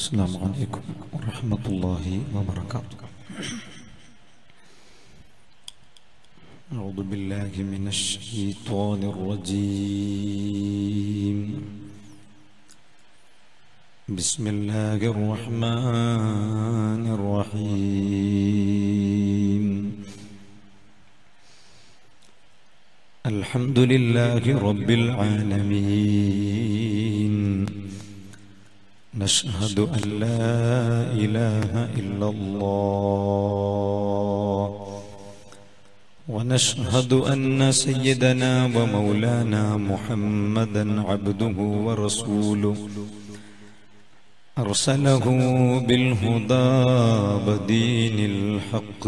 السلام عليكم ورحمة الله وبركاته. أعوذ بالله من الشيطان الرجيم. بسم الله الرحمن الرحيم. الحمد لله رب العالمين. نشهد أن لا إله إلا الله ونشهد أن سيدنا ومولانا محمدا عبده ورسوله أرسله بالهدى ودين الحق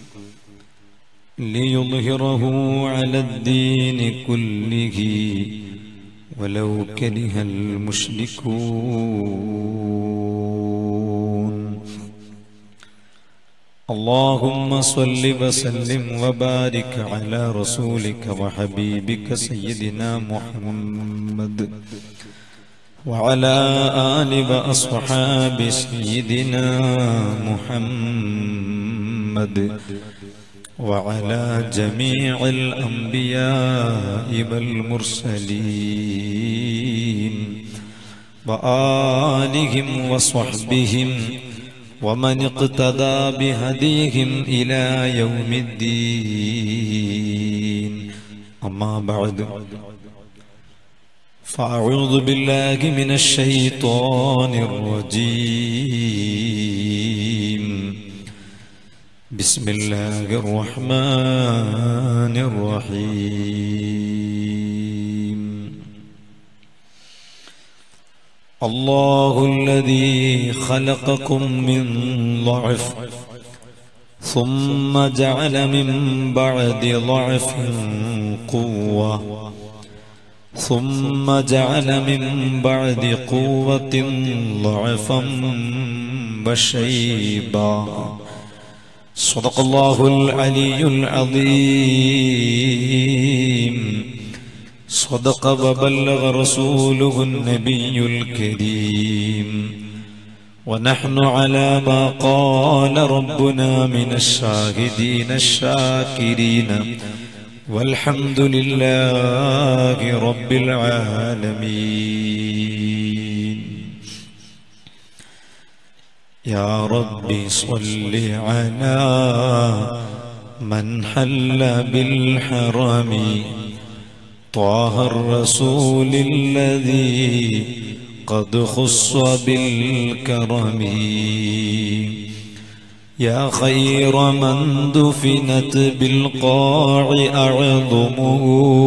ليظهره على الدين كله ولو كره المشركون. اللهم صل وسلم وبارك على رسولك وحبيبك سيدنا محمد وعلى آل وأصحاب سيدنا محمد وعلى جميع الأنبياء والمرسلين وآلهم وصحبهم ومن اقتدى بهديهم إلى يوم الدين. أما بعد، فأعوذ بالله من الشيطان الرجيم. بسم الله الرحمن الرحيم. الله الذي خلقكم من ضعف ثم جعل من بعد ضعف قوة ثم جعل من بعد قوة ضعفا وشيبا. صدق الله العلي العظيم. صدق وبلغ رسوله النبي الكريم. ونحن على ما قال ربنا من الشاهدين الشاكرين والحمد لله رب العالمين. يا ربي صل على من حل بالحرم طه الرسول الذي قد خص بالكرم. يا خير من دفنت بالقاع أعظمه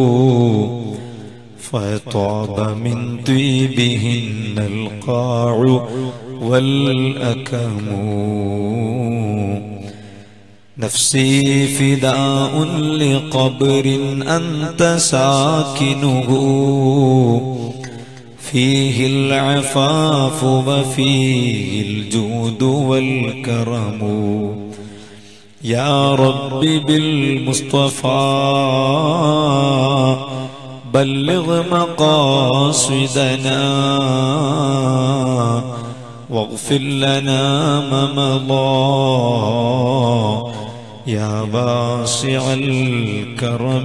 فطاب من طيبهن القاع والأكم. نفسي فداء لقبر أنت ساكنه فيه العفاف وفيه الجود والكرم. يا رب بالمصطفى بلغ مقاصدنا واغفر لنا ما مضى يا واسع الكرم.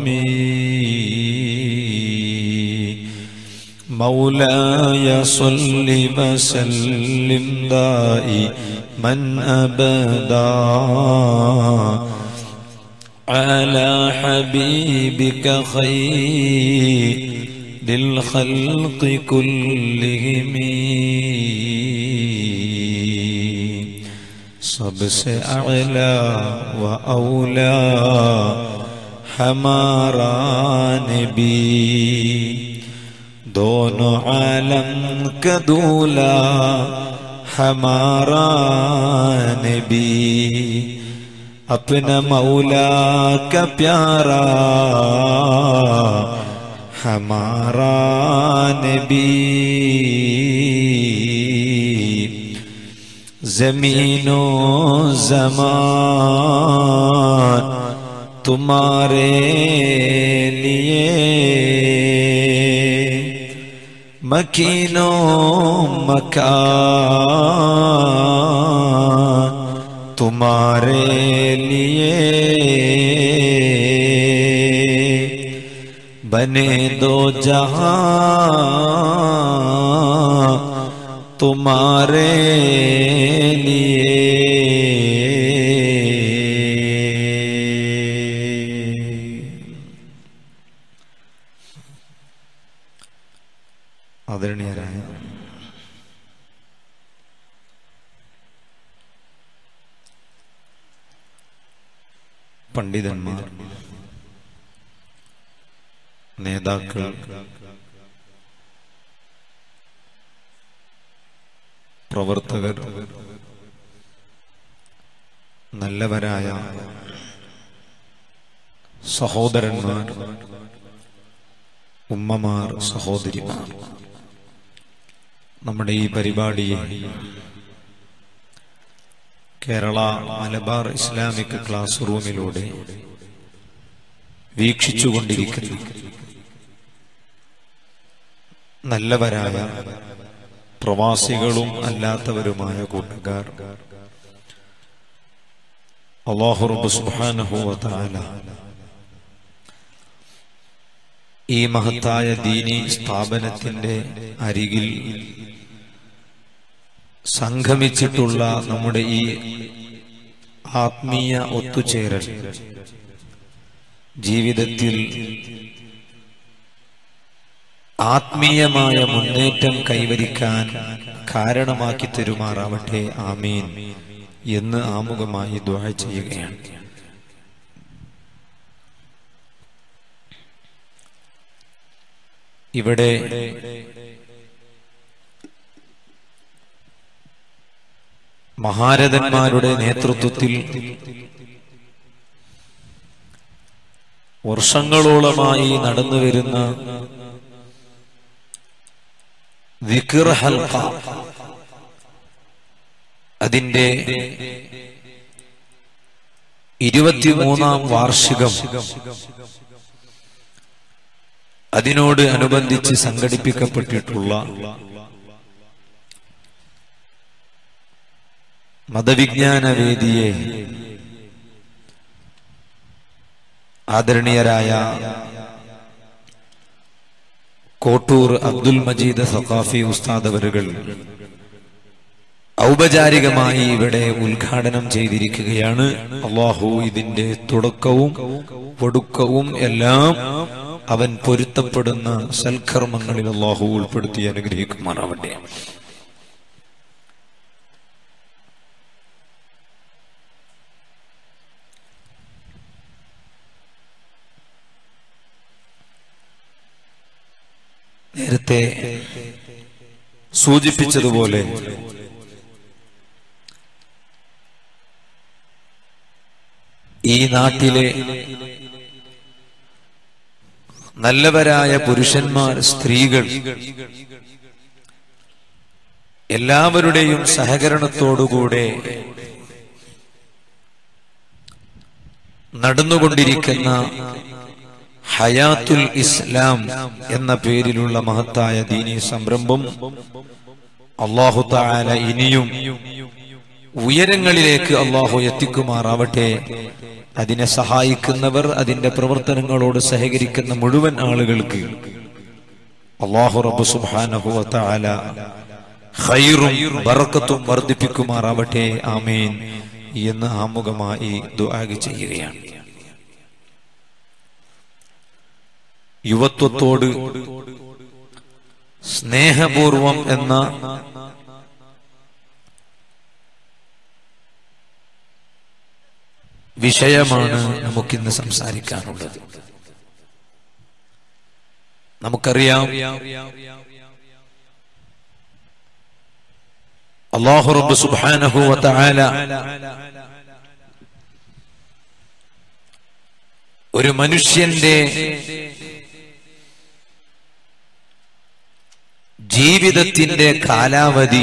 مولاي صل وسلم دائما أبدا على حبيبك خير للخلق كلهم. सबसे अअला व औला हमारा नबी दोनों आलम का दूल्हा हमारा नबी अपना मौला का प्यारा हमारा नबी। ज़मीनो ज़मान तुम्हारे लिए मकीनो मकान तुम्हारे लिए बने दो जहां तुम्हारे लिए। आदरणीयराയ പണ്ഡിതന്മാർ, നേതാക്കൾ, പ്രവർത്തകർ, നല്ലവരായ സഹോദരന്മാർ, ഉമ്മമാർ, സഹോദരിമാർ, നമ്മുടെ ഈ പരിപാടിയെ കേരള മലബാർ ഇസ്ലാമിക് ക്ലാസ് റൂമിലൂടെ വീക്ഷിച്ചുകൊണ്ടിരിക്കുന്ന നല്ലവരായ പ്രവാസികളും അല്ലാത്തവരുമായ കൂട്ടുകാർ, അല്ലാഹു റബ്ബ് സുബ്ഹാനഹു വ തആല ഈ മഹത്തായ ദീനി സ്ഥാപനത്തിന്റെ അരികിൽ സംഗമിച്ചിട്ടുള്ള നമ്മുടെ ഈ ആത്മീയ ഒത്തുചേരൽ ജീവിതത്തിൽ ആത്മീയമായ മുന്നേറ്റം കൈവരിക്കാൻ കാരണമാക്കി തരുമാറാവട്ടെ, ആമീൻ എന്ന് ആമുഖമായി ദുആ ചെയ്യുകയാണ്. ഇവിടെ മഹാരഥന്മാരുടെ നേതൃത്വത്തിൽ വർഷങ്ങളോളമായി നടന്നുവരുന്ന ദിക്ർ ഹൽഖ, അതിന്റെ 23ാം വാർഷികം അതിനോട് അനുബന്ധിച്ച് സംഘടിപ്പിക്കപ്പെട്ടിട്ടുള്ള മതവിജ്ഞാന വേദിയെ ആദരണീയരായ കോട്ടൂർ അബ്ദുൽ മജീദ് സഖാഫി ഉസ്താദ് അവരുകൾ ഔപചാരികമായി ഇവിടെ ഉദ്ഘാടനം ചെയ്തിരിക്കുകയാണ്. അല്ലാഹു ഇതിന്റെ തുടക്കവും ഒടുക്കവും എല്ലാം അവൻ പൊരുത്തപ്പെടുന്ന സൽക്കർമ്മങ്ങളിൽ അല്ലാഹു ഉൾപ്പെടുത്തി അനുഗ്രഹിക്കുമാറാവട്ടെ. നേരത്തെ സൂചിപ്പിച്ചതുപോലെ ഈ നാട്ടിലെ നല്ലവരായ പുരുഷന്മാർ, സ്ത്രീകൾ എല്ലാവരുടെയും സഹകരണത്തോടുകൂടെ നടന്നുകൊണ്ടിരിക്കുന്ന ഹയാത്തുൽ ഇസ്ലാം എന്ന പേരിലുള്ള മഹത്തായ ദീനീ സംരംഭം അല്ലാഹു തആല ഇനിയും ഉയരങ്ങളിലേക്ക് അല്ലാഹു എത്തിക്കുമാറാവട്ടെ. അതിനെ സഹായിക്കുന്നവർ, അതിന്റെ പ്രവർത്തനങ്ങളോട് സഹകരിക്കുന്ന മുഴുവൻ ആളുകൾക്ക് അല്ലാഹു റബ്ബ് സുബ്ഹാനഹു വ തആല ഖൈറും ബറക്കത്തും വർദ്ധിപ്പിക്കുമാറാവട്ടെ, ആമീൻ എന്ന് ആമുഖമായി ദുആ ചെയ്യുകയാണ്. യുവത്വത്തോട് സ്നേഹപൂർവം എന്ന വിഷയമാണ് നമുക്കിന്ന് സംസാരിക്കാനുള്ളത്. നമുക്കറിയാം, അല്ലാഹു റബ്ബ് സുബ്ഹാനഹു വ തആല ഒരു മനുഷ്യന്റെ ജീവിതത്തിന്റെ കാലാവധി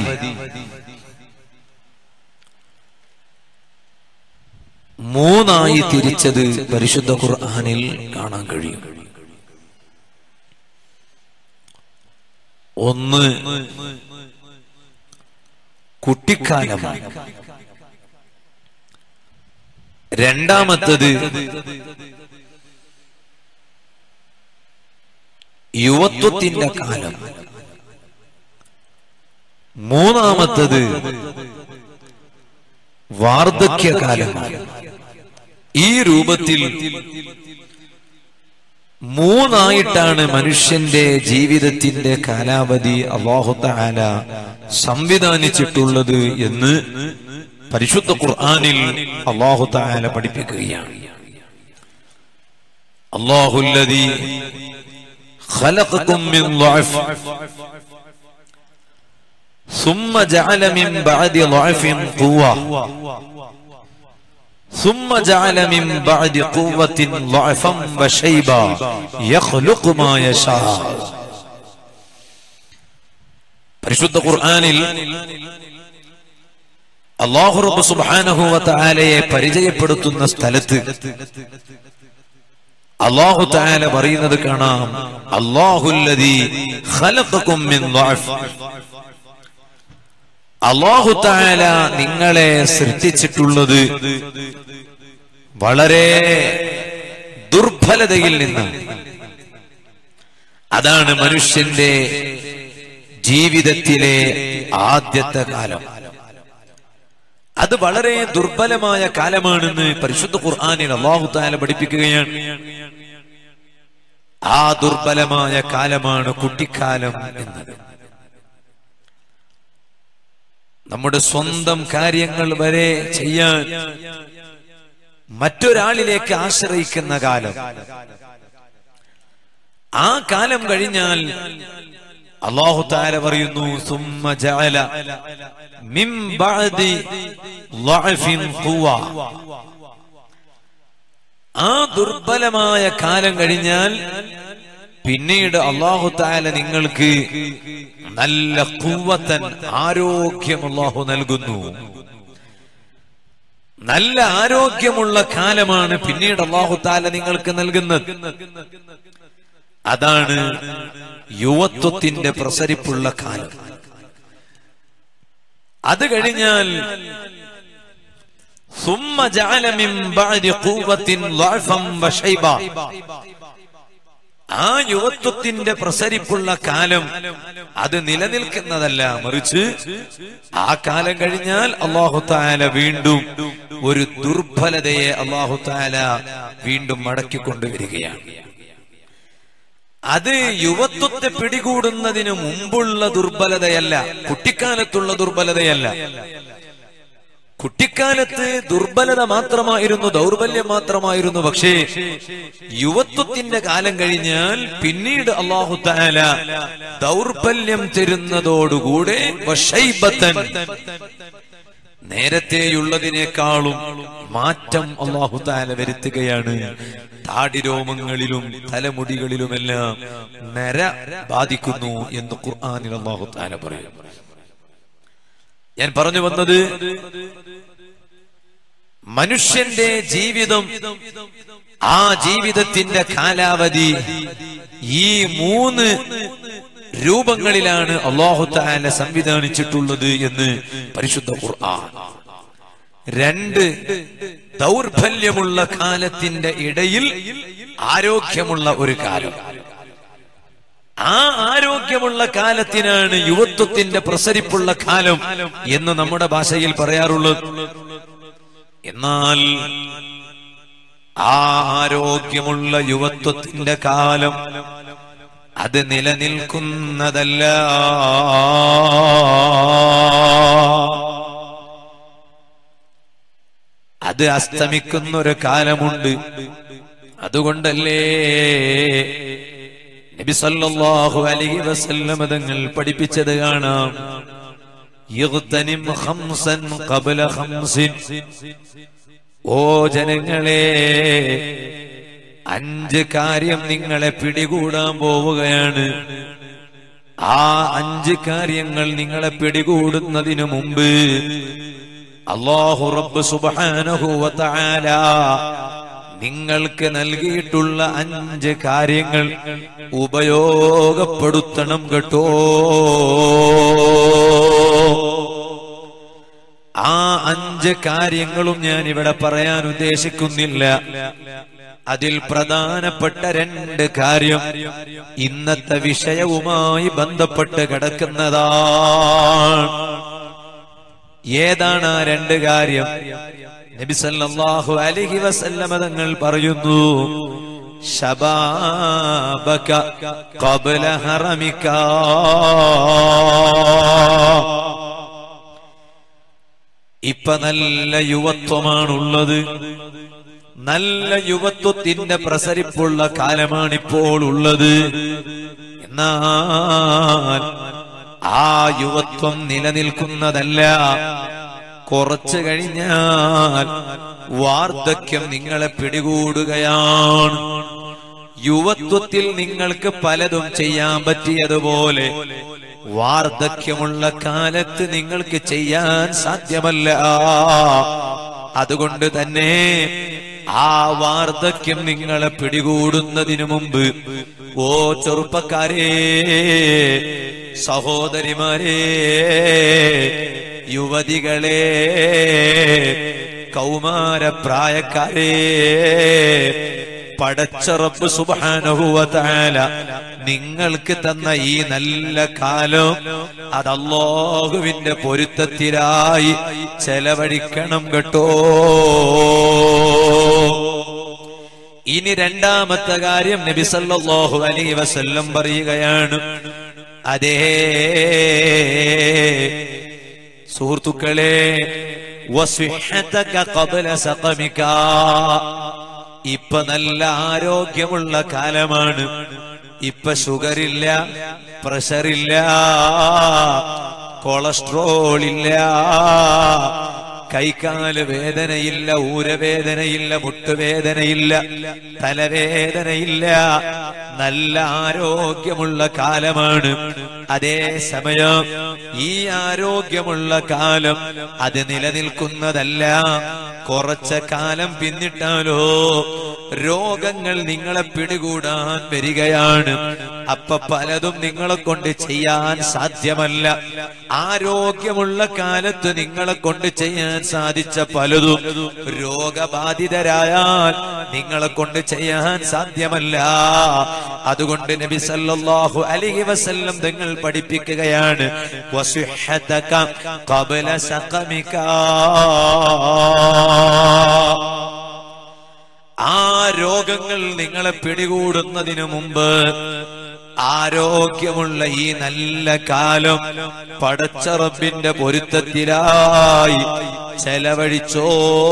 3 തിരിച്ചത് പരിശുദ്ധ ഖുർആനിൽ കാണാൻ കഴിയും. ഒന്ന് കുട്ടിക്കാലമാണ്, രണ്ടാമത്തത് യുവത്വത്തിന്റെ കാലം, മൂന്നാമത്തത് വാർദ്ധക്യകാലമാണ്. ഈ രൂപത്തിൽ മൂന്നായിട്ടാണ് മനുഷ്യന്റെ ജീവിതത്തിന്റെ കാലാവധി അല്ലാഹു തആല സംവിധാനിച്ചിട്ടുള്ളത് എന്ന് പരിശുദ്ധ ഖുർആനിൽ അല്ലാഹു തആല പഠിപ്പിക്കുകയാണ്. അല്ലാഹുല്ലദീ ഖലഖകും മിൻ ളഅഫ് സുമ്മ ജഅല മിൻ ബഅദി ളഅഫിൻ ഖുവ്വ ثم جعل من بعد قوة ضعفا وشيبا يخلق ما يشاء. പരിശുദ്ധ ഖുർആനിൽ അല്ലാഹു റബ്ബ് സുബ്ഹാനഹു വ തആലയെ പരിചയപ്പെടുത്തുന്ന സ്ഥലത്ത് അല്ലാഹു തആല പറയുന്നത് കാണാം, അല്ലാഹുല്ലദീ ഖലഖകും മിൻ ളഅഫ്. അല്ലാഹു തആല നിങ്ങളെ സൃഷ്ടിച്ചിട്ടുള്ളത് വളരെ ദുർബലതയിൽ നിന്ന്. അതാണ് മനുഷ്യന്റെ ജീവിതത്തിലെ ആദ്യത്തെ കാലം. അത് വളരെ ദുർബലമായ കാലമാണെന്ന് പരിശുദ്ധ ഖുർആനിൽ അല്ലാഹു തആല പഠിപ്പിക്കുകയാണ്. ആ ദുർബലമായ കാലമാണ് കുട്ടിക്കാലം എന്നത്. നമ്മുടെ സ്വന്തം കാര്യങ്ങൾ വരെ ചെയ്യാൻ മറ്റൊരാളിലേക്ക് ആശ്രയിക്കുന്ന കാലം. ആ കാലം കഴിഞ്ഞാൽ അല്ലാഹു തആല പറയുന്നു, സുമ്മ ജഅല മിൻ ബഅദി ളഅഫിൻ ഖുവ്വ. ആ ദുർബലമായ കാലം കഴിഞ്ഞാൽ പിന്നീട് അല്ലാഹു തആല നിങ്ങൾക്ക് നല്ല ഖുവ്വത്തൻ, ആരോഗ്യം അല്ലാഹു നൽകുന്നു. നല്ല ആരോഗ്യമുള്ള കാലമാണ് പിന്നീട് അല്ലാഹു തആല നിങ്ങൾക്ക് നൽകുന്നത്. അതാണ് യുവത്വത്തിന്റെ പ്രസരിപ്പുള്ള കാലം. അത് കഴിഞ്ഞാൽ സുമ്മ ജഅല മിൻ ബഅദി ഖുവ്വത്തിൻ ളഅഫൻ വശൈബ. ആ യുവത്വത്തിന്റെ പ്രസരിപ്പുള്ള കാലം അത് നിലനിൽക്കുന്നതല്ല, മറിച്ച് ആ കാലം കഴിഞ്ഞാൽ അല്ലാഹു തആല വീണ്ടും ഒരു ദുർബലതയെ അല്ലാഹു തആല വീണ്ടും മടക്കിക്കൊണ്ടുവരികയാണ്. അത് യുവത്വത്തെ പിടികൂടുന്നതിന് മുമ്പുള്ള ദുർബലതയല്ല, കുട്ടിക്കാലത്തുള്ള ദുർബലതയല്ല. കുട്ടിക്കാലത്ത് ദുർബലത മാത്രമായിരുന്നു, ദൗർബല്യം മാത്രമായിരുന്നു. പക്ഷേ യുവത്വത്തിന്റെ കാലം കഴിഞ്ഞാൽ പിന്നീട് അല്ലാഹു തആല ദൗർബല്യം തരുന്നതോടുകൂടെ വശൈബത്തൻ, നേരത്തെയുള്ളതിനേക്കാളും മാറ്റം അല്ലാഹു തആല വരുത്തുകയാണ്. താടിരോമങ്ങളിലും തലമുടികളിലുമെല്ലാം നര ബാധിക്കുന്നു എന്ന് ഖുർആനിൽ അല്ലാഹു തആല പറയുന്നു. ഞാൻ പറഞ്ഞു വന്നത്, മനുഷ്യന്റെ ജീവിതം, ആ ജീവിതത്തിന്റെ കാലാവധി ഈ മൂന്ന് രൂപങ്ങളിലാണ് അല്ലാഹു തആല സംവിധാനിച്ചിട്ടുള്ളത് എന്ന് പരിശുദ്ധ ഖുർആൻ. രണ്ട് ദൗർബല്യമുള്ള കാലത്തിന്റെ ഇടയിൽ ആരോഗ്യമുള്ള ഒരു കാലം. ആ ആരോഗ്യമുള്ള കാലത്തിനാണ് യുവത്വത്തിന്റെ പ്രസരിപ്പുള്ള കാലം എന്ന് നമ്മുടെ ഭാഷയിൽ പറയാറുള്ളത്. എന്നാൽ ആ ആരോഗ്യമുള്ള യുവത്വത്തിന്റെ കാലം അത് നിലനിൽക്കുന്നതല്ല. അത് അസ്തമിക്കുന്നൊരു കാലമുണ്ട്. അതുകൊണ്ടല്ലേ നബി സല്ലല്ലാഹു അലൈഹി വസല്ലം തങ്ങൾ പഠിപ്പിച്ചത് കാണാം, യഗ്തനിം ഖംസൻ ഖബ്ല ഖംസിൻ. ഓ ജനങ്ങളെ, 5 കാര്യം നിങ്ങളെ പിടികൂടാൻ പോവുകയാണ്. ആ 5 കാര്യങ്ങൾ നിങ്ങളെ പിടികൂടുന്നതിനു മുമ്പ് അല്ലാഹു റബ്ബ് സുബ്ഹാനഹു വ തആല നിങ്ങൾക്ക് നൽകിയിട്ടുള്ള 5 കാര്യങ്ങൾ ഉപയോഗപ്പെടുത്തണം കേട്ടോ. ആ 5 കാര്യങ്ങളും ഞാൻ ഇവിടെ പറയാൻ ഉദ്ദേശിക്കുന്നില്ല. അതിൽ പ്രധാനപ്പെട്ട 2 കാര്യം ഇന്നത്തെ വിഷയവുമായി ബന്ധപ്പെട്ട് കിടക്കുന്നതാണ്. ഏതാണ് ആ 2 കാര്യം? നബി സല്ലല്ലാഹു അലൈഹി വസല്ലമ തങ്ങൾ പറയുന്നു, ശബാബക ഖബ്ല ഹറമിക. ഇപ്പൊ നല്ല യുവത്വമാണുള്ളത്, നല്ല യുവത്വത്തിന്റെ പ്രസരിപ്പുള്ള കാലമാണിപ്പോൾ ഉള്ളത്. എന്നാൽ ആ യുവത്വം നിലനിൽക്കുന്നതല്ല. കുറച്ചു കഴിഞ്ഞാൽ വാർദ്ധക്യം നിങ്ങളെ പിടികൂടുകയാണ്. യുവത്വത്തിൽ നിങ്ങൾക്ക് പലതും ചെയ്യാൻ പറ്റിയതുപോലെ വാർദ്ധക്യമുള്ള കാലത്ത് നിങ്ങൾക്ക് ചെയ്യാൻ സാധ്യമല്ല. അതുകൊണ്ട് തന്നെ ആ വാർദ്ധക്യം നിങ്ങളെ പിടികൂടുന്നതിനു മുമ്പ്, ഓ ചെറുപ്പക്കാരെ, സഹോദരിമാരെ, യുവതികളെ, കൗമാരപ്രായക്കാരെ, പടച്ച റബ്ബ് സുബ്ഹാനഹു വ തആല നിങ്ങൾക്ക് തന്ന ഈ നല്ല കാലം അത് അല്ലാഹുവിന്റെ പൊരുത്തത്തിനായി ചെലവഴിക്കണം കേട്ടോ. ഇനി രണ്ടാമത്തെ കാര്യം നബി സല്ലല്ലാഹു അലൈഹി വസല്ലം പറയുകയാണ്, അതേ സുഹൃത്തുക്കളെ, വസ്വിഹതക ഖബ്ല സഖമിക. ഇപ്പൊ നല്ല ആരോഗ്യമുള്ള കാലമാണ്. ഇപ്പൊ ഷുഗറില്ല, പ്രഷറില്ല, കൊളസ്ട്രോൾ ഇല്ല, കൈകാല് വേദനയില്ല, ഊരവേദനയില്ല, മുട്ടുവേദനയില്ല, തലവേദനയില്ല. നല്ല ആരോഗ്യമുള്ള കാലമാണ്. അതേ സമയം ഈ ആരോഗ്യമുള്ള കാലം അത് നിലനിൽക്കുന്നതല്ല. കുറച്ച് കാലം പിന്നിട്ടാലോ രോഗങ്ങൾ നിങ്ങളെ പിടികൂടാൻ വരികയാണ്. അപ്പൊ പലതും നിങ്ങളെ കൊണ്ട് ചെയ്യാൻ സാധ്യമല്ല. ആരോഗ്യമുള്ള കാലത്ത് നിങ്ങളെ കൊണ്ട് ചെയ്യാൻ സാധിച്ച പലതും രോഗബാധിതരായാൽ നിങ്ങളെ കൊണ്ട് ചെയ്യാൻ സാധ്യമല്ല. അതുകൊണ്ട് നബി സല്ലല്ലാഹു അലൈഹി വസല്ലം തങ്ങൾ പഠിപ്പിക്കുകയാണ്, വസ്വിഹതക ഖബ്ല സഖമിക. ആ രോഗങ്ങൾ നിങ്ങളെ പിടികൂടുന്നതിനു മുമ്പ് ആരോഗ്യമുള്ള ഈ നല്ല കാലം പടച്ച റബ്ബിന്റെ പൊരുത്തത്തിനായി ചെലവഴിച്ചോ.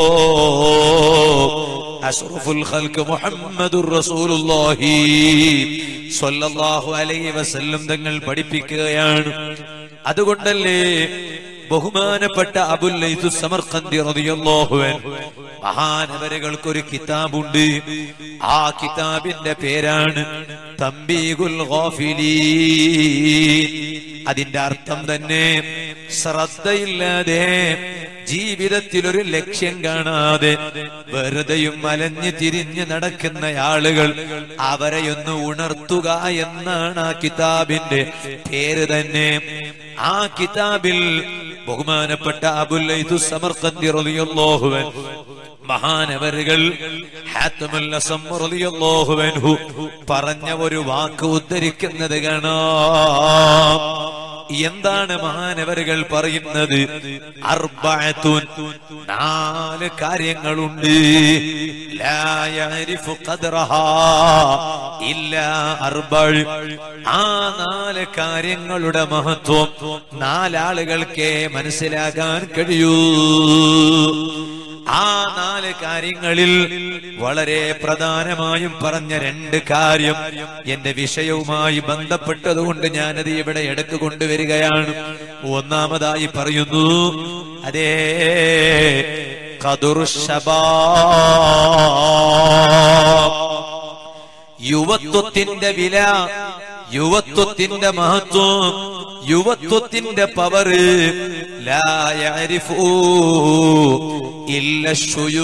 അഷ്റഫുൽ ഖൽഖ് മുഹമ്മദുർ റസൂലുള്ളാഹി സ്വല്ലല്ലാഹു അലൈഹി വസല്ലം തങ്ങൾ പഠിപ്പിക്കുകയാണ്. അതുകൊണ്ടല്ലേ ബഹുമാനപ്പെട്ട അബുൽ ലൈഥ് സമർഖന്ദി റളിയല്ലാഹു അൻഹു മഹാനവരുകൾക്ക് ഒരു കിതാബുണ്ട്. ആ കിതാബിന്റെ പേരാണ് തംബീഹുൽ ഗാഫിലീൻ. അതിന്റെ അർത്ഥം തന്നെ ശ്രദ്ധയില്ലാതെ, ജീവിതത്തിൽ ഒരു ലക്ഷ്യം കാണാതെ വെറുതെയും അലഞ്ഞു തിരിഞ്ഞ് നടക്കുന്ന ആളുകൾ, അവരെയൊന്ന് ഉണർത്തുക എന്നാണ് ആ കിതാബിന്റെ പേര് തന്നെ. ആ കിതാബിൽ ബഹുമാനപ്പെട്ട അബുൽ ലൈഥ് സമർഖന്ദി റളിയല്ലാഹു അൻഹു മഹാനവരുകൾ ഹാത്തമുൽ അസം റളിയല്ലാഹു അൻഹു പറഞ്ഞ ഒരു വാക്ക് ഉദ്ധരിക്കുന്നത് കാണാം. എന്താണ് മഹാനവരുകൾ പറയുന്നത്? അർബഅത്തുൻ, 4 കാര്യങ്ങളുണ്ട്. ലാ യഅരിഫു ഖദ്റഹാ ഇല്ലാ അർബഅ. ആ 4 കാര്യങ്ങളുടെ മഹത്വം 4 ആളുകൾക്കേ മനസ്സിലാക്കാൻ കഴിയൂ. ആ 4 കാര്യങ്ങളിൽ വളരെ പ്രധാനമായും പറഞ്ഞ 2 കാര്യം എന്റെ വിഷയവുമായി ബന്ധപ്പെട്ടതുകൊണ്ട് ഞാനത് ഇവിടെ എടുത്തു കൊണ്ടുവരികയാണ്. ഒന്നാമതായി പറയുന്നു, അതേ ഖദറുശ് ശബാബ്, യുവത്വത്തിന്റെ വില, യുവത്വത്തിന്റെ മഹത്വം യുവത്വത്തിന്റെ പവർ ലാ യഅരിഫു ഇല്ല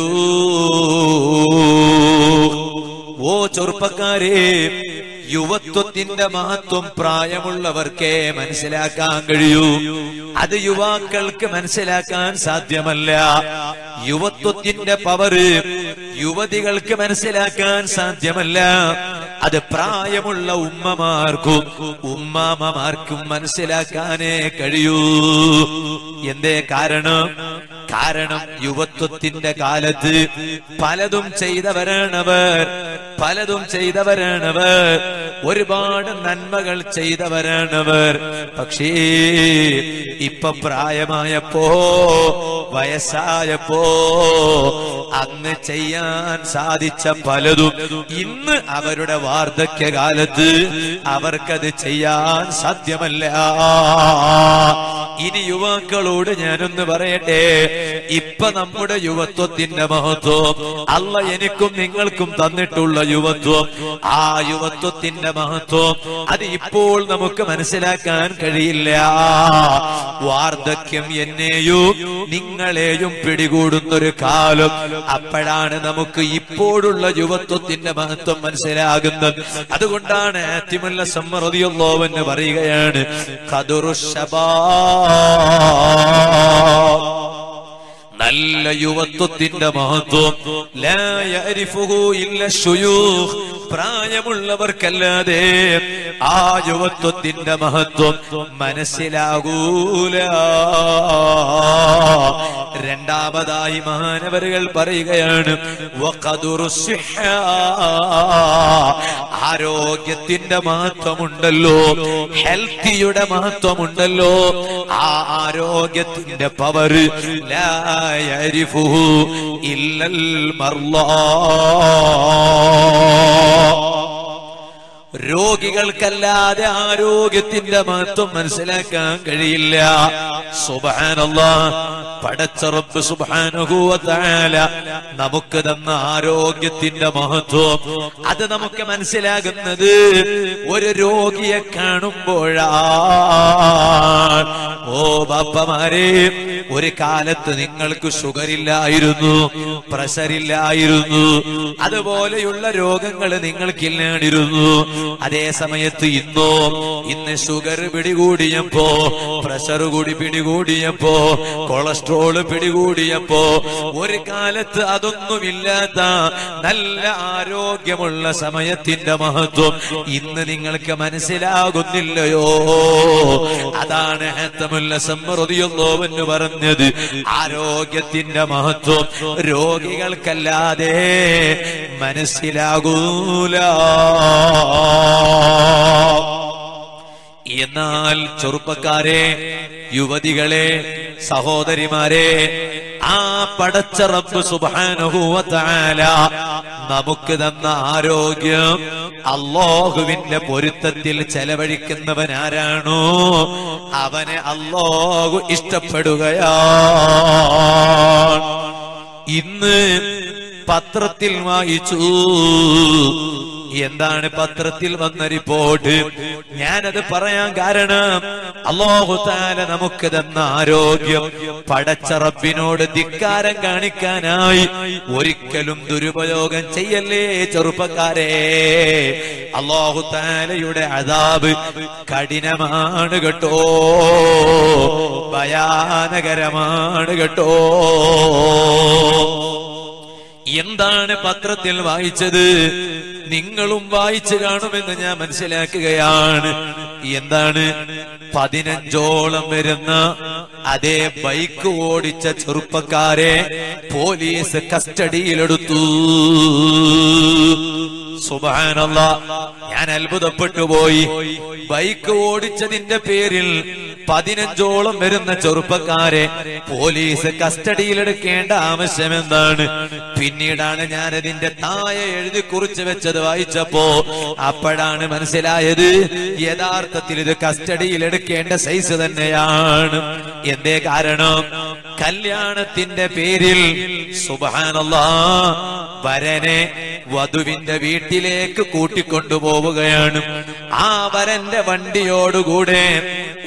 ശുയൂഖ്. ഓ ചെറുപ്പക്കാരെ, യുവത്വത്തിന്റെ മഹത്വം പ്രായമുള്ളവർക്കേ മനസ്സിലാക്കാൻ കഴിയൂ. അത് യുവാക്കൾക്ക് മനസ്സിലാക്കാൻ സാധ്യമല്ല. യുവത്വത്തിന്റെ പവർ യുവതികൾക്ക് മനസ്സിലാക്കാൻ സാധ്യമല്ല. അത് പ്രായമുള്ള ഉമ്മമാർക്കും ഉമ്മാമമാർക്കും മനസ്സിലാക്കാനേ കഴിയൂ. എന്തേ കാരണം? കാരണം യുവത്വത്തിന്റെ കാലത്ത് പലതും ചെയ്തവരാണവർ, പലതും ചെയ്തവരാണവർ, ഒരുപാട് നന്മകൾ ചെയ്തവരാണവർ. പക്ഷേ ഇപ്പൊ പ്രായമായപ്പോ, വയസ്സായപ്പോ അന്ന് ചെയ്യാൻ സാധിച്ച പലതും ഇന്ന് അവരുടെ വാർദ്ധക്യകാലത്ത് അവർക്കത് ചെയ്യാൻ സാധ്യമല്ല. ഇനി യുവാക്കളോട് ഞാനൊന്ന് പറയട്ടെ, ഇപ്പൊ നമ്മുടെ യുവത്വത്തിന്റെ മഹത്വം, അല്ലാഹ് എനിക്കും നിങ്ങൾക്കും തന്നിട്ടുള്ള യുവത്വം, ആ യുവത്വത്തിന്റെ മഹത്വം അത് ഇപ്പോൾ നമുക്ക് മനസ്സിലാക്കാൻ കഴിയില്ല. വാർദ്ധക്യം എന്നെയും നിങ്ങളെയും പിടികൂടുന്നൊരു കാലം, അപ്പോഴാണ് നമുക്ക് ഇപ്പോഴുള്ള യുവത്വത്തിന്റെ മഹത്വം മനസ്സിലാകുന്നത്. അതുകൊണ്ടാണ് ആത്തിമുൽ അസ്സം റളിയല്ലാഹു അൻഹു പറയുകയാണ്, ഖദറുശ് ശബാബ്, നല്ല യുവത്വത്തിന്റെ മഹത്വം ലാ യഅരിഫുഹു ഇല്ല ശുയൂഖ്, പ്രായമുള്ളവർക്കല്ലാതെ ആ യുവത്വത്തിന്റെ മഹത്വം മനസ്സിലാകൂല. രണ്ടാമതായി മഹാനവറുകൾ പറയുകയാണ്, വഖദുറുസ്സിഹ, ആരോഗ്യത്തിന്റെ മഹത്വമുണ്ടല്ലോ, ഹെൽത്തിയുടെ മഹത്വമുണ്ടല്ലോ, ആ ആരോഗ്യത്തിന്റെ പവർ ലാ യഅരിഫുഹു ഇല്ലൽ മർളാ, രോഗികൾക്കല്ലാതെ ആരോഗ്യത്തിന്റെ മഹത്വം മനസ്സിലാക്കാൻ കഴിയില്ല. സുബ്ഹാനല്ലാഹ്, പടച്ച റബ്ബ് സുബ്ഹാനഹു വ തആല നമുക്ക് തന്ന ആരോഗ്യത്തിന്റെ മഹത്വം അത് നമുക്ക് മനസ്സിലാകുന്നത് ഒരു രോഗിയെ കാണുമ്പോഴാണ്. ഓ ബാപ്പമാരെ, ഒരു കാലത്ത് നിങ്ങൾക്ക് ഷുഗർ ഇല്ലായിരുന്നു, പ്രഷർ ഇല്ലായിരുന്നു, അതുപോലെയുള്ള രോഗങ്ങൾ നിങ്ങൾക്കില്ലായിരുന്നു. അതേ സമയത്ത് ഇന്ന് ഷുഗർ പിടികൂടിയപ്പോ, പ്രഷർ കൂടി പിടികൂടിയപ്പോ, കൊളസ്ട്രോള് പിടികൂടിയപ്പോ, ഒരു കാലത്ത് അതൊന്നുമില്ലാത്ത നല്ല ആരോഗ്യമുള്ള സമയത്തിന്റെ മഹത്വം ഇന്ന് നിങ്ങൾക്ക് മനസ്സിലാകുന്നില്ലയോ? അതാണ് ആത്തിമുൽ അസ്സം റളിയല്ലാഹു അൻഹു പറഞ്ഞത്, ആരോഗ്യത്തിന്റെ മഹത്വം രോഗികൾക്കല്ലാതെ മനസ്സിലാകൂല. എന്നാൽ ചെറുപ്പക്കാരെ, യുവതികളെ, സഹോദരിമാരെ, ആ പടച്ച റബ്ബ് സുബ്ഹാനഹു വ തആല നമുക്ക് തന്ന ആരോഗ്യം അല്ലാഹുവിന്റെ പൊരുത്തത്തിൽ ചെലവഴിക്കുന്നവനാരാണോ അവനെ അല്ലാഹു ഇഷ്ടപ്പെടുകയാണ്. ഇന്ന് പത്രത്തിൽ വായിച്ചു, എന്താണ് പത്രത്തിൽ വന്ന റിപ്പോർട്ട്? ഞാനത് പറയാൻ കാരണം, അല്ലാഹു തആല നമുക്ക് തന്ന ആരോഗ്യം പടച്ച റബ്ബിനോട് ധിക്കാരം കാണിക്കാനായി ഒരിക്കലും ദുരുപയോഗം ചെയ്യല്ലേ ചെറുപ്പക്കാരെ. അല്ലാഹു തആലയുടെ അദാബ് കഠിനമാണ് കേട്ടോ, ഭയാനകരമാണ് കേട്ടോ. എന്താണ് പത്രത്തിൽ വായിച്ചത്? നിങ്ങളും വായിച്ചു കാണുമെന്ന് ഞാൻ മനസ്സിലാക്കുകയാണ്. എന്താണ്? 15ഓളം വരുന്ന അതേ ബൈക്ക് ഓടിച്ച ചെറുപ്പക്കാരെ പോലീസ് കസ്റ്റഡിയിലെടുത്തു. സുബ്ഹാനല്ലാഹ്, ഞാൻ അത്ഭുതപ്പെട്ടു പോയി. ബൈക്ക് ഓടിച്ചതിന്റെ പേരിൽ 15ഓളം വരുന്ന ചെറുപ്പക്കാരെ പോലീസ് കസ്റ്റഡിയിലെടുക്കേണ്ട ആവശ്യം എന്താണ്? പിന്നീടാണ് ഞാൻ അതിന്റെ താഴെ എഴുതി കുറിച്ച് വെച്ചത് വായിച്ചപ്പോ അപ്പോഴാണ് മനസ്സിലായത്, യഥാർത്ഥത്തിൽ ഇത് കസ്റ്റഡിയിലെടുക്കേണ്ട സൈസ് തന്നെയാണ്. എന്തേ കാരണം? കല്യാണത്തിന്റെ പേരിൽ സുബ്ഹാനല്ലാഹ് വരനെ വധുവിന്റെ വീട്ടിലേക്ക് കൂട്ടിക്കൊണ്ടുപോവുകയാണ്. ആ വരന്റെ വണ്ടിയോടുകൂടെ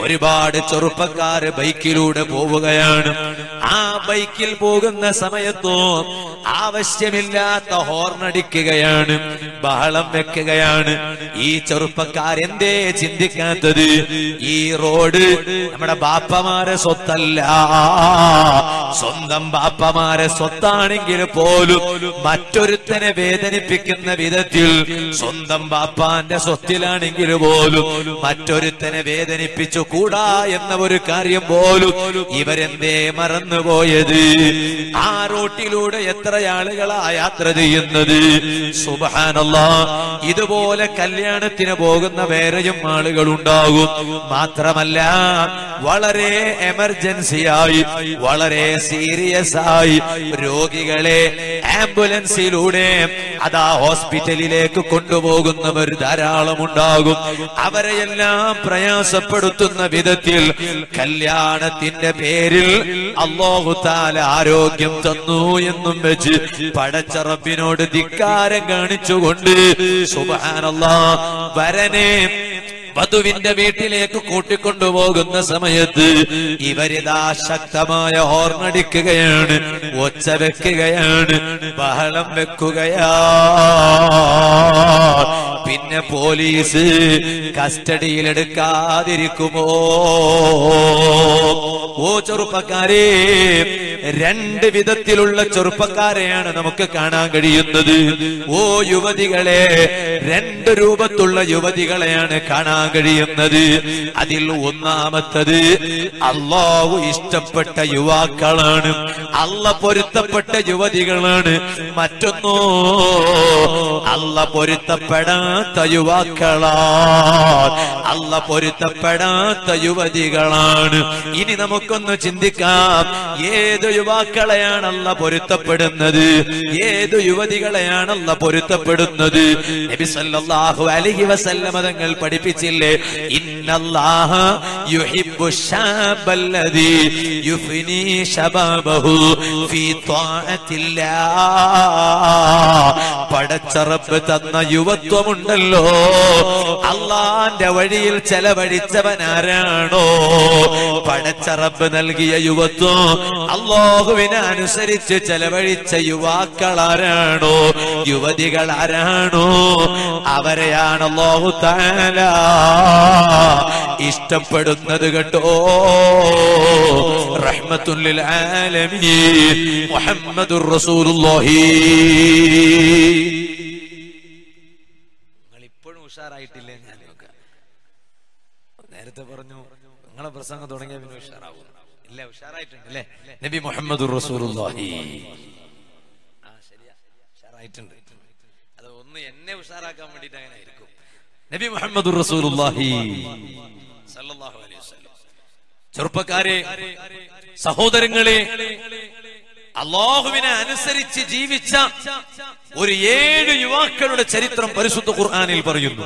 ഒരുപാട് ചെറുപ്പക്കാര് ബൈക്കിലൂടെ പോവുകയാണ്. ആ ബൈക്കിൽ പോകുന്ന സമയത്തോ ആവശ്യമില്ലാത്ത ഹോർണടിക്കുകയാണ്, ബഹളം വെക്കുകയാണ്. ഈ ചെറുപ്പക്കാരെന്തേ ചിന്തിക്കാത്തത്? ഈ റോഡ് നമ്മുടെ ബാപ്പമാരെ സ്വത്തല്ല, സ്വന്തം ബാപ്പമാരെ സ്വത്താണെങ്കിൽ പോലും മറ്റൊരുത്തനെ വേദനിപ്പിക്കുന്ന വിധത്തിൽ, സ്വന്തം ബാപ്പാന്റെ സ്വത്തിലാണെങ്കിൽ പോലും മറ്റൊരുത്തനെ വേദനിപ്പിച്ചു കൂടാ എന്ന ഒരു കാര്യം പോലും ഇവരെന്തേ മറന്നുപോയത്? ആ റോട്ടിലൂടെ എത്ര ആളുകളാ യാത്ര ചെയ്യുന്നത്? സുബ്ഹാനല്ലാഹ്. ഇതുപോലെ കല്യാണത്തിന് പോകുന്ന വേറെയും ആളുകൾ ഉണ്ടാകും. മാത്രമല്ല, വളരെ എമർജൻസിയായി, വളരെ സീരിയസ് ആയി രോഗികളെ ആംബുലൻസിലൂടെ അതാ ഹോസ്പിറ്റലിലേക്ക് കൊണ്ടുപോകുന്നവർ ധാരാളം ഉണ്ടാകും. അവരെയെല്ലാം പ്രയാസപ്പെടുത്തുന്ന വിധത്തിൽ കല്യാണത്തിന്റെ പേരിൽ അല്ലാഹു തആല ആരോഗ്യം തന്നു എന്നും വെച്ച് പടച്ച റബ്ബിനോട് ധിക്കാരം കാണിച്ചുകൊണ്ട് സുബ്ഹാനല്ലാഹ് വരനെ വധുവിന്റെ വീട്ടിലേക്ക് കൂട്ടിക്കൊണ്ടുപോകുന്ന സമയത്ത് ഇവരിതാ ശക്തമായ ഹോർണടിക്കുകയാണ്, ഒച്ച വെക്കുകയാണ്, ബഹളം വെക്കുകയാ. പിന്നെ പോലീസ് കസ്റ്റഡിയിലെടുക്കാതിരിക്കുമോ? ഓ ചെറുപ്പക്കാരെ, രണ്ട് വിധത്തിലുള്ള ചെറുപ്പക്കാരെയാണ് നമുക്ക് കാണാൻ കഴിയുന്നത്. ഓ യുവതികളെ, രണ്ട് രൂപത്തുള്ള യുവതികളെയാണ് കാണാൻ കഴിയുന്നത്. അതിൽ ഒന്നാമത്തത് അല്ലാഹു ഇഷ്ടപ്പെട്ട യുവാക്കളാണ്, അല്ലാഹ് പൊരുത്തപ്പെട്ട യുവതികളാണ്. മറ്റൊന്നോ അല്ലാഹ് പൊരുത്തപ്പെടാത്ത യുവാക്കളാണ്, അല്ലാഹ് പൊരുത്തപ്പെടാത്ത യുവതികളാണ്. ഇനി നമുക്കൊന്ന് ചിന്തിക്കാം, ഏത് യുവാക്കളെയാണ് അല്ലാഹ് പൊരുത്തപ്പെടുന്നത്? ഏത് യുവതികളെയാണ് അല്ലാഹ് പൊരുത്തപ്പെടുന്നത്? നബി സല്ലല്ലാഹു അലൈഹി വസല്ലം തങ്ങൾ പഠിപ്പിച്ചില്ലേ, ഇന്നല്ലാഹ യുഹിബ്ബു ശാബല്ലദീ യുഫ്നി ശബാബഹു ഫീ ത്വാഅത്തില്ലാഹ്. പടച്ച റബ്ബ് തന്ന യുവത്വമുണ്ടല്ലോ, അല്ലാഹുവിന്റെ വഴിയിൽ ചെലവഴിച്ചവനാരാണോ, പടച്ച റബ്ബ് നൽകിയ യുവത്വം അല്ലാഹുവിനെ അനുസരിച്ച് ചെലവഴിച്ച യുവാക്കളാരാണോ, യുവതികൾ ആരാണോ, അവരെയാണ് അല്ലാഹു തആല ഇഷ്ടപ്പെടുന്നത് കേട്ടോ. റഹ്മത്തുൽ ലിൽ ആലമീൻ മുഹമ്മദുർ റസൂലുള്ളാഹി. നിങ്ങൾ ഇപ്പോഴും ഉഷാറായിട്ടില്ലേ? ഞാൻ നേരത്തെ പറഞ്ഞു നിങ്ങളെ പ്രസംഗം തുടങ്ങിയ പിന്നെ ഉഷാറാവും. ഇല്ല, ഉഷാറായിട്ടുണ്ട് അല്ലേ? നബി മുഹമ്മദുർ റസൂലുള്ളാഹി. ശരിയാ, ഉഷാറായിട്ടുണ്ട്. അത് ഒന്ന് എന്നെ ഉഷാറാക്കാൻ വേണ്ടിട്ട് അങ്ങനെ ആയിരിക്കും. നബി മുഹമ്മദുർ റസൂലുള്ളാഹി സല്ലല്ലാഹു അലൈഹി വസല്ലം. ചെറുപ്പക്കാരെ, സഹോദരങ്ങളെ, അല്ലാഹുവിനെ അനുസരിച്ച് ജീവിച്ച ഒരു 7 യുവാക്കളുടെ ചരിത്രം പരിശുദ്ധ ഖുർആനിൽ പറയുന്നു.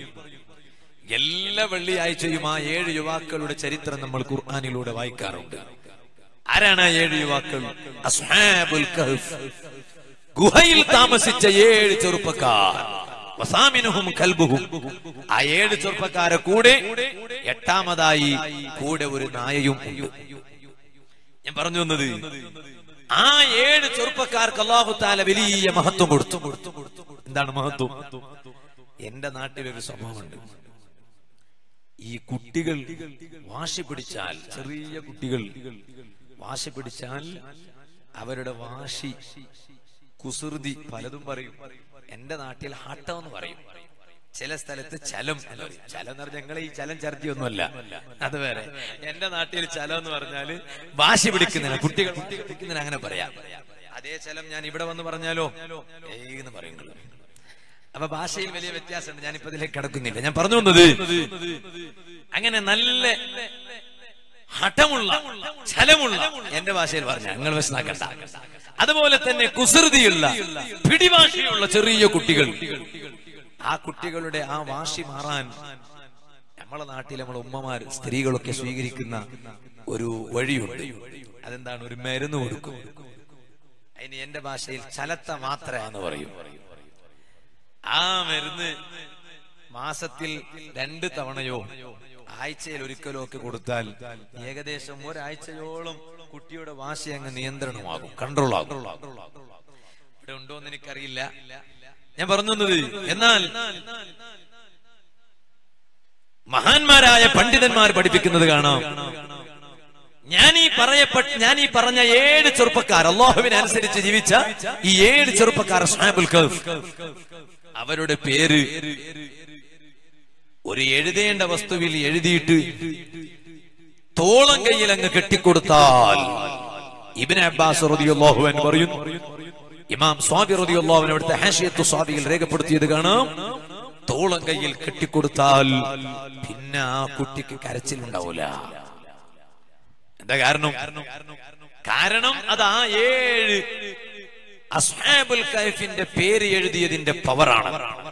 എല്ലാ വെള്ളിയാഴ്ചയും ആ 7 യുവാക്കളുടെ ചരിത്രം നമ്മൾ ഖുർആനിലൂടെ വായിക്കാറുണ്ട്. ആരാണ് ആ 7 യുവാക്കൾ? അസ്ഹാബുൽ കഹ്ഫ്, ഗുഹയിൽ താമസിച്ച 7 ചെറുപ്പക്കാർ. വസാമിനുഹും കൽബുഹും. ആ 7 ചെറുപ്പക്കാരെ കൂടെ 8ാമതായി കൂടെ ഒരു നായയും ഉണ്ട്. ഞാൻ പറഞ്ഞു വന്നത്, ആ 7 ചെറുപ്പക്കാർക്ക് അല്ലാഹു തആല വലിയ മഹത്വം കൊടുത്തു. എന്താണ് മഹത്വം? എന്റെ നാട്ടിലൊരു സ്വഭാവമുണ്ട്. ഈ കുട്ടികൾ വാശി പിടിച്ചാൽ, ചെറിയ കുട്ടികൾ വാശി പിടിച്ചാൽ അവരുടെ വാശി, കുസൃതി പലതും പറയും. എന്റെ നാട്ടിൽ ഹട്ടം എന്ന് പറയും, ചില സ്ഥലത്ത് ചലം എന്ന് പറയും. ചലം എന്ന് പറഞ്ഞാൽ ഞങ്ങളെ ഈ ചലം ചർച്ചയൊന്നുമല്ല, അത് വേറെ. എന്റെ നാട്ടിൽ ചലം എന്ന് പറഞ്ഞാല് വാശി പിടിക്കുന്നതിന്, കുട്ടികൾ പിടിക്കുന്നതിന് അങ്ങനെ പറയാം. അതേ ചലം ഞാൻ ഇവിടെ വന്ന് പറഞ്ഞാലോ എന്ന് പറയുന്നത്. അപ്പൊ ഭാഷയിൽ വലിയ വ്യത്യാസമുണ്ട്. ഞാനിപ്പോ ഇതിലേക്ക് കിടക്കുന്നില്ല. ഞാൻ പറഞ്ഞു വന്നത്, അങ്ങനെ നല്ല ഹഠമുള്ള, ചലമുള്ള, എന്റെ ഭാഷയിൽ പറഞ്ഞ നിങ്ങൾ മനസ്സിലാക്കണ്ട, അതുപോലെ തന്നെ കുസൃതിയുള്ള, പിടിവാശിയുള്ള ചെറിയ കുട്ടികൾ. ആ കുട്ടികളുടെ ആ വാശി മാറാൻ നമ്മളെ നാട്ടിൽ നമ്മളെ ഉമ്മമാര്, സ്ത്രീകളൊക്കെ സ്വീകരിക്കുന്ന ഒരു വഴിയുണ്ട്. അതെന്താണ്? ഒരു മരുന്ന് കൊടുക്കും. അതിന് എന്റെ ഭാഷയിൽ ചലത്ത മാത്ര എന്ന് പറയും. ആ മരുന്ന് മാസത്തിൽ 2 തവണയോ ആഴ്ചയിൽ ഒരിക്കലോ ഒക്കെ കൊടുത്താൽ ഏകദേശം ഒരാഴ്ചയോളം കുട്ടിയുടെ വാശി അങ്ങ് നിയന്ത്രണമാകും, കൺട്രോൾ ആകും. ഇവിടെ ഉണ്ടോന്ന് എനിക്കറിയില്ല, ഞാൻ പറഞ്ഞത്. എന്നാൽ മഹാന്മാരായ പണ്ഡിതന്മാർ പഠിപ്പിക്കുന്നത് കാണാം. ഞാൻ ഈ പറഞ്ഞ 7 ചെറുപ്പക്കാർ, അല്ലാഹുവിനെ അനുസരിച്ച് ജീവിച്ച ഈ 7 ചെറുപ്പക്കാർ അസ്ഹാബുൽ കഹ്ഫ്, അവരുടെ പേര് ഒരു എഴുതേണ്ട വസ്തുവിൽ എഴുതിയിട്ട് തോളം കയ്യിൽ അങ്ങ് കെട്ടിക്കൊടുത്താൽ, ഇബ്നു അബ്ബാസ് റളിയല്ലാഹു അൻഹു പറയുന്നു, ഇമാം സ്വാബി റളിയല്ലാഹു അൻഹു അവിടുത്തെ ഹാഷിയത്തു സ്വാബിയിൽ രേഖപ്പെടുത്തിയത് കാണാം, തോളം കയ്യിൽ കെട്ടിക്കൊടുത്താൽ പിന്നെ ആ കുട്ടിക്ക് കരച്ചിലുണ്ടാവൂല. എന്താ കാരണം അത് ആ 7 അസ്ഹാബുൽ കഹ്ഫിന്റെ പേര് എഴുതിയതിന്റെ പവറാണ്.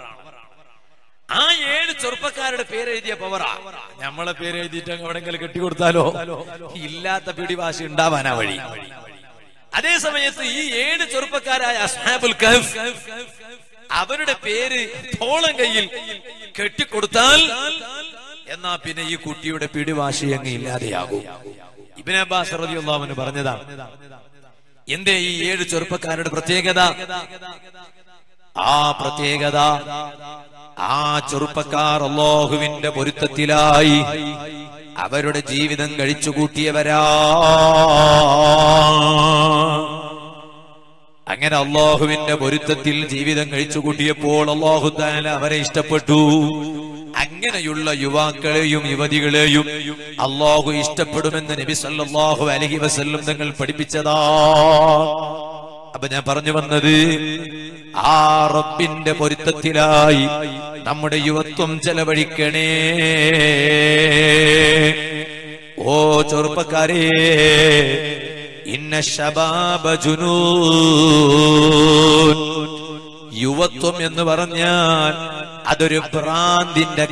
ആ 7 ചെറുപ്പക്കാരുടെ പേര് എഴുതിയ പവറാ. നമ്മളെ പേര് എഴുതിയിട്ട് എവിടെങ്കിലും കെട്ടിക്കൊടുത്താലോ ഇല്ലാത്ത പിടിവാശി ഉണ്ടാവാനാ വഴി. അതേ സമയത്ത് ഈ 7 ചെറുപ്പക്കാരായ അസ്ഹാബുൽ കഹ്ഫ് അവരുടെ പേര് തോളം കയ്യിൽ കെട്ടിക്കൊടുത്താൽ എന്നാ പിന്നെ ഈ കുട്ടിയുടെ പിടിവാശി അങ്ങ് ഇല്ലാതെയാകും. ഇബ്നു അബ്ബാസ് റളിയല്ലാഹു അൻഹു പറഞ്ഞതാണ്. എന്തേ ഈ 7 ചെറുപ്പക്കാരുടെ പ്രത്യേകത? ആ പ്രത്യേകത, ആ ചെറുപ്പക്കാർ അല്ലാഹുവിന്റെ പൊരുത്തത്തിലായി അവരുടെ ജീവിതം കഴിച്ചുകൂട്ടിയവരാ. അങ്ങനെ അല്ലാഹുവിന്റെ പൊരുത്തത്തിൽ ജീവിതം കഴിച്ചുകൂട്ടിയപ്പോൾ അല്ലാഹു തആല അവരെ ഇഷ്ടപ്പെട്ടു. അങ്ങനെയുള്ള യുവാക്കളെയും യുവതികളെയും അല്ലാഹു ഇഷ്ടപ്പെടുമെന്ന് നബി സല്ലല്ലാഹു അലൈഹി വസല്ലം തങ്ങൾ പഠിപ്പിച്ചതാ. അപ്പൊ ഞാൻ പറഞ്ഞു വന്നത്, ആ റബ്ബിന്റെ പൊരുത്തത്തിലായി നമ്മുടെ യുവത്വം ചെലവഴിക്കണേ. ഓ ചെറുപ്പക്കാരെ, ഇന്ന ശബാബ ജുനൂൻ, യുവത്വം എന്ന് പറഞ്ഞാൽ അതൊരു ഭ്രാന്തിന്റെ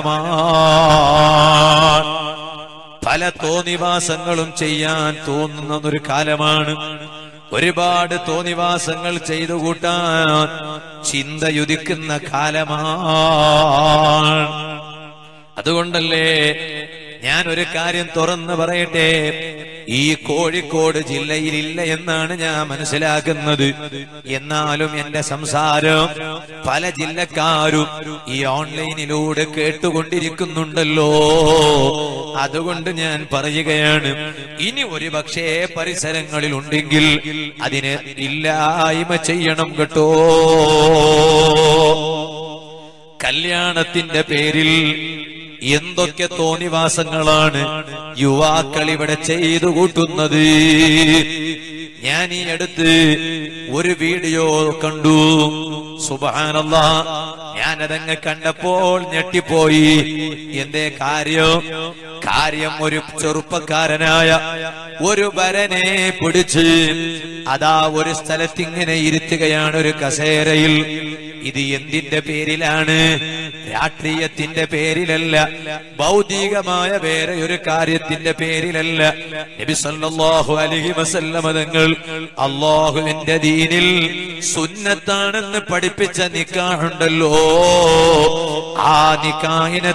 കാലമാണ്. പല തോന്നിവാസങ്ങളും ചെയ്യാൻ തോന്നുന്ന ഒരു കാലമാണ്. ഒരുപാട് തോന്നിവാസങ്ങൾ ചെയ്തു കൂട്ടാൻ ചിന്തയുദിക്കുന്ന കാലമാണ്. അതുകൊണ്ടല്ലേ ഞാൻ ഒരു കാര്യം തുറന്നു പറയട്ടെ, ഈ കോഴിക്കോട് ജില്ലയിലില്ല എന്നാണ് ഞാൻ മനസ്സിലാക്കുന്നത്. എന്നാലും എന്റെ സംസാരം പല ജില്ലക്കാരും ഈ ഓൺലൈനിലൂടെ കേട്ടുകൊണ്ടിരിക്കുന്നുണ്ടല്ലോ. അതുകൊണ്ട് ഞാൻ പറയുകയാണ്, ഇനി ഒരു പക്ഷേ പരിസരങ്ങളിൽ ഉണ്ടെങ്കിൽ അതിനെ ഇല്ലായ്മ ചെയ്യണം കേട്ടോ. കല്യാണത്തിന്റെ പേരിൽ എന്തൊക്കെ തോന്നിവാസങ്ങളാണ് യുവാക്കൾ ഇവിടെ ചെയ്തു കൂട്ടുന്നത്. ഞാൻ ഈ അടുത്ത് ഒരു വീഡിയോ കണ്ടു. സുബ്ഹാനല്ലാഹ്, ഞാനതങ്ങ് കണ്ടപ്പോൾ ഞെട്ടിപ്പോയി. എന്തേ കാര്യം ഒരു ചെറുപ്പക്കാരനായ ഒരു വരനെ പിടിച്ച് അതാ ഒരു സ്ഥലത്തിങ്ങനെ ഇരുത്തുകയാണ്, ഒരു കസേരയിൽ. ഇത് എന്തിന്റെ പേരിലാണ്? രാഷ്ട്രീയത്തിന്റെ പേരിലല്ല, ഭൗതികമായ വേറെ ഒരു കാര്യത്തിന്റെ പേരിലല്ല. നബി സല്ലല്ലാഹു അലൈഹി വസല്ലം തങ്ങൾ അല്ലാഹുവിന്റെ ദീനിൽ സുന്നത്താണെന്ന് പഠിപ്പിച്ച നിക്കാഹുണ്ടല്ലോ, ആ നിക്കാഹിനെ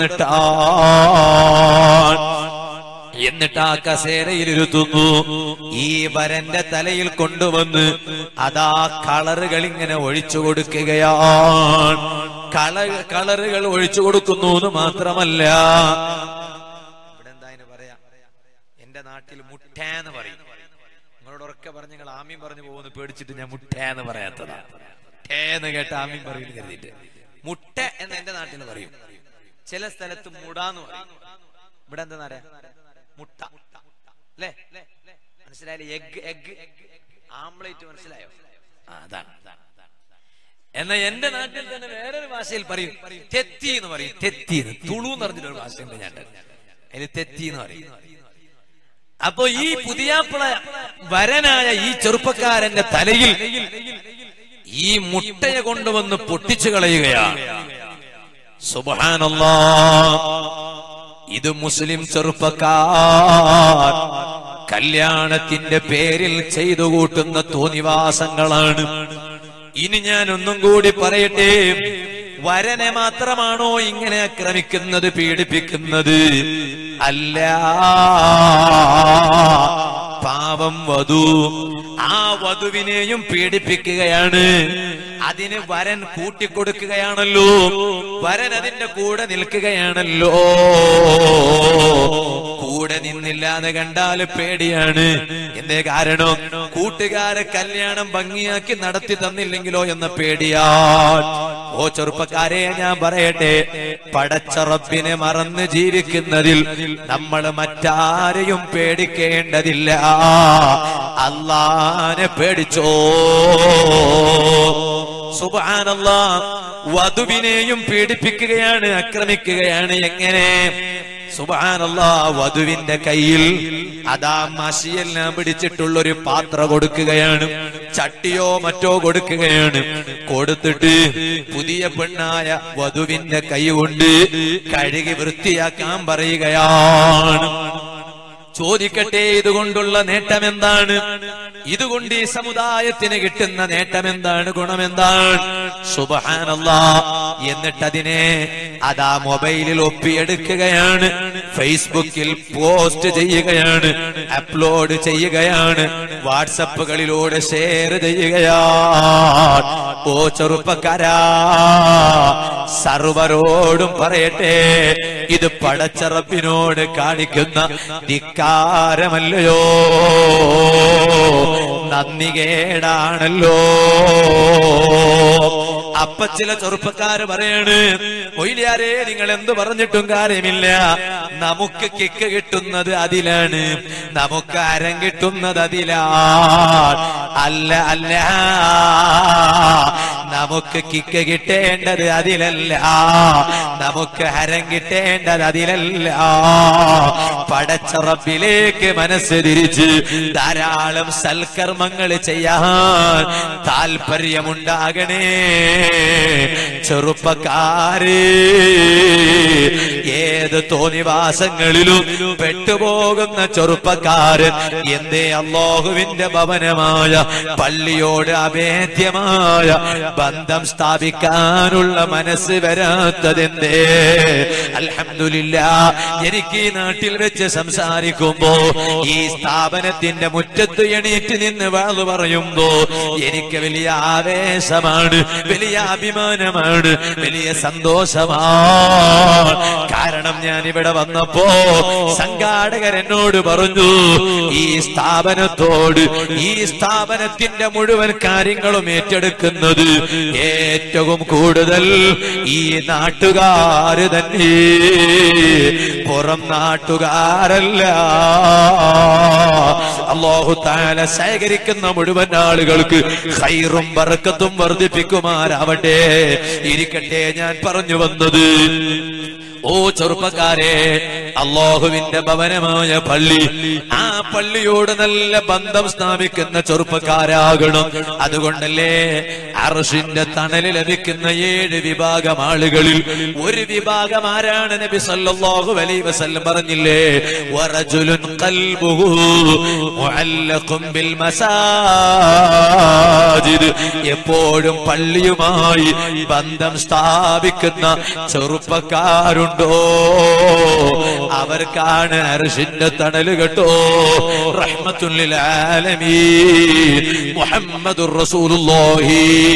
എന്നിട്ട് ആ കസേരയിൽ ഇരുത്തുന്നു. ഈ വരന്റെ തലയിൽ കൊണ്ടുവന്ന് അതാ കളറുകൾ ഇങ്ങനെ ഒഴിച്ചു കൊടുക്കുകയാണ്. കളറുകൾ ഒഴിച്ചു കൊടുക്കുന്നു എന്ന് മാത്രമല്ല, ഇവിടെ എന്താ പറയാ, എന്റെ നാട്ടിൽ മുട്ടേന്ന് പറയും. നിങ്ങളോട് ഉറക്കെ പറഞ്ഞ് നിങ്ങൾ ആമീൻ പറഞ്ഞു പോകുന്നു പേടിച്ചിട്ട് ഞാൻ മുട്ടേന്ന് പറയാത്തതാ. ടേന്ന് കേട്ട ആമീൻ പറയും കരുതിയിട്ട്. മുട്ട എന്ന് എന്റെ നാട്ടിൽ പറയും. ചില സ്ഥലത്ത് മുടാന്ന് പറയും. ഇവിടെ എന്താ പറയാ, മുട്ട അല്ലേ? മനസ്സിലായില്ലേ? എഗ് ആംപ്ലേറ്റ് മനസ്സിലായോ? അതാണ്. എന്നാ എന്റെ നാട്ടിൽ തന്നെ വേറൊരു ഭാഷയിൽ പറയും, തെത്തി എന്ന് പറയും. തെത്തി, തുളു എന്ന് പറഞ്ഞിട്ടൊരു ഭാഷയുണ്ട് ഞാൻ, അതിൽ തെത്തി എന്ന് പറയും. അപ്പൊ ഈ പുതിയാപ്പിള വരനായ ഈ ചെറുപ്പക്കാരന്റെ തലയിൽ ഈ മുട്ടയെ കൊണ്ടുവന്ന് പൊട്ടിച്ചു കളയുകയാണ്. സുബ്ഹാനല്ലാഹ്, ഇത് മുസ്ലിം ചെറുപ്പക്കാർ കല്യാണത്തിന്റെ പേരിൽ ചെയ്തു കൂട്ടുന്ന തോന്നിവാസങ്ങളാണ്. ഇനി ഞാൻ ഒന്നും കൂടി പറയട്ടെ, വരനെ മാത്രമാണോ ഇങ്ങനെ ആക്രമിക്കുന്നത്, പീഡിപ്പിക്കുന്നത്? അല്ല, പാവം വധു, ആ വധുവിനെയും പീഡിപ്പിക്കുകയാണ്. അതിന് വരൻ കൂട്ടിക്കൊടുക്കുകയാണല്ലോ, വരൻ അതിന്റെ കൂടെ നിൽക്കുകയാണല്ലോ. കൂടെ നിന്നില്ലാതെ കണ്ടാൽ പേടിയാണ്. എന്തേ കാരണം? കൂട്ടുകാരെ കല്യാണം ഭംഗിയാക്കി നടത്തി തന്നില്ലെങ്കിലോ എന്ന പേടിയാണ്. ഓ ചെറുപ്പക്കാരെ, ഞാൻ പറയട്ടെ, പടച്ച റബ്ബിനെ മറന്ന് ജീവിക്കുന്നതിൽ നമ്മൾ മറ്റാരെയും പേടിക്കേണ്ടതില്ല. അല്ലാഹനെ പേടിച്ചോ. സുബ്ഹാനല്ലാഹ്, വധുവിനെയും പീഡിപ്പിക്കുകയാണ്, ആക്രമിക്കുകയാണ്. എങ്ങനെ? സുബ്ഹാനല്ലാഹ്, വധുവിന്റെ കയ്യിൽ അതാ മഷിയെല്ലാം പിടിച്ചിട്ടുള്ളൊരു പാത്രം കൊടുക്കുകയാണ്, ചട്ടിയോ മറ്റോ കൊടുക്കുകയാണ്. കൊടുത്തിട്ട് പുതിയ പെണ്ണായ വധുവിന്റെ കൈ കൊണ്ട് കഴുകി വൃത്തിയാക്കാൻ പറയുകയാണ്. ചോദിക്കട്ടെ, ഇതുകൊണ്ടുള്ള നേട്ടം എന്താണ്? ഇതുകൊണ്ട് ഈ സമുദായത്തിന് കിട്ടുന്ന നേട്ടം എന്താണ്, ഗുണമെന്താണ്? സുബ്ഹാനല്ലാഹ്. എന്നിട്ടതിനെ അതാ മൊബൈലിൽ ഒപ്പിയെടുക്കുകയാണ്, ഫേസ്ബുക്കിൽ പോസ്റ്റ് ചെയ്യുകയാണ്, അപ്ലോഡ് ചെയ്യുകയാണ്, വാട്സപ്പുകളിലൂടെ ഷെയർ ചെയ്യുകയാണ്. ഓ ചെറുപ്പക്കാരാ, സർവരോടും പറയട്ടെ, ഇത് പടച്ച റബ്ബിനോട് കാണിക്കുന്ന ധിക്കാരമല്ലയോ, നന്ദികേടാണല്ലോ. അപ്പൊ ചില ചെറുപ്പക്കാര് പറയാണ്, മൊയ്ലിയാരെ നിങ്ങൾ എന്ത് പറഞ്ഞിട്ടും കാര്യമില്ല, നമുക്ക് കിക്ക് കിട്ടുന്നത് അതിലാണ്, നമുക്ക് അരം കിട്ടുന്നത് അതിലാണ്. അല്ല അല്ല, നമുക്ക് കിക്ക് കിട്ടേണ്ടത് അതിലല്ല, നമുക്ക് ഹരം കിട്ടേണ്ടത് അതിലല്ല. പടച്ച റബ്ബിലേക്ക് മനസ്സ് തിരിച്ച് ധാരാളം സൽക്കർമ്മങ്ങൾ ചെയ്യാൻ താല്പര്യമുണ്ടാകണേ ചെറുപ്പക്കാരെ. ഏത് തോന്നിവാസങ്ങളിലും പെട്ടുപോകുന്ന ചെറുപ്പക്കാരൻ എന്തേ അല്ലാഹുവിന്റെ ഭവനമായ പള്ളിയോട് അഭേദ്യമായ ബന്ധം സ്ഥാപിക്കാനുള്ള മനസ്സ് വരാത്തതെന്തേ? അൽഹംദുലില്ലാഹ്, എനിക്ക് ഈ നാട്ടിൽ വെച്ച് സംസാരിക്കുമ്പോ, ഈ സ്ഥാപനത്തിന്റെ മുറ്റത്ത് എണീറ്റ് നിന്ന് വാള് പറയുമ്പോ എനിക്ക് വലിയ ആവേശമാണ്, വലിയ അഭിമാനമാണ്, വലിയ സന്തോഷമാണ്. കാരണം ഞാൻ ഇവിടെ വന്നപ്പോ സംഘാടകർ എന്നോട് പറഞ്ഞു, ഈ സ്ഥാപനത്തോട്, ഈ സ്ഥാപനത്തിന്റെ മുഴുവൻ കാര്യങ്ങളും ഏറ്റെടുക്കുന്നത് ഏറ്റവും കൂടുതൽ ഈ നാട്ടുകാര് തന്നെ, പുറം നാട്ടുകാരല്ല. അല്ലാഹു തആല ശേഖരിക്കുന്ന മുഴുവൻ ആളുകൾക്ക് ഖൈറും ബറക്കത്തും വർദ്ധിപ്പിക്കുമാറാവട്ടെ. ഇരിക്കട്ടെ, ഞാൻ പറഞ്ഞു വന്നത്, ഓ ചെറുപ്പക്കാരെ, അല്ലാഹുവിന്റെ ഭവനമായ പള്ളി, ആ പള്ളിയോട് നല്ല ബന്ധം സ്ഥാപിക്കുന്ന ചെറുപ്പക്കാരാകണം. അതുകൊണ്ടല്ലേ അർശിന്റെ തണല് ലഭിക്കുന്ന 7 വിഭാഗം ആളുകളിൽ ഒരു വിഭാഗം ആരാണ്? നബി സല്ലല്ലാഹു അലൈഹി വസല്ലം പറഞ്ഞില്ലേ, വറജുലുൻ ഖൽബുഹു മുഅല്ലഖുൻ ബിൽ മസാജിദ്. എപ്പോഴും പള്ളിയുമായി ബന്ധം സ്ഥാപിക്കുന്ന ചെറുപ്പക്കാരുണ്ടോ, അവർക്കാണ് അർശിന്റെ തണല് കേട്ടോ. റഹ്മത്തുൽ ലിൽ ആലമീൻ മുഹമ്മദുർ റസൂലുള്ളാഹി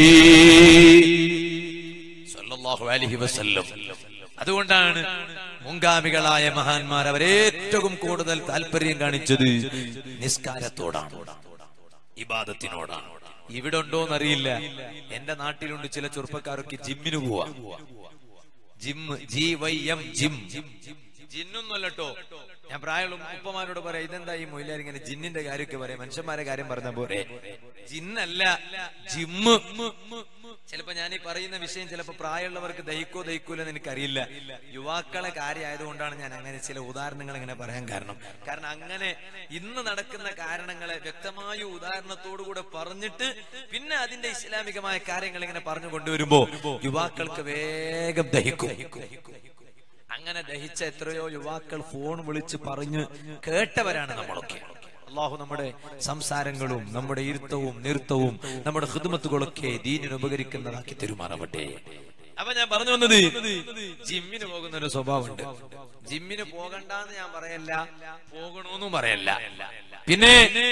സ്വല്ലല്ലാഹു അലൈഹി വസല്ലം. അതുകൊണ്ടാണ് മുൻഗാമികളായ മഹാന്മാർ അവരേറ്റവും കൂടുതൽ താല്പര്യം കാണിച്ചത് നിസ്കാരത്തോടാണ്, ഇബാദത്തിനോടാണ്. ഇവിടെ ഉണ്ടോന്നറിയില്ല, എന്റെ നാട്ടിലുണ്ട് ചില ചെറുപ്പക്കാരൊക്കെ ജിമ്മിന് പോവാ. Gym, GYM, gym. ജിന്നൊന്നുമല്ലോ. ഞാൻ പ്രായമുള്ള ഉപ്പമാരോട് പറയാം, ഇതെന്താ ഈ മൊയിലാർ ഇങ്ങനെ ജിന്നിന്റെ കാര്യമൊക്കെ പറയാം, മനുഷ്യന്മാരെ കാര്യം പറഞ്ഞ പോലെ. ജിന്നല്ല, ജിമ്മ്. ചിലപ്പോ ഞാൻ ഈ പറയുന്ന വിഷയം ചിലപ്പോ പ്രായമുള്ളവർക്ക് ദഹിക്കൂലെന്ന് എനിക്കറിയില്ല. യുവാക്കളെ കാര്യമായതുകൊണ്ടാണ് ഞാൻ അങ്ങനെ ചില ഉദാഹരണങ്ങൾ ഇങ്ങനെ പറയാൻ കാരണം അങ്ങനെ ഇന്ന് നടക്കുന്ന കാരണങ്ങളെ വ്യക്തമായ ഉദാഹരണത്തോടുകൂടെ പറഞ്ഞിട്ട് പിന്നെ അതിന്റെ ഇസ്ലാമികമായ കാര്യങ്ങൾ ഇങ്ങനെ പറഞ്ഞു കൊണ്ടുവരുമ്പോ യുവാക്കൾക്ക് വേഗം ദഹിക്കും. അങ്ങനെ ദഹിച്ച എത്രയോ യുവാക്കൾ ഫോൺ വിളിച്ച് പറഞ്ഞ് കേട്ടവരാണ് നമ്മളൊക്കെ. അല്ലാഹു നമ്മുടെ സംസാരങ്ങളും നമ്മുടെ ഇരുത്തവും നിർത്തവും നമ്മുടെ ഖിദ്മത്തുകളൊക്കെ ദീനിന് ഉപകരിക്കുന്നതാക്കി തരുമാറാവട്ടെ. അപ്പൊ ഞാൻ പറഞ്ഞു വന്നത്, ജിമ്മിന് പോകുന്ന ഒരു സ്വഭാവമുണ്ട്. ജിമ്മിന് പോകണ്ടെന്ന് ഞാൻ പറയല്ല, പോകണമെന്നും പറയല്ല. പിന്നെ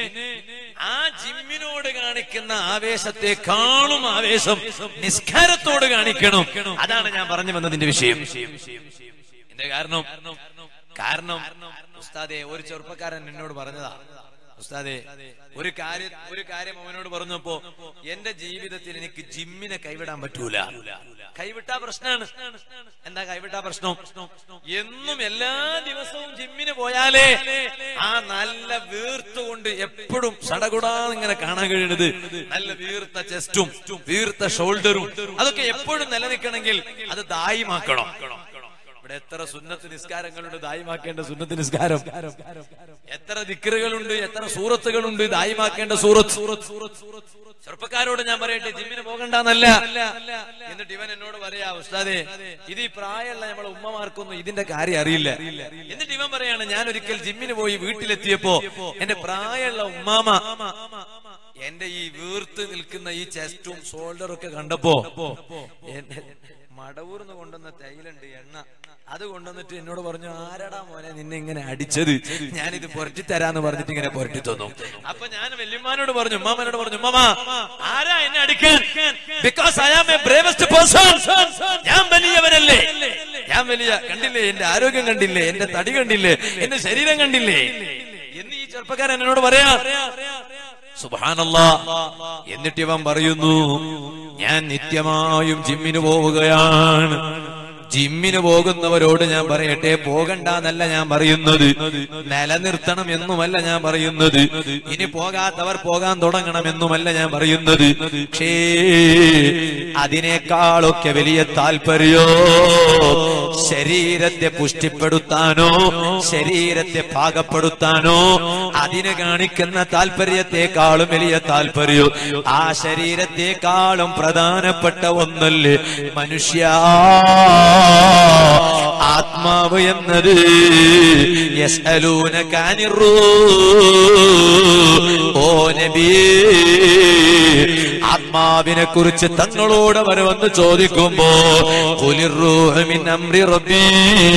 ആ ജിമ്മിനോട് കാണിക്കുന്ന ആവേശത്തെക്കാളും ആവേശം നിസ്കാരത്തോട് കാണിക്കണം. അതാണ് ഞാൻ പറഞ്ഞു വന്നതിന്റെ വിഷയം. എന്റെ കാരണം ഉസ്താദെ, ഒരു ചെറുപ്പക്കാരൻ എന്നോട് പറഞ്ഞതാ, ഉസ്താദെ ഒരു കാര്യം അവനോട് പറഞ്ഞപ്പോ, എന്റെ ജീവിതത്തിൽ എനിക്ക് ജിമ്മിനെ കൈവിടാൻ പറ്റൂല. കൈവിട്ടാ പ്രശ്നമാണ്. എന്താ കൈവിട്ടാ പ്രശ്നം? എന്നും എല്ലാ ദിവസവും ജിമ്മിന് പോയാലേ ആ നല്ല വീർത്തുകൊണ്ട് എപ്പോഴും സടകുടാന്നിങ്ങനെ കാണാൻ കഴിയുന്നത്, നല്ല വീർത്ത ചെസ്റ്റും വീർത്ത ഷോൾഡറും അതൊക്കെ എപ്പോഴും നിലനിൽക്കണമെങ്കിൽ അത് ദായിമാക്കണം. ഇവിടെ എത്ര സുന്നത്ത് നിസ്കാരങ്ങളുണ്ട്, ദായിമാക്കേണ്ട സുന്നത്ത് നിസ്കാരം. എത്ര ദിക്റുകളുണ്ട്, എത്ര സൂറത്തുകളുണ്ട്, ദായിമാക്കേണ്ട സൂറത്ത്. ചെറുപ്പക്കാരോട് ഞാൻ പറയട്ടെ, ജിമ്മിന് പോകണ്ടെന്നല്ല. എന്നിട്ട് ഇവൻ എന്നോട് പറയാ, ഉസ്താദേ ഇത് ഈ പ്രായമുള്ള നമ്മളെ ഉമ്മമാർക്കൊന്നും ഇതിന്റെ കാര്യം അറിയില്ല. എന്നിട്ട് ഇവൻ പറയാണ്, ഞാൻ ഒരിക്കൽ ജിമ്മിന് പോയി വീട്ടിലെത്തിയപ്പോ എന്റെ പ്രായമുള്ള ഉമ്മാമ എന്റെ ഈ വീർത്ത് നിൽക്കുന്ന ഈ ചെസ്റ്റും ഷോൾഡറും ഒക്കെ കണ്ടപ്പോ മടവൂർന്ന് കൊണ്ടുവന്ന തൈലുണ്ട്, എണ്ണ, അത് കൊണ്ടുവന്നിട്ട് എന്നോട് പറഞ്ഞു, ആരാടാ മോനെ നിന്നെ ഇങ്ങനെ അടിച്ചത്, ഞാനിത് പുരട്ടി തരാന്ന് പറഞ്ഞിട്ട് ഇങ്ങനെ പുരട്ടി തന്നു. അപ്പൊ ഞാൻ വല്യമ്മാനോട് പറഞ്ഞു, ഉമ്മാമനോട് പറഞ്ഞു, ഉമ്മാമ ആരാ എന്നെ അടിക്കാൻ? Because I am a bravest person. ഞാൻ വലിയവനല്ലേ, ഞാൻ വലിയ, കണ്ടില്ലേ എന്റെ ആരോഗ്യം, കണ്ടില്ലേ എന്റെ തടി, കണ്ടില്ലേ എന്റെ ശരീരം, കണ്ടില്ലേ എന്ന് ഈ ചെറുപ്പക്കാരൻ എന്നോട് പറയാ. സുബ്ഹാനല്ലാഹ്. എന്നിട്ട് ഇവൻ പറയുന്നു, ഞാൻ നിത്യമായും ജിമ്മിന് പോവുകയാണ്. ജിമ്മിന് പോകുന്നവരോട് ഞാൻ പറയട്ടെ, പോകണ്ടെന്നല്ല ഞാൻ പറയുന്നത്, നിലനിർത്തണം എന്നുമല്ല ഞാൻ പറയുന്നത്, ഇനി പോകാത്തവർ പോകാൻ തുടങ്ങണമെന്നുമല്ല ഞാൻ പറയുന്നത്. പക്ഷേ അതിനേക്കാളൊക്കെ വലിയ താല്പര്യോ ശരീരത്തെ പുഷ്ടിപ്പെടുത്താനോ ശരീരത്തെ പാകപ്പെടുത്താനോ അതിന് കാണിക്കുന്ന താല്പര്യത്തെക്കാളും വലിയ താല്പര്യം ആ ശരീരത്തെക്കാളും പ്രധാനപ്പെട്ട ഒന്നല്ലേ മനുഷ്യ ആത്മാവ് എന്നത്. യസ്അലൂനക അനിർ റൂഹ്, ഓ നബിയേ ആത്മാവിനെ കുറിച്ച് തങ്ങളോട് അവർ വന്ന് ചോദിക്കുമ്പോ ഖുലിർ റൂഹ് മിൻ അംരി റബ്ബി,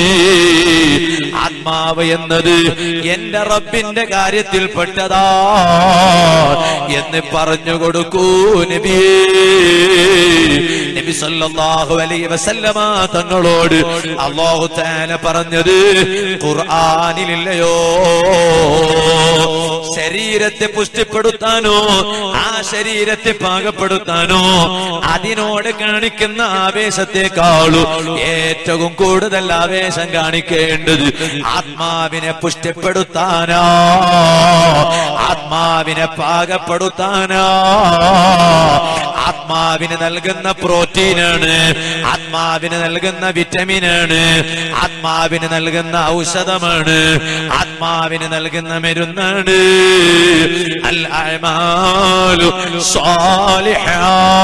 ആത്മാവ് എന്നത് എന്റെ റബ്ബിന്റെ കാര്യത്തിൽപ്പെട്ടതാ എന്ന് പറഞ്ഞു കൊടുക്കൂ നബിയേ. നബി സല്ലല്ലാഹു അലൈഹി വസല്ലമ തങ്ങളോട് അല്ലാഹു തആല പറഞ്ഞത് ഖുർആനിലില്ലയോ? ശരീരത്തെ പുഷ്ടിപ്പെടുത്താനോ ആ ശരീരത്തെ പാകപ്പെടുത്താനോ അതിനോട് കാണിക്കുന്ന ആവേശത്തെക്കാളും ഏറ്റവും കൂടുതൽ ആവേശം കാണിക്കേണ്ടത് ആത്മാവിനെ പുഷ്ടിപ്പെടുത്താനോ ആത്മാവിനെ പാകപ്പെടുത്താനോ. ആത്മാവിന് നൽകുന്ന പ്രോട്ടീനാണ്, ആത്മാവിന് നൽകുന്ന വിറ്റമിനാണ്, ആത്മാവിന് നൽകുന്ന ഔഷധമാണ്, ആത്മാവിന് നൽകുന്ന മരുന്നാണ്. അൽ അഅ്മാലു സ്വാലിഹാ,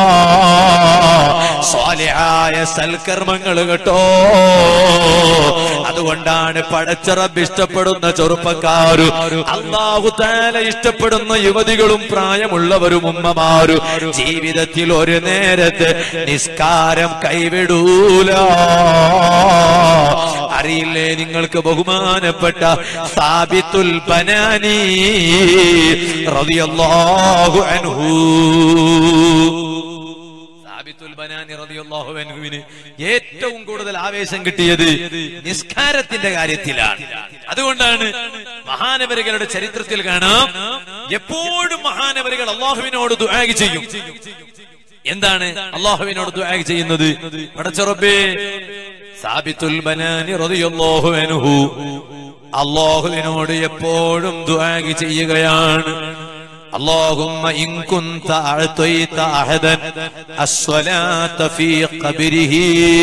സ്വാലിഹായ സൽക്കർമ്മങ്ങൾ കേട്ടോ. അതുകൊണ്ടാണ് പടച്ച റബ്ബ് ഇഷ്ടപ്പെടുന്ന ചെറുപ്പക്കാരും അല്ലാഹു തആല ഇഷ്ടപ്പെടുന്ന യുവതികളും പ്രായമുള്ളവരും ഉമ്മമാരും ജീവിതത്തിൽ ഒരു നേരത്തെ നിസ്കാരം കൈവിടൂല. അറിയില്ലേ നിങ്ങൾക്ക് ബഹുമാനപ്പെട്ട സാബിത്തുൽ ബനാനി റളിയല്ലാഹു അൻഹു, സാബിത്തുൽ ബനാനി റളിയല്ലാഹു അൻഹുവിന് ഏറ്റവും കൂടുതൽ ആവേശം കിട്ടിയത് നിസ്കാരത്തിന്റെ കാര്യത്തിലാണ്. അതുകൊണ്ടാണ് മഹാനവരുകളുടെ ചരിത്രത്തിൽ കാണാം, എപ്പോഴും മഹാനവരുകൾ അല്ലാഹുവിനോട് ദുആ ചെയ്യും. എന്താണ് അല്ലാഹുവിനോട് ദുആ ചെയ്യുന്നത്? പടച്ച റബ്ബേ, സാബിത്തുൽ ബനാനി റളിയല്ലാഹു അൻഹു അല്ലാഹുവിനോട് എപ്പോഴും ദുആ ചെയ്യുകയാണ്. اللهم إن كنت أعطيت أحدا الصلاة في قبره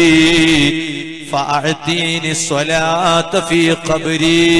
فأعطيني الصلاة في قبري.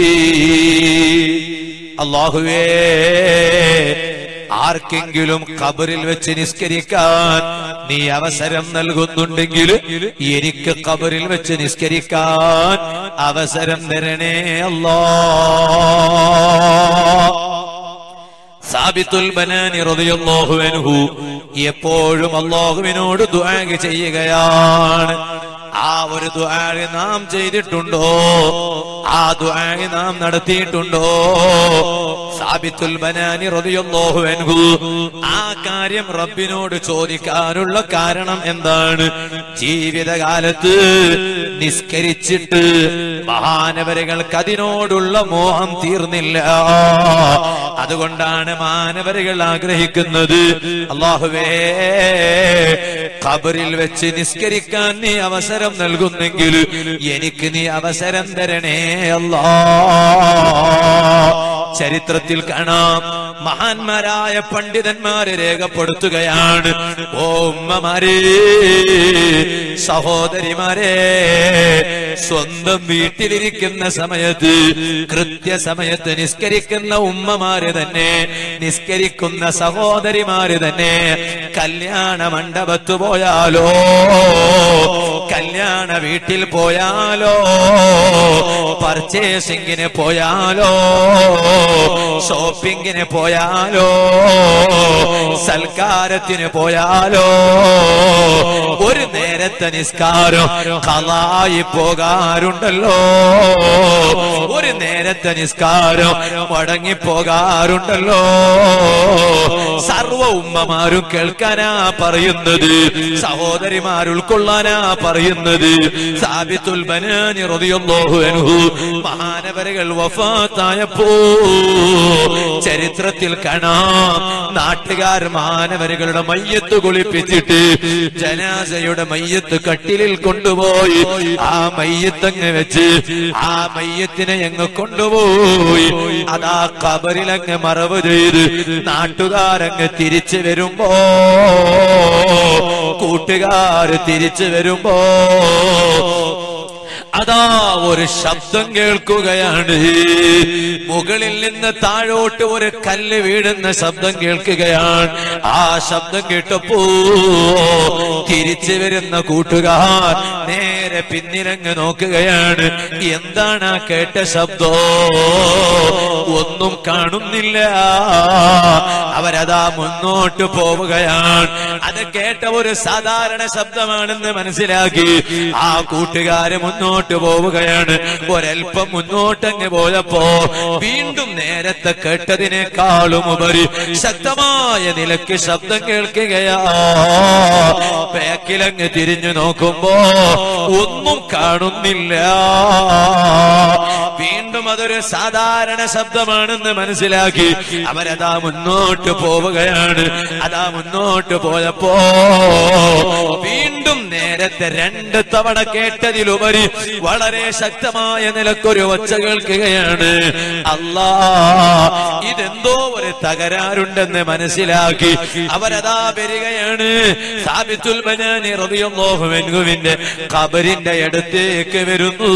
അല്ലാഹുവേ, ആർക്കെങ്കിലും ഖബറിൽ വെച്ച് നിസ്കരിക്കാൻ നീ അവസരം നൽകുന്നുണ്ടെങ്കിൽ എനിക്ക് ഖബറിൽ വെച്ച് നിസ്കരിക്കാൻ അവസരം തരണേ അല്ലാഹ്. സാബിത്തുൽ ബനാനി റളിയല്ലാഹു അൻഹു എപ്പോഴും അല്ലാഹുവിനോട് ദുആ ചെയ്യുകയാണ്. ആ ഒരു ദുആ നാം ചെയ്തിട്ടുണ്ടോ? ആ ദുആ നാം നടത്തിയിട്ടുണ്ടോ? സാബിത്തുൽ ബനാനി റളിയല്ലാഹു അൻഹു ആ കാര്യം റബ്ബിനോട് ചോദിക്കാനുള്ള കാരണം എന്താണ്? ജീവിതകാലത്ത് നിസ്കരിച്ചിട്ട് മഹാനവരുകൾക്ക് അതിനോടുള്ള മോഹം തീർന്നില്ല. അതുകൊണ്ടാണ് മാനവരുകൾ ആഗ്രഹിക്കുന്നത്, അല്ലാഹുവേ ഖബറിൽ വെച്ച് നിസ്കരിക്കാൻ നീ അവസരം നൽകുന്നെങ്കിൽ എനിക്ക് നീ അവസരം തരണേ അല്ലാഹ്. ചരിത്രത്തിൽ കാണാം, മഹാന്മാരായ പണ്ഡിതന്മാരെ രേഖപ്പെടുത്തുകയാണ്, ഓ ഉമ്മമാരെ, സഹോദരിമാരെ, സ്വന്തം വീട്ടിലിരിക്കുന്ന സമയത്ത് കൃത്യസമയത്ത് നിസ്കരിക്കുന്ന ഉമ്മമാര് തന്നെ, നിസ്കരിക്കുന്ന സഹോദരിമാര് തന്നെ കല്യാണ മണ്ഡപത്ത് പോയാലോ, കല്യാണ വീട്ടിൽ പോയാലോ, പർച്ചേസിംഗിന് പോയാലോ, ഷോപ്പിംഗിന് പോയാലോ, സൽക്കാരത്തിന് പോയാലോ, ഒരു നേരത്തെ നിസ്കാരം ഖളായി പോകാറുണ്ടല്ലോ, ഒരു നേരത്തെ നിസ്കാരം മടങ്ങിപ്പോകാറുണ്ടല്ലോ. സർവ ഉമ്മമാരും കേൾക്കാനാ പറയുന്നത്, സഹോദരിമാർ ഉൾക്കൊള്ളാനാ പറയുന്നത്. സാബിത്തുൽ ബനാനി റളിയല്ലാഹു അൻഹു മഹാനവരുകൾ വഫാത്തായപ്പോ ചരിത്രത്തിൽ കാണാം, നാട്ടുകാർ മഹാനവരുകളുടെ മയ്യത്ത് കുളിപ്പിച്ചിട്ട് ജനാസയുടെ മയ്യത്ത് കട്ടിലിൽ കൊണ്ടുപോയി ആ മയ്യത്തങ്ങ് വെച്ച് ആ മയ്യത്തിനെ അങ്ങ് കൊണ്ടുപോയി അതാ ഖബറിലങ്ങ് മറവ് ചെയ്ത് നാട്ടുകാരങ്ങ് തിരിച്ചു വരുമ്പോ, കൂട്ടുകാർ തിരിച്ചു വരുമ്പോ അതാ ഒരു ശബ്ദം കേൾക്കുകയാണ്. മുകളിൽ നിന്ന് താഴോട്ട് ഒരു കല്ല് വീഴുന്ന ശബ്ദം കേൾക്കുകയാണ്. ആ ശബ്ദം കേട്ടപ്പോ തിരിച്ചു വരുന്ന കൂട്ടുകാർ നേരെ പിന്നിലങ്ങ് നോക്കുകയാണ്. എന്താണ് ആ കേട്ട ശബ്ദം? ഒന്നും കാണുന്നില്ല. അവരതാ മുന്നോട്ട് പോവുകയാണ്. അത് കേട്ട ഒരു സാധാരണ ശബ്ദമാണെന്ന് മനസ്സിലാക്കി ആ കൂട്ടുകാര് മുന്നോട്ട് പോവുകയാണ്. ഒരൽപ്പം മുന്നോട്ടങ്ങ് പോയപ്പോ വീണ്ടും നേരത്തെ കേട്ടതിനേക്കാളും ഉപരി ശക്തമായ നിലയ്ക്ക് ശബ്ദം കേൾക്കുകയാ. ബാക്കിലങ്ങ് തിരിഞ്ഞു നോക്കുമ്പോ ഒന്നും കാണുന്നില്ല. വീണ്ടും അതൊരു സാധാരണ ശബ്ദമാണെന്ന് മനസ്സിലാക്കി അവരതാ മുന്നോട്ട് പോവുകയാണ്. അതാ മുന്നോട്ട് പോയപ്പോ വീണ്ടും നേരത്തെ 2 തവണ കേട്ടതിലുപരി വളരെ ശക്തമായ നിലക്കൊരു ഒച്ച കേൾക്കുകയാണ്. അല്ലാ, ഇതെന്തോ ഒരു തകരാറുണ്ടെന്ന് മനസ്സിലാക്കി അവരതാ വരികയാണ്. സാബിത്തുൽ ബനാനി റളിയല്ലാഹു അൻഹുവിന്റെ ഖബറിന്റെ അടുത്തേക്ക് വരുന്നു.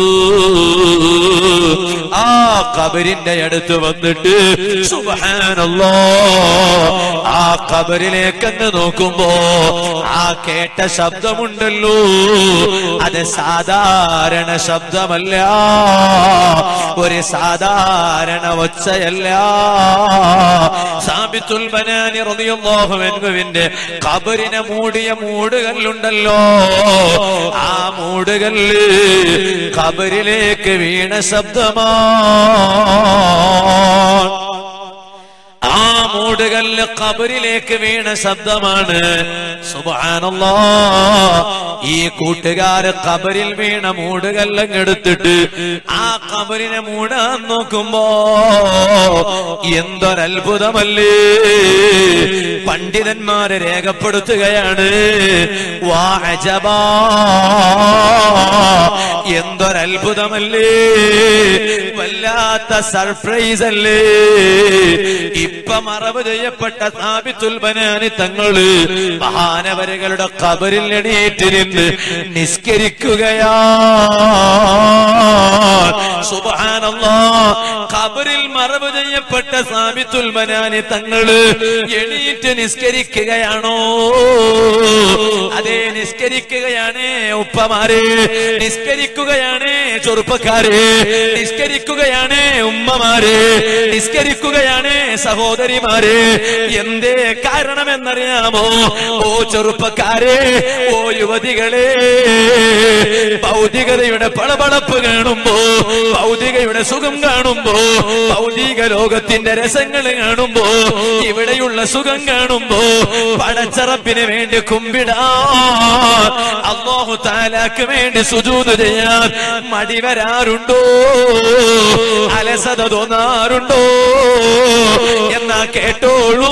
ആ ഖബറിന്റെ അടുത്ത് വന്നിട്ട് സുബ്ഹാനല്ലാഹ്, ആ ഖബറിലേക്കെന്ന് നോക്കുമ്പോ ആ കേട്ട ശബ്ദമുണ്ടല്ലോ, അത് സാധാരണ ശബ്ദമല്ല, ഒരു സാധാരണ ഒച്ചയല്ല. സാബിത്തുൽ ബനാനി റളിയല്ലാഹു അൻഹുവിന്റെ ഖബറിനെ മൂടിയ മൂടുകല്ലുണ്ടല്ലോ, ആ മൂടുകല്ല് ഖബറിലേക്ക് വീണ ശബ്ദമാണ്. ആ മൂടുകല്ല് ഖബറിലേക്ക് വീണ ശബ്ദമാണ്. സുബ്ഹാനല്ലാഹ്, ഈ കൂട്ടുകാര് ഖബറിൽ വീണ മൂടുകല്ലങ്ങെടുത്തിട്ട് ആ ഖബറിനെ മൂടാൻ നോക്കുമ്പോ എന്തൊരത്ഭുതമല്ലേ! പണ്ഡിതന്മാരെ രേഖപ്പെടുത്തുകയാണ്, വാ അജബാ, എന്തൊരത്ഭുതമല്ലേ! വല്ലാത്ത സർപ്രൈസ് അല്ലേ! ഇപ്പൊ മറവ് ചെയ്യപ്പെട്ട സാബിത്തുൽ ബനാനി തങ്ങള് മഹാനവരുകളുടെ ഖബറിൽ എണീറ്റ് നിന്ന് നിസ്കരിക്കുകയാ. സുബ്ഹാനല്ലാഹ്, ഖബറിൽ മറവ് ചെയ്യപ്പെട്ട സാബിത്തുൽ ബനാനി തങ്ങള് എണീറ്റ് നിസ്കരിക്കുകയാണോ? അതേ, നിസ്കരിക്കുകയാണ് ഉപ്പമാരെ, നിസ്കരിക്കുക നിസ്കരിക്കുകയാണ് ചെറുപ്പക്കാരെ, നിസ്കരിക്കുകയാണ് ഉമ്മമാരെ, നിസ്കരിക്കുകയാണ് സഹോദരിമാരെ. എന്തേ കാരണമെന്നറിയാമോ? ഓ ചെറുപ്പക്കാരെ, ഓ യുവതികളെ, ഭൗതികതയുടെ പളപളപ്പ് കാണുമ്പോ, ഭൗതികയുടെ സുഖം കാണുമ്പോ, ഭൗതിക ലോകത്തിന്റെ രസങ്ങൾ കാണുമ്പോ, ഇവിടെയുള്ള സുഖം കാണുമ്പോ പടച്ചറപ്പിന് വേണ്ടി കുമ്പിടാൻ, അല്ലാഹു തആലക്ക് വേണ്ടി സുജൂദ് ചെയ്യാൻ മടി വരാറുണ്ടോ? അലസത തോന്നാറുണ്ടോ? എന്നാ കേട്ടോളൂ,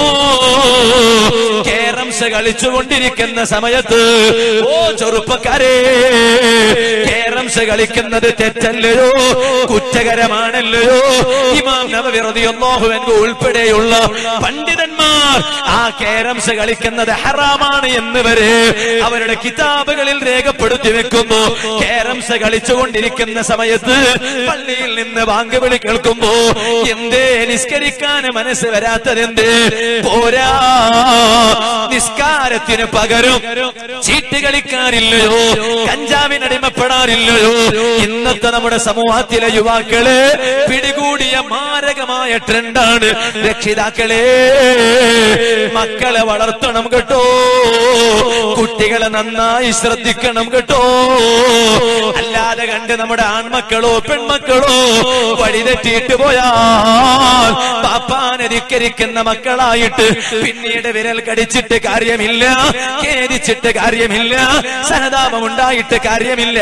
കേരംസ് കളിച്ചുകൊണ്ടിരിക്കുന്ന സമയത്ത് ഓ ചെറുപ്പക്കാരെ, കേരംസ് കളിക്കുന്നത് തെറ്റല്ലയോ, കുറ്റകരമാണല്ലയോ? ഇമാം നവവി റളിയല്ലാഹു അൻഹു ഉൾപ്പെടെയുള്ള പണ്ഡിതന്മാർ ആ കേരംസ് കളിക്കുന്നത് ഹറാമാണ് എന്ന് വരെ അവരുടെ കിതാബുകളിൽ രേഖപ്പെടുത്തി വെക്കുന്നു. കേരംസ് കളിച്ചുകൊണ്ടിരിക്കുന്ന സമയത്ത് പള്ളിയിൽ നിന്ന് ബാങ്ക് വിളി കേൾക്കുമ്പോ എന്തേ നിസ്കരിക്കാൻ മനസ്സ് വരാത്തതെന്തേ? പോരാ, നിസ്കാരത്തിന് പകരം ചീട്ട് കളിക്കാറില്ലയോ, കഞ്ചാവിനടിമപ്പെടാറില്ലയോ? ഇന്നത്തെ നമ്മുടെ സമൂഹത്തിലെ യുവാക്കള് പിടികൂടിയ മാരകമായ ട്രെൻഡാണ്. രക്ഷിതാക്കളെ, മക്കളെ വളർത്തണം കേട്ടോ, കുട്ടികളെ നന്നായി ശ്രദ്ധിക്കണം കേട്ടോ. അല്ലാതെ കണ്ട് നമ്മുടെ ആൺമക്കളോ പെൺമക്കളോ വഴിതെറ്റിയിട്ട് പോയാൽ പാപ്പാനെ ധിക്കരിക്കുന്ന മക്കളായിട്ട് പിന്നീട് വിരൽ കടിച്ചിട്ട് കാര്യമില്ല, ഖേദിച്ചിട്ട് കാര്യമില്ല, സഹതാപമുണ്ടായിട്ട് കാര്യമില്ല.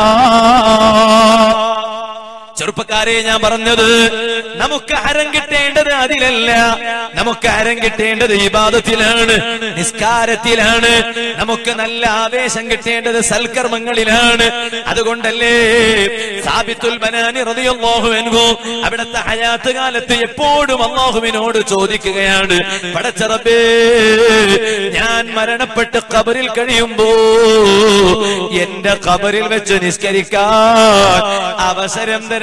ചെറുപ്പക്കാരെ, ഞാൻ പറഞ്ഞത് നമുക്ക് ഹരം കിട്ടേണ്ടത് അതിലല്ല, നമുക്ക് ഹരം കിട്ടേണ്ടത് ഇബാദത്തിലാണ്, നിസ്കാരത്തിലാണ്. നമുക്ക് നല്ല ആവേശം കിട്ടേണ്ടത് സൽക്കർമ്മങ്ങളിലാണ്. അതുകൊണ്ടല്ലേ സാബിത്തുൽ ബനാനി റളിയല്ലാഹു അൻഹു അവിടുത്തെ ഹയാത്ത് കാലത്ത് എപ്പോഴും അല്ലാഹുവിനോട് ചോദിക്കുകയാണ്, പടച്ച റബ്ബേ, ഞാൻ മരണപ്പെട്ട് ഖബറിൽ കഴിയുമ്പോ എന്റെ ഖബറിൽ വെച്ച് നിസ്കരിക്കാൻ അവസരം തരണേ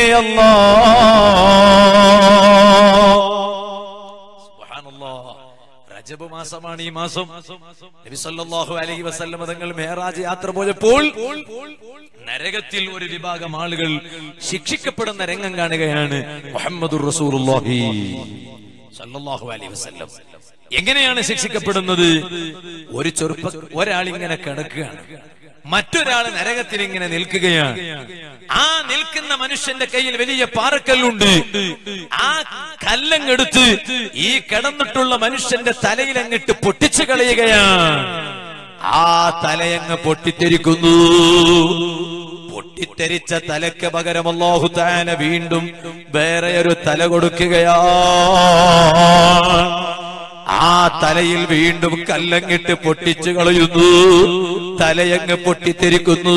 അല്ലാഹ്. റജബ് മാസമാണ് ഈ മാസം. നബി സല്ലല്ലാഹു അലൈഹി വസല്ലം തങ്ങൾ മിഅ്റാജ് യാത്ര പോയപ്പോൾ നരകത്തിൽ ഒരു വിഭാഗം ആളുകൾ ശിക്ഷിക്കപ്പെടുന്ന രംഗം കാണുകയാണ്. മുഹമ്മദുർ റസൂലുള്ളാഹി സല്ലല്ലാഹു അലൈഹി വസല്ലം എങ്ങനെയാണ് ശിക്ഷിക്കപ്പെടുന്നത്? ഒരാളിങ്ങനെ കിടക്കുകയാണ്, മറ്റൊരാൾ നരകത്തിൽ ഇങ്ങനെ നിൽക്കുകയാണ്. ആ നിൽക്കുന്ന മനുഷ്യന്റെ കയ്യിൽ വലിയ പാറക്കല്ലുണ്ട്. ആ കല്ലങ്ങെടുത്ത് ഈ കിടന്നിട്ടുള്ള മനുഷ്യന്റെ തലയിലങ്ങിട്ട് പൊട്ടിച്ചു കളയുകയാണ്. ആ തലയങ്ങ് പൊട്ടിത്തെറിക്കുന്നു. പൊട്ടിത്തെറിച്ച തലയ്ക്ക് പകരം അല്ലാഹു തആല വീണ്ടും വേറെ ഒരു തല കൊടുക്കുകയാണ്. ആ തലയിൽ വീണ്ടും കല്ലങ്ങിട്ട് പൊട്ടിച്ചു കളയുന്നു. തലയങ്ങ് പൊട്ടിത്തെറിക്കുന്നു.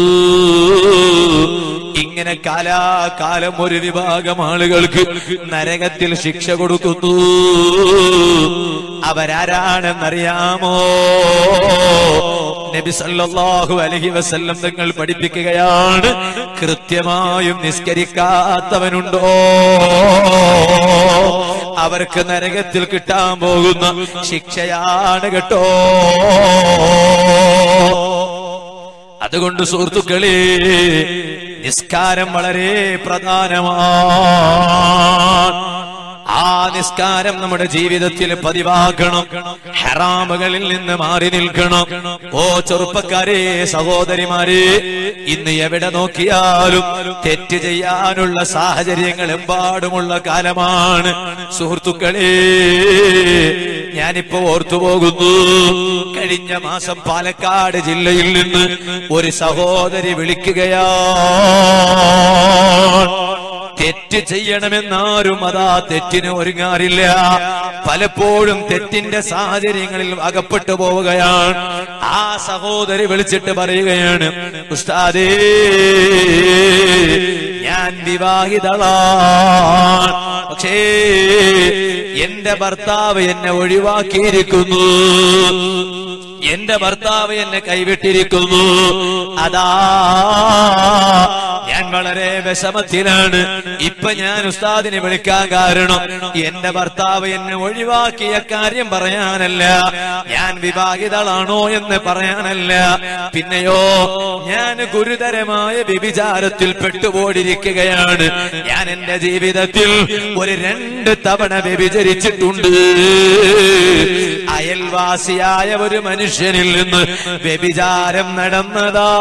ഇങ്ങനെ കാലാകാലം ഒരു വിഭാഗം ആളുകൾക്ക് നരകത്തിൽ ശിക്ഷ കൊടുക്കുന്നു. അവരാരാണെന്നറിയാമോ? നബി സല്ലല്ലാഹു അലൈഹി വസല്ലം തങ്ങൾ പഠിപ്പിക്കുകയാണ്, കൃത്യമായും നിസ്കരിക്കാത്തവനുണ്ടോ അവർക്ക് നരകത്തിൽ കിട്ടാൻ പോകുന്ന ശിക്ഷയാണ് കേട്ടോ. അതുകൊണ്ട് സുഹൃത്തുക്കളെ, നിസ്കാരം വളരെ പ്രധാനമാണ്. ആ നിസ്കാരം നമ്മുടെ ജീവിതത്തിൽ പതിവാക്കണം. ഹറാമുകളിൽ നിന്ന് മാറി നിൽക്കണം. ഓ ചെറുപ്പക്കാരെ, സഹോദരിമാരെ, ഇന്ന് എവിടെ നോക്കിയാലും തെറ്റ് ചെയ്യാനുള്ള സാഹചര്യങ്ങൾ എമ്പാടുമുള്ള കാലമാണ്. സുഹൃത്തുക്കളെ, ഞാനിപ്പോ ഓർത്തുപോകുന്നു, കഴിഞ്ഞ മാസം പാലക്കാട് ജില്ലയിൽ നിന്ന് ഒരു സഹോദരി വിളിക്കുകയാണ്. തെറ്റ് ചെയ്യണമെന്നാരും അതാ തെറ്റിന് ഒരുങ്ങാറില്ല. പലപ്പോഴും തെറ്റിന്റെ സാഹചര്യങ്ങളിൽ അകപ്പെട്ടു പോവുകയാണ്. ആ സഹോദരി വിളിച്ചിട്ട് പറയുകയാണ്, ഉസ്താദേ, ഞാൻ വിവാഹിതളാണ്, പക്ഷേ എന്റെ ഭർത്താവ് എന്നെ ഒഴിവാക്കിയിരിക്കുന്നു, എന്റെ ഭർത്താവ് എന്നെ കൈവിട്ടിരിക്കുന്നു. അതാ ഞാൻ വളരെ വിഷമത്തിലാണ്. ഇപ്പൊ ഞാൻ ഉസ്താദിനെ വിളിക്കാൻ കാരണം എന്റെ ഭർത്താവ് എന്നെ ഒഴിവാക്കിയ കാര്യം പറയാനല്ല, ഞാൻ വിവാഹിതളാണോ എന്ന് പറയാനല്ല, പിന്നെയോ ഞാൻ ഗുരുതരമായ വ്യഭിചാരത്തിൽ പെട്ടുപോയിരിക്കുകയാണ്. ഞാൻ എന്റെ ജീവിതത്തിൽ ഒരു 2 തവണ വ്യഭിചരിച്ചിട്ടുണ്ട്. അയൽവാസിയായ ഒരു മനുഷ്യനിൽ നിന്ന് വ്യഭിചാരം നടന്നതാ.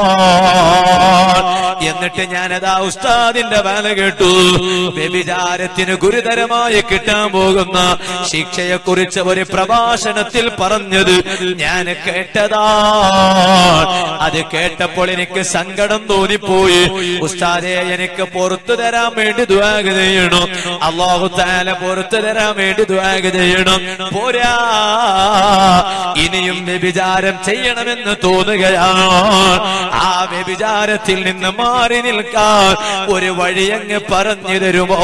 എന്നിട്ട് ഞാനതാ ഉസ്താദിന്റെ വാല കേട്ടു. വ്യഭിചാരത്തിന് ഗുരുതരമായി കിട്ടാൻ പോകുന്ന ശിക്ഷയെ കുറിച്ച് ഒരു പ്രഭാഷണത്തിൽ പറഞ്ഞത് ഞാൻ കേട്ടതാ. അത് കേട്ടപ്പോൾ എനിക്ക് സങ്കടം തോന്നിപ്പോയി. ഉസ്താദേ, എനിക്ക് പുറത്തു തരാൻ വേണ്ടി ദുആ ചെയ്യണം, അല്ലാഹു തആല പുറത്തു തരാൻ വേണ്ടി ദുആ ചെയ്യണം. പോരാ, ഇനിയും വ്യഭിചാരം ചെയ്യണമെന്ന് തോന്നുകയാണ്. ആ വ്യഭിചാരത്തിൽ നിന്ന് മാറി നിൽക്കാൻ ഒരു വഴിയങ്ങ് പറഞ്ഞു തരുമോ?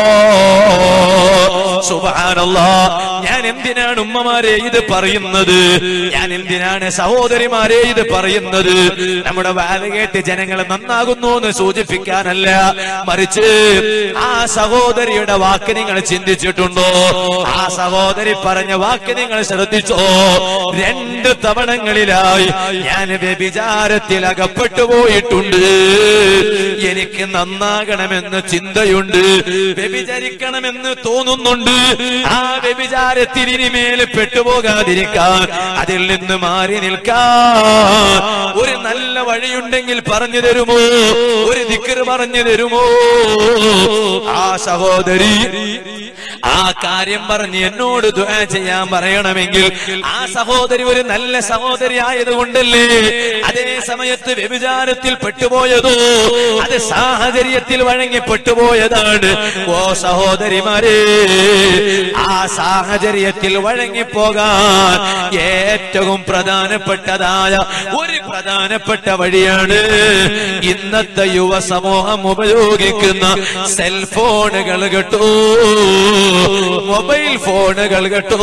സുബ്ഹാനല്ലാഹ്. ഞാൻ എന്തിനാണ് ഉമ്മമാരെ ഇത് പറയുന്നത്? ഞാൻ എന്തിനാണ് സഹോദരിമാരെ ഇത് പറയുന്നത്? നമ്മുടെ വാല് കേട്ട് ജനങ്ങൾ നന്നാകുന്നു എന്ന് സൂചിപ്പിക്കാനല്ല, മറിച്ച് ആ സഹോദരിയുടെ വാക്ക് നിങ്ങൾ ചിന്തിച്ചിട്ടുണ്ടോ? ആ സഹോദരി പറഞ്ഞ വാക്ക് നിങ്ങൾ ശ്രദ്ധിച്ചോ? 2 തവണങ്ങളിലായി ഞാൻ വ്യഭിചാരത്തിൽ അകപ്പെട്ടു പോയിട്ടുണ്ട്. എനിക്ക് നന്നാകണമെന്ന് ചിന്തയുണ്ട്, വ്യഭിചരിക്കണമെന്ന് തോന്നുന്നുണ്ട്. ആ വ്യഭിചാരത്തിൽ ഇനിമേൽ പെട്ടുപോകാതിരിക്കാൻ, അതിൽ നിന്ന് മാറി നിൽക്കാൻ ഒരു നല്ല വഴിയുണ്ടെങ്കിൽ പറഞ്ഞു തരുമോ? ഒരു ദിക്ർ പറഞ്ഞു തരുമോ? ആ സഹോദരി ആ കാര്യം പറഞ്ഞ് എന്നോട് ദുആ ചെയ്യാൻ പറയണമെങ്കിൽ ആ സഹോദരി ഒരു നല്ല സഹോദരി ആയതുകൊണ്ടല്ലേ. അതേ സമയത്ത് വ്യഭിചാരത്തിൽ പെട്ടുപോയതോ അത് സാഹചര്യത്തിൽ വഴങ്ങി പെട്ടുപോയതാണ്. ഓ സഹോദരിമാരെ, ആ സാഹചര്യത്തിൽ വഴങ്ങിപ്പോകാൻ ഏറ്റവും പ്രധാനപ്പെട്ടതായ ഒരു പ്രധാനപ്പെട്ട വഴിയാണ് ഇന്നത്തെ യുവ സമൂഹം ഉപയോഗിക്കുന്ന സെൽഫോണുകൾ കേട്ടോ, മൊബൈൽ ഫോണുകൾ കേട്ടോ.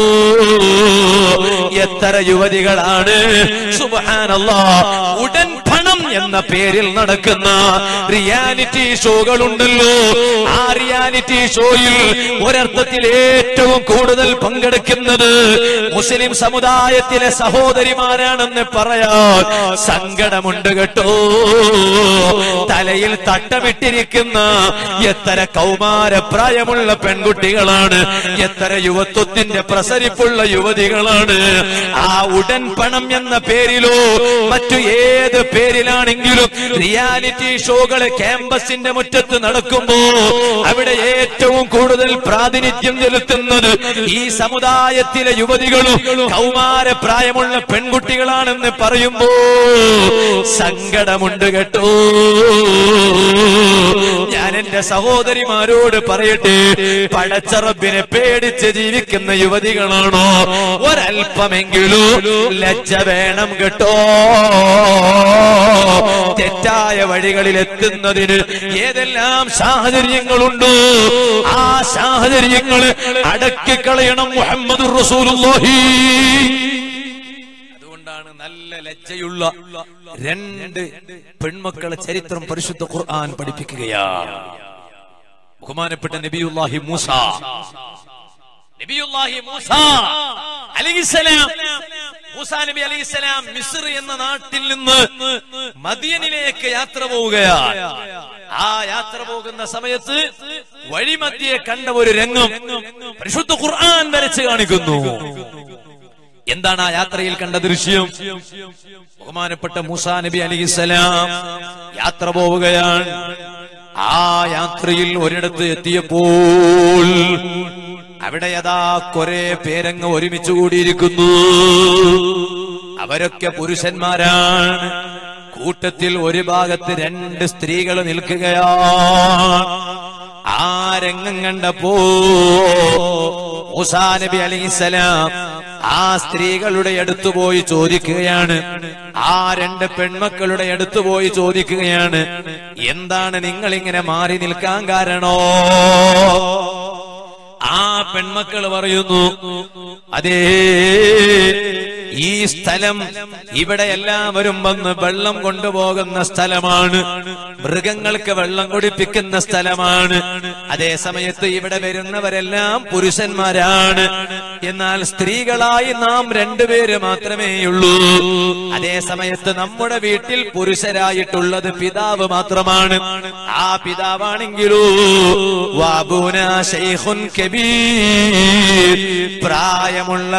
എത്ര യുവതികളാണ് സുബ്ഹാനല്ലാഹ് ഉടൻ പണം എന്ന പേരിൽ നടക്കുന്ന റിയാലിറ്റി ഷോകളുണ്ടല്ലോ. ആ റിയാലിറ്റി ഷോയിൽ ഒരർത്ഥത്തിൽ ഏറ്റവും കൂടുതൽ പങ്കെടുക്കുന്നത് മുസ്ലിം സമുദായത്തിലെ സഹോദരിമാരാണെന്ന് പറയാൻ സങ്കടമുണ്ട് കേട്ടോ. തലയിൽ തട്ടമിട്ടിരിക്കുന്ന എത്ര കൗമാരപ്രായമുള്ള പെൺകുട്ടികളാണ്, എത്ര യുവത്വത്തിന്റെ പ്രസരിപ്പുള്ള യുവതികളാണ്. ആ ഉടൻ പണം എന്ന പേരിലോ മറ്റു ഏത് പേരിലാണെങ്കിലും റിയാലിറ്റി ഷോകള് ക്യാമ്പസിന്റെ മുറ്റത്ത് നടക്കുമ്പോ അവിടെ ഏറ്റവും കൂടുതൽ പ്രാതിനിധ്യം ചെലുത്തുന്നത് ഈ സമുദായത്തിലെ യുവതികളും കൗമാരപ്രായമുള്ള പെൺകുട്ടികളാണെന്ന് പറയുമ്പോ സങ്കടമുണ്ട് കേട്ടോ. ഞാൻ എന്റെ സഹോദരിമാരോട് പറയട്ടെ, പടച്ച റബ്ബിനെ പേടിച്ച് ജീവിക്കുന്ന യുവതികളാണോ? ഒരൽപ്പമെങ്കിലും ലജ്ജ വേണം കേട്ടോ. തെറ്റായ വഴികളിൽ എത്തുന്നതിന് ഏതെല്ലാം സാഹചര്യങ്ങളുണ്ടോ ആ സാഹചര്യങ്ങൾ അടക്കിക്കളയണം മുഹമ്മദുർ റസൂലുള്ളാഹി. അതുകൊണ്ടാണ് നല്ല ലജ്ജയുള്ള 2 പെൺമക്കളെ ചരിത്രം പരിശുദ്ധ ഖുർആൻ പഠിപ്പിക്കുകയാണ്. ബഹുമാനപ്പെട്ട നബിയുല്ലാഹി മൂസ അലൈഹിസ്സലാം, മൂസാ നബി അലൈഹിസ്സലാം മിസ്ർ എന്ന നാട്ടിൽ നിന്ന് മദിയനിലേക്ക് യാത്ര പോവുകയാണ്. ആ യാത്ര പോകുന്ന സമയത്ത് വഴിമധ്യേ കണ്ട ഒരു രംഗം പരിശുദ്ധ ഖുർആൻ വരച്ച് കാണിക്കുന്നു. എന്താണ് ആ യാത്രയിൽ കണ്ട ദൃശ്യം? ബഹുമാനപ്പെട്ട മൂസാ നബി അലൈഹിസ്സലാം യാത്ര പോവുകയാണ്. ആ യാത്രയിൽ ഒരിടത്ത് എത്തിയപ്പോൾ അവിടെ യഥാ കുറെ പേരങ്ങ് ഒരുമിച്ച് കൂടിയിരിക്കുന്നു. അവരൊക്കെ പുരുഷന്മാരാണ്. കൂട്ടത്തിൽ ഒരു ഭാഗത്ത് 2 സ്ത്രീകൾ നിൽക്കുകയാണ്. ആ രംഗം കണ്ടപ്പോ മൂസാ നബി അലൈഹിസ്സലാം ആ സ്ത്രീകളുടെ അടുത്ത് പോയി ചോദിക്കുകയാണ്, ആ 2 പെൺമക്കളുടെ അടുത്ത് പോയി ചോദിക്കുകയാണ്, എന്താണ് നിങ്ങൾ ഇങ്ങനെ മാറി നിൽക്കാൻ കാരണോ? ആ പെൺമക്കൾ പറയുന്നു, അതേ ഈ സ്ഥലം ഇവിടെ എല്ലാവരും വന്ന് വെള്ളം കൊണ്ടുപോകുന്ന സ്ഥലമാണ്, മൃഗങ്ങൾക്ക് വെള്ളം കുടിപ്പിക്കുന്ന സ്ഥലമാണ്. അതേ സമയത്ത് ഇവിടെ വരുന്നവരെല്ലാം പുരുഷന്മാരാണ്. എന്നാൽ സ്ത്രീകളായി നാം രണ്ടുപേര് മാത്രമേയുള്ളൂ. അതേ സമയത്ത് നമ്മുടെ വീട്ടിൽ പുരുഷരായിട്ടുള്ളത് പിതാവ് മാത്രമാണ്. ആ പിതാവാണെങ്കിലോ വാബൂനാ ശൈഖുൻ കബീർ, പ്രായമുള്ള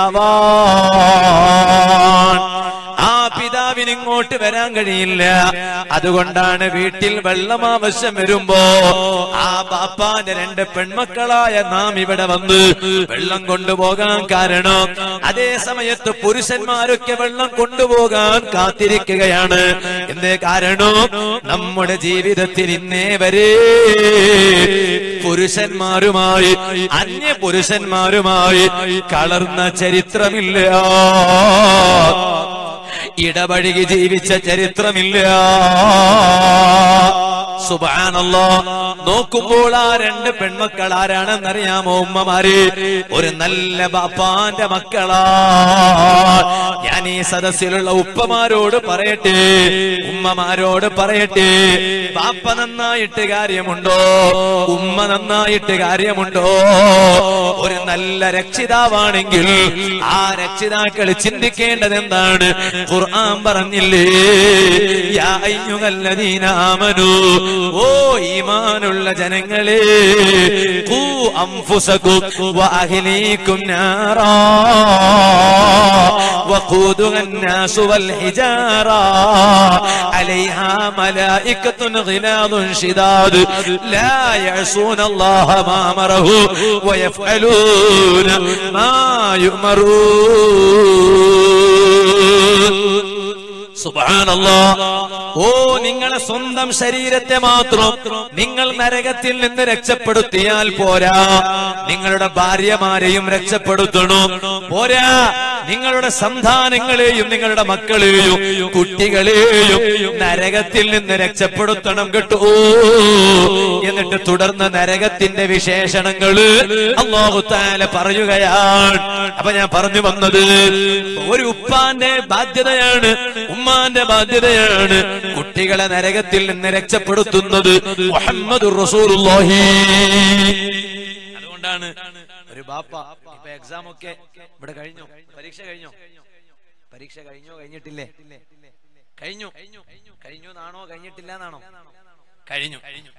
പിതാവാണ്. ആ പിതാവിന് ഇങ്ങോട്ട് വരാൻ കഴിയില്ല. അതുകൊണ്ടാണ് വീട്ടിൽ വെള്ളം ആവശ്യം വരുമ്പോ ആ ബാപ്പാന്റെ 2 പെൺമക്കളായ നാം ഇവിടെ വന്ന് വെള്ളം കൊണ്ടുപോകാൻ കാരണം. അതേ സമയത്ത് പുരുഷന്മാരൊക്കെ വെള്ളം കൊണ്ടുപോകാൻ കാത്തിരിക്കുകയാണ്. എന്തേ കാരണം? നമ്മുടെ ജീവിതത്തിൽ ഇന്നേ വരെ പുരുഷന്മാരുമായി അന്യ പുരുഷന്മാരുമായി കളർന്ന ചരിത്രമില്ല, ഇടപഴകി ജീവിച്ച ചരിത്രമില്ല. സുബ്ഹാനല്ലാഹ്. നോക്കുമ്പോൾ ആ 2 പെൺമക്കൾ ആരാണെന്നറിയാമോ ഉമ്മമാര്? ഒരു നല്ല ബാപ്പാന്റെ മക്കളാ. ഞാൻ ഈ സദസ്സിലുള്ള ഉപ്പമാരോട് പറയട്ടെ, ഉമ്മമാരോട് പറയട്ടെ, ബാപ്പ നന്നായിട്ട് കാര്യമുണ്ടോ? ഉമ്മ നന്നായിട്ട് കാര്യമുണ്ടോ? ഒരു നല്ല രക്ഷിതാവാണെങ്കിൽ ആ രക്ഷിതാക്കൾ ചിന്തിക്കേണ്ടത് എന്താണ്? ഖുർആൻ പറഞ്ഞില്ലേ, യാ അയ്യുഹല്ലദീന ആമനൂ, ഓ ഈമാനുള്ള ജനങ്ങളെ, ഖൂ അൻഫുസകും വഅഹ്ലീകും നാറാ വഖൂദുഹാ الناس والحجارة عليها ملائكة غلاظ شداد لا يعصون الله ما أمره ويفعلون ما يؤمرون. സുബ്ഹാനല്ലാഹ്. ഓ നിങ്ങളെ സ്വന്തം ശരീരത്തെ മാത്രം നിങ്ങൾ നരകത്തിൽ നിന്ന് രക്ഷപ്പെടുത്തിയാൽ പോരാ, നിങ്ങളുടെ ഭാര്യമാരെയും രക്ഷപ്പെടുത്തണം. പോരാ, നിങ്ങളുടെ സന്താനങ്ങളെയും നിങ്ങളുടെ മക്കളെയും കുട്ടികളെയും നരകത്തിൽ നിന്ന് രക്ഷപ്പെടുത്തണം കേട്ടോ. എന്നിട്ട് തുടർന്ന് നരകത്തിന്റെ വിശേഷണങ്ങള് അല്ലാഹു തആല പറയുകയാണ്. അപ്പൊ ഞാൻ പറഞ്ഞു വന്നത്, ഒരു ഉപ്പാന്റെ ബാധ്യതയാണ്, ഉമ്മാന്റെ ബാധ്യതയാണ് കുട്ടികളെ നരകത്തിൽ നിന്ന് രക്ഷപ്പെടുത്തുന്നത്. മുഹമ്മദുർ റസൂലുള്ളാഹി. അതുകൊണ്ടാണ് ഒരു ബാപ്പ, ഇപ്പൊ എക്സാം ഒക്കെ ഇവിടെ കഴിഞ്ഞു, പരീക്ഷ കഴിഞ്ഞോ? പരീക്ഷ കഴിഞ്ഞോ? കഴിഞ്ഞിട്ടില്ലേ? കഴിഞ്ഞു. കഴിഞ്ഞു എന്നാണോ കഴിഞ്ഞിട്ടില്ല എന്നാണോ? കഴിഞ്ഞു.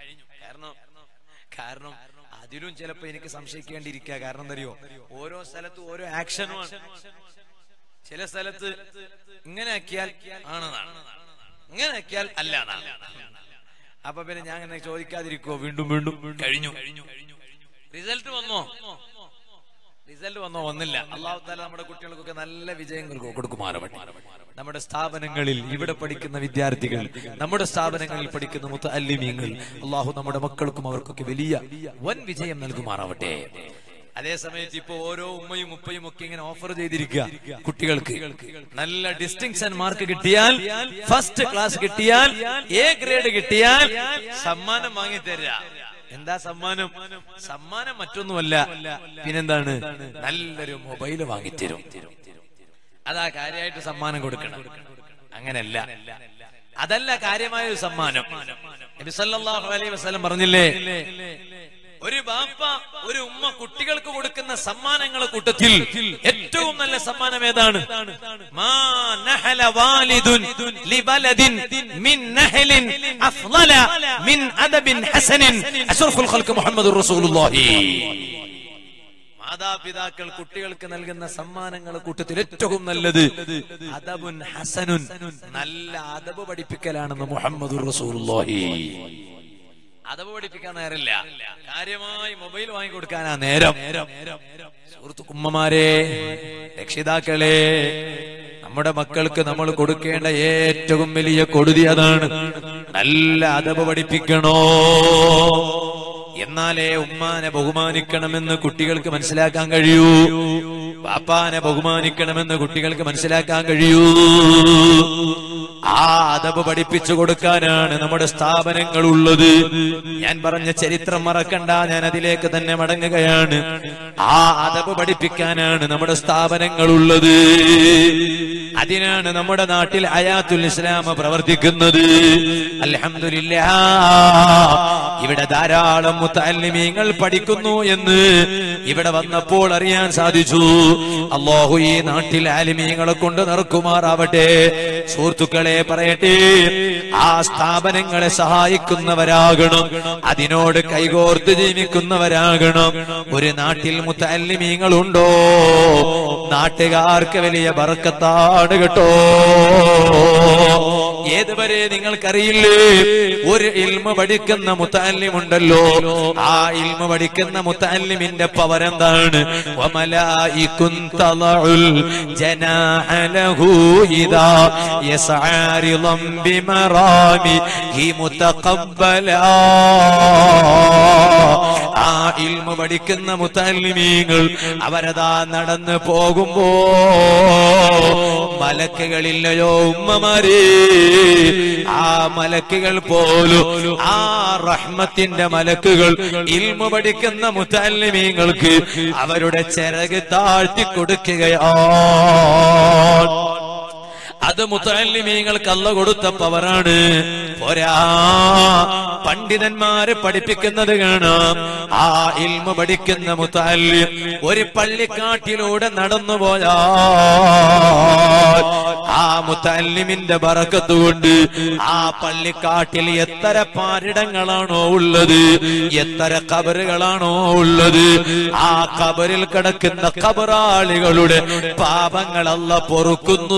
കാരണം അതിലും ചിലപ്പോ എനിക്ക് സംശയിക്കേണ്ടിയിരിക്കുക. കാരണം എന്തറിയോ, ഓരോ സ്ഥലത്തും ഓരോ ആക്ഷനുമാണ്. ചില സ്ഥലത്ത് ഇങ്ങനെ ആക്കിയാൽ ആണെന്നാണ്, ഇങ്ങനെ ആക്കിയാൽ അല്ല എന്നാണ്. അപ്പൊ പിന്നെ ഞാൻ അങ്ങനെ ചോദിക്കാതിരിക്കുവോ? വീണ്ടും വീണ്ടും കഴിഞ്ഞു. റിസൾട്ട് വന്നോ? റിസൾട്ട് വന്നോ? വന്നില്ല. അല്ലാഹു തആല നമ്മുടെ കുട്ടികൾക്കൊക്കെ നല്ല വിജയങ്ങൾ കൊടുക്കുമാറാവട്ടെ. നമ്മുടെ സ്ഥാപനങ്ങളിൽ ഇവിടെ പഠിക്കുന്ന വിദ്യാർത്ഥികൾ, നമ്മുടെ സ്ഥാപനങ്ങളിൽ പഠിക്കുന്ന മുതഅല്ലിമീങ്ങൾ, അല്ലാഹു നമ്മുടെ മക്കൾക്കും അവർക്കൊക്കെ വലിയ വൻ വിജയം നൽകുമാറാവട്ടെ. അതേ സമയത്ത് ഇപ്പൊ ഓരോ ഉമ്മയും ഉപ്പയും ഒക്കെ ഇങ്ങനെ ഓഫർ ചെയ്തിരിക്കുക കുട്ടികൾക്ക്. നല്ല ഡിസ്റ്റിങ്ഷൻ മാർക്ക് കിട്ടിയാൽ, ഫസ്റ്റ് ക്ലാസ് കിട്ടിയാൽ, എ ഗ്രേഡ് കിട്ടിയാൽ സമ്മാനം വാങ്ങിത്തരാ. എന്താ സമ്മാനം? സമ്മാനം മറ്റൊന്നുമല്ല, പിന്നെന്താണ്? നല്ലൊരു മൊബൈല് വാങ്ങിത്തരും. അതാ കാര്യമായിട്ട് സമ്മാനം കൊടുക്കണം. അങ്ങനല്ല, അതല്ല കാര്യമായ ഒരു സമ്മാനം. നബി സല്ലല്ലാഹു അലൈഹി വസല്ലം പറഞ്ഞില്ലേ, ഒരു ബാപ്പ ഒരു ഉമ്മ കുട്ടികൾക്ക് കൊടുക്കുന്ന സമ്മാനങ്ങളെ കൂട്ടത്തിൽ ഏറ്റവും നല്ല സമ്മാനം ഏതാണ്? മാ നഹല വാലിദുൻ ലിബലദിൻ മിൻ നഹലിൻ അഫ്ളല മിൻ അദബിൻ ഹസനിൻ അഷ്റഫുൽ ഖൽഖ് മുഹമ്മദുർ റസൂലുള്ളാഹി. മാതാപിതാക്കൾ കുട്ടികൾക്ക് നൽകുന്ന സമ്മാനങ്ങളെ കൂട്ടത്തിൽ ഏറ്റവും നല്ലത് അദബുൻ ഹസനുൻ, നല്ല അദബ് പഠിപ്പിക്കലാണെന്ന് മുഹമ്മദുർ റസൂലുള്ളാഹി. അദബ് പഠിപ്പിക്കാൻ നേരമില്ല, കാര്യമായി മൊബൈൽ വാങ്ങിക്കൊടുക്കാനാ നേരം. സുഹൃത്തുക്കുമ്മമാരെ, രക്ഷിതാക്കളെ, നമ്മുടെ മക്കൾക്ക് നമ്മൾ കൊടുക്കേണ്ട ഏറ്റവും വലിയ കൊടുതി അതാണ്. നല്ല അദബ് പഠിപ്പിക്കണോ, എന്നാലേ ഉമ്മാനെ ബഹുമാനിക്കണമെന്ന് കുട്ടികൾക്ക് മനസ്സിലാക്കാൻ കഴിയൂ. പാപ്പാനെ ബഹുമാനിക്കണമെന്ന് കുട്ടികൾക്ക് മനസ്സിലാക്കാൻ കഴിയൂ. ആ അദബ് പഠിപ്പിച്ചു കൊടുക്കാനാണ് നമ്മുടെ സ്ഥാപനങ്ങൾ ഉള്ളത്. ഞാൻ പറഞ്ഞ ചരിത്രം മറക്കണ്ട, ഞാൻ അതിലേക്ക് തന്നെ മടങ്ങുകയാണ്. ആ അദബ് പഠിപ്പിക്കാനാണ് നമ്മുടെ സ്ഥാപനങ്ങൾ ഉള്ളത്. അതിനാണ് നമ്മുടെ നാട്ടിൽ ഹയാത്തുൽ ഇസ്ലാം പ്രവർത്തിക്കുന്നത്. അൽഹംദുലില്ലാഹ്, ഇവിടെ ധാരാളം മുതഅല്ലിമീങ്ങൾ പഠിക്കുന്നു എന്ന് ഇവിടെ വന്നപ്പോൾ അറിയാൻ സാധിച്ചു. അല്ലാഹു ഈ നാട്ടിൽ ആലിമീങ്ങളെ കൊണ്ട് നിറക്കുമാറാവട്ടെ. സുഹൃത്തുക്കളെ പറയട്ടെ, ആ സ്ഥാപനങ്ങളെ സഹായിക്കുന്നവരാകണം, അതിനോട് കൈകോർത്ത് ജീവിക്കുന്നവരാകണം. ഒരു നാട്ടിൽ മുതഅല്ലിമീങ്ങളുണ്ടോ, നാട്ടുകാർക്ക് വലിയ ബർക്കത്താണ് കേട്ടോ. ഏതുവരെ നിങ്ങൾക്കറിയില്ലേ, ഒരു ഇൽമ പഠിക്കുന്ന മുതഅല്ലിമുണ്ടല്ലോ, ആ ഇൽമ പഠിക്കുന്ന മുതഅല്ലിമിന്റെ പവർ എന്താണ്? വമലായികുൻ തളഉൽ ജനാഹ ലഹു ഇദാ യസ്ആരിളം ബിമറാമിഹി മുതഖബ്ബലാ. ആ ഇൽമ പഠിക്കുന്ന മുതഅല്ലിമീങ്ങൾ അവരതാ നടന്നു പോകുമ്പോ മലക്കുകളില്ലയോ ഉമ്മമാരെ, ആ മലക്കുകൾ പോലും, ആ റഹ്മത്തിന്റെ മലക്കുകൾ ഇൽമ പഠിക്കുന്ന മുതഅല്ലിമീങ്ങൾക്ക് അവരുടെ ചിറക് താഴ്ത്തി കൊടുക്കുകയാണ്. അത് മുതഅല്ലിമീങ്ങൾക്ക് അല്ലാഹു കൊടുത്ത പവറാണ്. പോരാ, പണ്ഡിതന്മാര് പഠിപ്പിക്കുന്നത് കാണാം. ആ ഇൽമ പഠിക്കുന്ന മുതഅല്ലിം ഒരു പള്ളിക്കാട്ടിലൂടെ നടന്നുപോയാൽ ആ മുതഅല്ലിമിന്റെ ബറക്കത്ത് കൊണ്ട് ആ പള്ളിക്കാട്ടിൽ എത്ര പാരിടങ്ങളാണോ ഉള്ളത്, എത്ര ഖബറുകളാണോ ഉള്ളത്, ആ ഖബറിൽ കിടക്കുന്ന ഖബറാളികളുടെ പാപങ്ങൾ അല്ലാഹു പൊറുക്കുന്നു.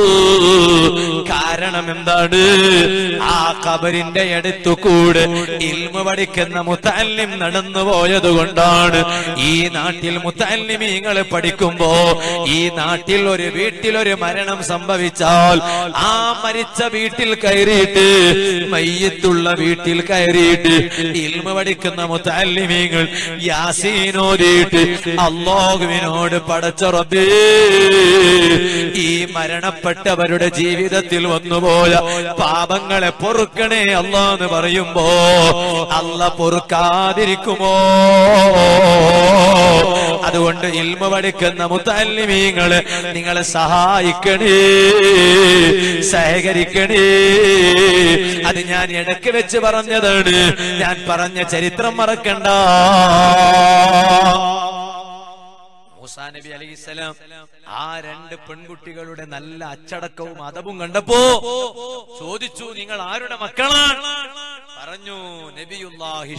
കാരണം എന്താണ്? ആ ഖബറിന്റെ അടുത്തുകൂടെ ഇൽമ പഠിക്കുന്ന മുതഅല്ലിം നടന്നു പോയത് കൊണ്ടാണ്. ഈ നാട്ടിൽ മുതഅല്ലിമീങ്ങൾ പഠിക്കുമ്പോ, ഈ നാട്ടിൽ ഒരു വീട്ടിലൊരു മരണം സംഭവിച്ചാൽ ആ മരിച്ച വീട്ടിൽ കയറിയിട്ട്, മയ്യത്തുള്ള വീട്ടിൽ കയറിയിട്ട് ഇൽമ പഠിക്കുന്ന മുതഅല്ലിമീങ്ങൾ യാസീൻ ഓതിയിട്ട് അല്ലാഹുവിനോട് പടച്ച റബ്ബേ, ഈ മരണപ്പെട്ടവരുടെ ജീവിതത്തിൽ വന്നുപോയ പാപങ്ങളെ പൊറുക്കണേ അല്ലാഹ് എന്ന് പറയുമ്പോ അല്ലാഹ് പൊറുക്കാതിരിക്കുമോ? അതുകൊണ്ട് ഇൽമ പഠിക്കുന്ന മുതഅല്ലിമീങ്ങളെ നിങ്ങളെ സഹായിക്കണേ, സഹകരിക്കണേ. അത് ഞാൻ ഇടയ്ക്ക് വെച്ച് പറഞ്ഞതാണ്. ഞാൻ പറഞ്ഞ ചരിത്രം മറക്കണ്ട. മൂസാ നബി അലൈഹിസ്സലാം ആ രണ്ട് പെൺകുട്ടികളുടെ നല്ല അച്ചടക്കവും അദബും കണ്ടപ്പോ ചോദിച്ചു, നിങ്ങൾ ആരുടെ മക്കളാണ്? പറഞ്ഞു, നബിയുല്ലാഹി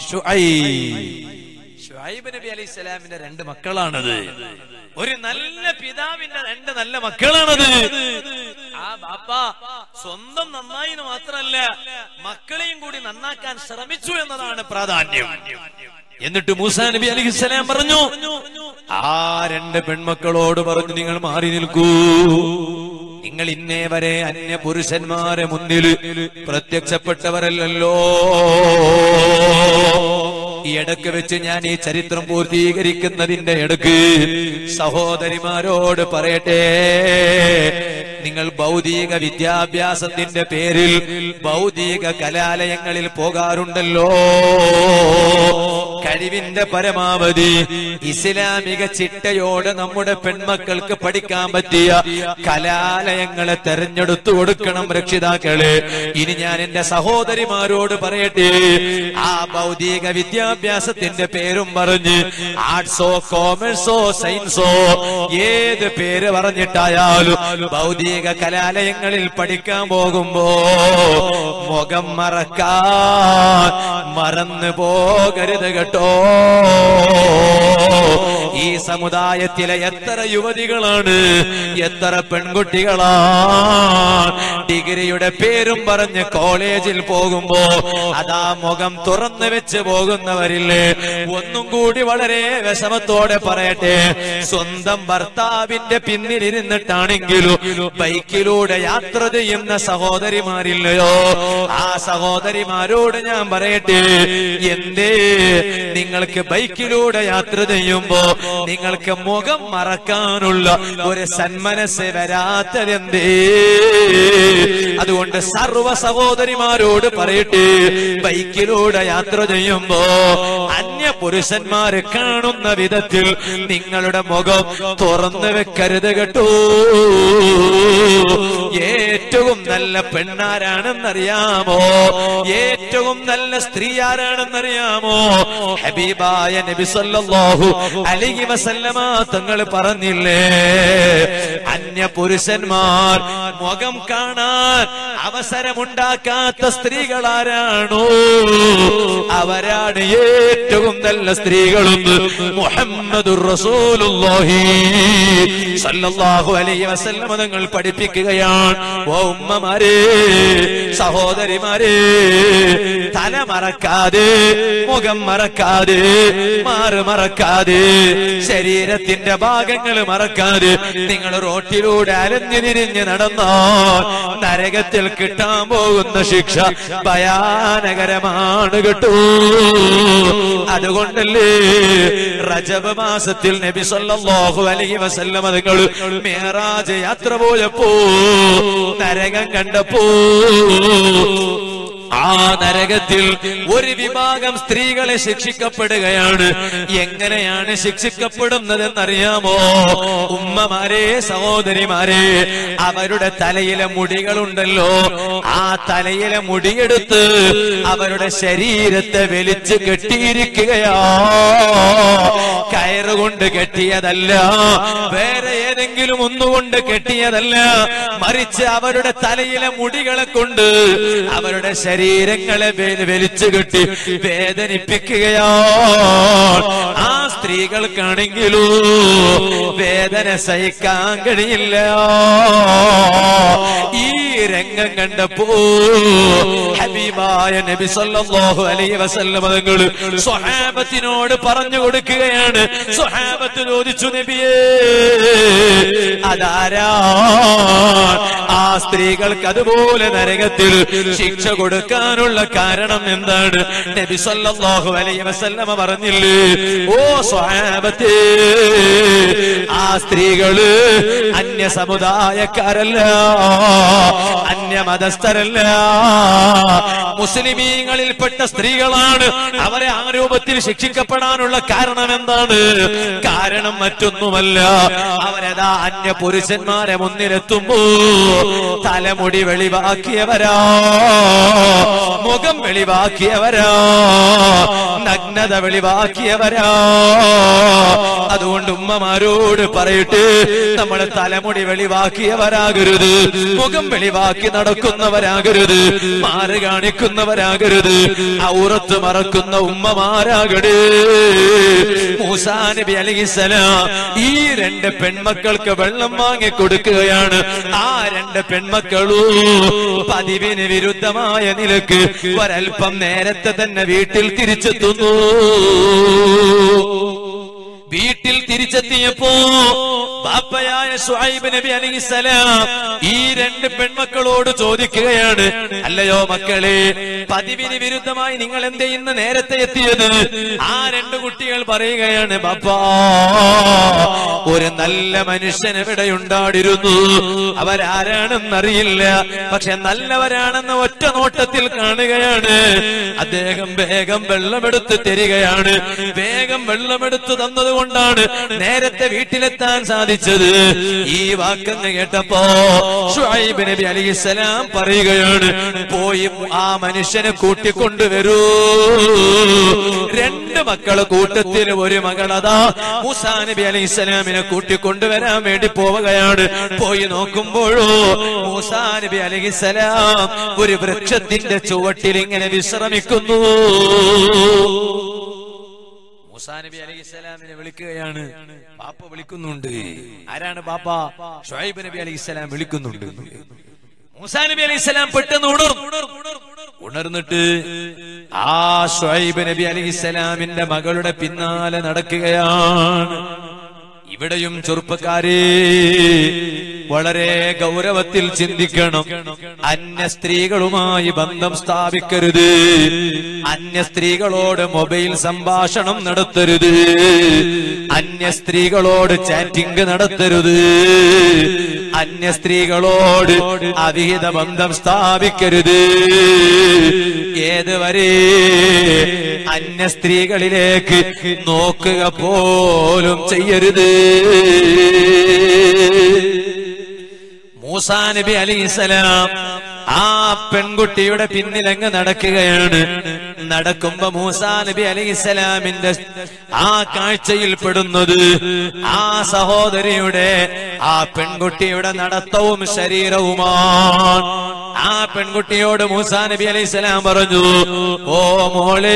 ശുഐബ് നബി അലൈഹിസ്സലാമിന്റെ രണ്ട് മക്കളാണത്. ഒരു നല്ല പിതാവിന്റെ രണ്ട് നല്ല മക്കളാണത്. ആ ബാപ്പ സ്വന്തം നന്നായി എന്ന് മാത്രമല്ല, മക്കളെയും കൂടി നന്നാക്കാൻ ശ്രമിച്ചു എന്നതാണ് പ്രാധാന്യം. എന്നിട്ട് മൂസാ നബി അലൈഹിസ്സലാം പറഞ്ഞു, ആ രണ്ട് പെൺമക്കളോട് പറഞ്ഞു, നിങ്ങൾ മാറി നിൽക്കൂ. നിങ്ങൾ ഇന്നേ വരെ അന്യ പുരുഷന്മാരെ മുന്നിൽ പ്രത്യക്ഷപ്പെട്ടവരല്ലോ. ഈ ഇടക്ക് വെച്ച് ഞാൻ ഈ ചരിത്രം പൂർത്തീകരിക്കുന്നതിന്റെ ഇടക്ക് സഹോദരിമാരോട് പറയട്ടെ, നിങ്ങൾ ഭൗതിക വിദ്യാഭ്യാസത്തിന്റെ പേരിൽ ഭൗതിക കലാലയങ്ങളിൽ പോകാറുണ്ടല്ലോ. കഴിവിന്റെ പരമാവധി ഇസ്ലാമിക ചിട്ടയോടെ നമ്മുടെ പെൺമക്കൾക്ക് പഠിക്കാൻ പറ്റിയ കലാലയങ്ങളെ തെരഞ്ഞെടുത്തു കൊടുക്കണം രക്ഷിതാക്കളെ. ഇനി ഞാൻ എന്റെ സഹോദരിമാരോട് പറയട്ടെ, ആ ഭൗതിക വിദ്യാഭ്യാസത്തിന്റെ പേരും പറഞ്ഞ് ആർട്സോ കോമേഴ്സോ സയൻസോ ഏത് പേര് പറഞ്ഞിട്ടായാലും ഭൗതിക കലാലയങ്ങളിൽ പഠിക്കാൻ പോകുമ്പോ മുഖം മറക്കാൻ മറന്നു പോകരുത് കേട്ടോ. ഈ സമുദായത്തിലെ എത്ര യുവതികളാണ്, എത്ര പെൺകുട്ടികളാണ് ഡിഗ്രിയുടെ പേരും പറഞ്ഞ് കോളേജിൽ പോകുമ്പോ അതാ മുഖം തുറന്നു വെച്ച് പോകുന്നവരില്ലേ. ഒന്നും കൂടി വളരെ വിഷമത്തോടെ പറയട്ടെ, സ്വന്തം ഭർത്താവിന്റെ പിന്നിലിരുന്നിട്ടാണെങ്കിലും ബൈക്കിലൂടെ യാത്ര ചെയ്യുന്ന സഹോദരിമാരില്ലയോ, ആ സഹോദരിമാരോട് ഞാൻ പറയട്ടെ, എന്തേ നിങ്ങൾക്ക് ബൈക്കിലൂടെ യാത്ര ചെയ്യുമ്പോ നിങ്ങൾക്ക് മുഖം മറക്കാനുള്ള ഒരു സന്മനസ് വരാത്തതെന്തേ? അതുകൊണ്ട് സർവ സഹോദരിമാരോട് പറയട്ടെ, ബൈക്കിലൂടെ യാത്ര ചെയ്യുമ്പോ അന്യ പുരുഷന്മാരെ കാണുന്ന വിധത്തിൽ നിങ്ങളുടെ മുഖം തുറന്നു വെക്കരുത് കേട്ടോ. ഏറ്റവും നല്ല പെണ്ണാരാണെന്നറിയാമോ? ഏറ്റവും നല്ല സ്ത്രീ ആരാണെന്നറിയാമോ? ഹബീബായ നബി സല്ലല്ലാഹു അലൈഹി വസല്ലമ തങ്ങൾ പറഞ്ഞില്ലേ, അന്യ പുരുഷന്മാർ മുഖം കാണാൻ അവസരമുണ്ടാക്കാത്ത സ്ത്രീകൾ ആരാണോ അവരാണ് ഏറ്റവും നല്ല സ്ത്രീകളെന്ന് മുഹമ്മദുർ റസൂലുള്ളാഹി സല്ലല്ലാഹു അലൈഹി വസല്ലമ തങ്ങൾ പഠിപ്പിക്കുകയാണ്. ഓ ഉമ്മമാരെ, സഹോദരിമാരെ, തല മറക്കാതെ, മുഖം മറക്കാതെ, മാറ് മറക്കാതെ, ശരീരത്തിന്റെ ഭാഗങ്ങൾ മറക്കാതെ നിങ്ങൾ റോട്ടിലൂടെ അലഞ്ഞു തിരിഞ്ഞ് നടന്നാൽ നരകത്തിൽ കിട്ടാൻ പോകുന്ന ശിക്ഷ ഭയാനകരമാണ് കേട്ടോ. അതുകൊണ്ടല്ലേ റജബ് മാസത്തിൽ നബി സല്ലല്ലാഹു അലൈഹി വസല്ലം തങ്ങൾ മിഅ്റാജ് യാത്ര പോയപ്പോ നരകം കണ്ടപ്പോ ആ നരകത്തിൽ ഒരു വിഭാഗം സ്ത്രീകളെ ശിക്ഷിക്കപ്പെടുകയാണ്. എങ്ങനെയാണ് ശിക്ഷിക്കപ്പെടുന്നതെന്നറിയാമോ? ഉമ്മമാരെ, സഹോദരിമാരെ, അവരുടെ തലയിലെ മുടികളുണ്ടല്ലോ, ആ തലയിലെ മുടിയെടുത്ത് അവരുടെ ശരീരത്തെ വലിച്ചു കെട്ടിയിരിക്കുകയാ. കയറുകൊണ്ട് കെട്ടിയതല്ല, വേറെ ഏതെങ്കിലും ഒന്നുകൊണ്ട് കെട്ടിയതല്ല, മറിച്ച് അവരുടെ തലയിലെ മുടികളെ കൊണ്ട് അവരുടെ ശരീരങ്ങളെ വലിച്ചു കെട്ടി വേദനിപ്പിക്കുകയാ. ആ സ്ത്രീകൾക്കാണെങ്കിലോ വേദന സഹിക്കാൻ കഴിയില്ല. ഈ രംഗം കണ്ടപ്പോ ഹബീബായ നബി സല്ലല്ലാഹു അലൈഹി വസല്ലം തങ്ങൾ സ്വഹാബത്തിനോട് പറഞ്ഞു കൊടുക്കുകയാണ്. സ്വഹാബത്ത് ചോദിച്ചു, നബിയേ, അതാരാ ആ സ്ത്രീകൾക്ക് അതുപോലെ നരകത്തിൽ ശിക്ഷ കൊടുക്കാനുള്ള കാരണം എന്താണ്? നബി സല്ലല്ലാഹു അലൈഹി വസല്ലമ പറഞ്ഞില്ലേ, ഓ സ്വഹാബത്തേ, ആ സ്ത്രീകള് അന്യ സമുദായക്കാരല്ല, അന്യ മതസ്ഥരല്ല, മുസ്ലിമീങ്ങളിൽപ്പെട്ട സ്ത്രീകളാണ്. അവരെ ആ രൂപത്തിൽ ശിക്ഷിക്കപ്പെടാനുള്ള കാരണം എന്താണ്? കാരണം മറ്റൊന്നുമല്ല, അവരതാ അന്യ പുരുഷന്മാരെ മുന്നിലെത്തുമ്പോ തലമുടി വെളിവാക്കിയവരാ, മുഖം വെളിവാക്കിയവരാ, നഗ്നത വെളിവാക്കിയവരാ. അതുകൊണ്ട് ഉമ്മമാരോട് പറയട്ടെ, നമ്മുടെ തലമുടി വെളിവാക്കിയവരാകരുത്, മുഖം വെളിവാക്കി നടക്കുന്നവരാകരുത്, മാറ് കാണിക്കുന്നവരാകരുത്, ഔറത്ത് മറക്കുന്ന ഉമ്മമാരാകട്ടെ. മൂസാ നബി അലൈഹിസ്സലാം ഈ രണ്ട് പെൺമക്കൾക്ക് വെള്ളം വാങ്ങി കൊടുക്കുകയാണ്. ആ രണ്ട് പെൺമക്കളും പതിവിന് വിരുദ്ധമായ നിലക്ക് ഒരൽപ്പം നേരത്തെ തന്നെ വീട്ടിൽ തിരിച്ചെത്തുന്നു. വീട്ടിൽ തിരിച്ചെത്തിയപ്പോ ബാപ്പയായ ശുഐബ് നബി അലൈഹിസ്സലാം ഈ രണ്ട് പെൺമക്കളോട് ചോദിക്കുകയാണ്, അല്ലയോ മക്കളെ, പതിവിന് വിരുദ്ധമായി നിങ്ങൾ എന്തേ ഇന്ന് നേരത്തെ എത്തിയത്? ആ രണ്ട് കുട്ടികൾ പറയുകയാണ്, ബാപ്പാ, ഒരു നല്ല മനുഷ്യൻ ഇവിടെ ഉണ്ടായിരുന്നു, അവരാരാണെന്നറിയില്ല, പക്ഷെ നല്ലവരാണെന്ന് ഒറ്റ നോട്ടത്തിൽ കാണുകയാണ്. അദ്ദേഹം വേഗം വെള്ളമെടുത്ത് തരികയാണ്. വേഗം വെള്ളമെടുത്ത് തന്നതുകൊണ്ടാണ് നേരത്തെ വീട്ടിലെത്താൻ സാധിച്ചത്. ഈ വാക്കെന്ന് കേട്ടപ്പോ ശുഐബ് നബി അലൈഹിസ്സലാം പറയുകയാണ്, പോയി ആ മനുഷ്യനെ കൂട്ടിക്കൊണ്ടുവരൂ. രണ്ട് മക്കള് കൂട്ടത്തിൽ ഒരു മകളതാ മൂസാ നബി അലൈഹിസ്സലാമിനെ കൂട്ടിക്കൊണ്ടുവരാൻ വേണ്ടി പോവുകയാണ്. പോയി നോക്കുമ്പോഴോ മൂസാ നബി അലൈഹിസ്സലാം ഒരു വൃക്ഷത്തിന്റെ ചുവട്ടിൽ ഇങ്ങനെ വിശ്രമിക്കുന്നു. മൂസാ നബി അലൈഹിസ്സലാമിനെ വിളിക്കുകയാണ്. ബാപ്പ വിളിക്കുന്നുണ്ട്. ആരാണ് ബാപ്പ? ശുഐബ് നബി അലൈഹിസ്സലാം വിളിക്കുന്നുണ്ട്. മൂസാ നബി അലൈഹിസ്സലാം പെട്ടെന്ന് ഉണർന്നിട്ട് ആ ശുഐബ് നബി അലൈഹിസ്സലാമിന്റെ മകളുടെ പിന്നാലെ നടക്കുകയാണ്. ഇവിടെയും ചെറുപ്പക്കാരെ വളരെ ഗൗരവത്തിൽ ചിന്തിക്കണം. അന്യ സ്ത്രീകളുമായി ബന്ധം സ്ഥാപിക്കരുത്. അന്യ സ്ത്രീകളോട് മൊബൈൽ സംഭാഷണം നടത്തരുത്. അന്യ സ്ത്രീകളോട് ചാറ്റിംഗ് നടത്തരുത്. അന്യ സ്ത്രീകളോട് അവിഹിത ബന്ധം സ്ഥാപിക്കരുത്. ഏതുവരെ? അന്യ സ്ത്രീകളിലേക്ക് നോക്കുക പോലും ചെയ്യരുത്. മൂസാ നബി അലൈഹിസ്സലാം ആ പെൺകുട്ടിയുടെ പിന്നിലങ്ങ് നടക്കുകയാണ്. നടക്കുമ്പോ മൂസാ നബി അലൈഹിസ്സലാമിന്റെ ആ കാഴ്ചയിൽ പെടുന്നത് ആ സഹോദരിയുടെ, ആ പെൺകുട്ടിയുടെ നടത്തവും ശരീരവുമാണ്. ആ പെൺകുട്ടിയോട് മൂസാ നബി അലൈഹിസ്സലാം പറഞ്ഞു, ഓ മോളെ,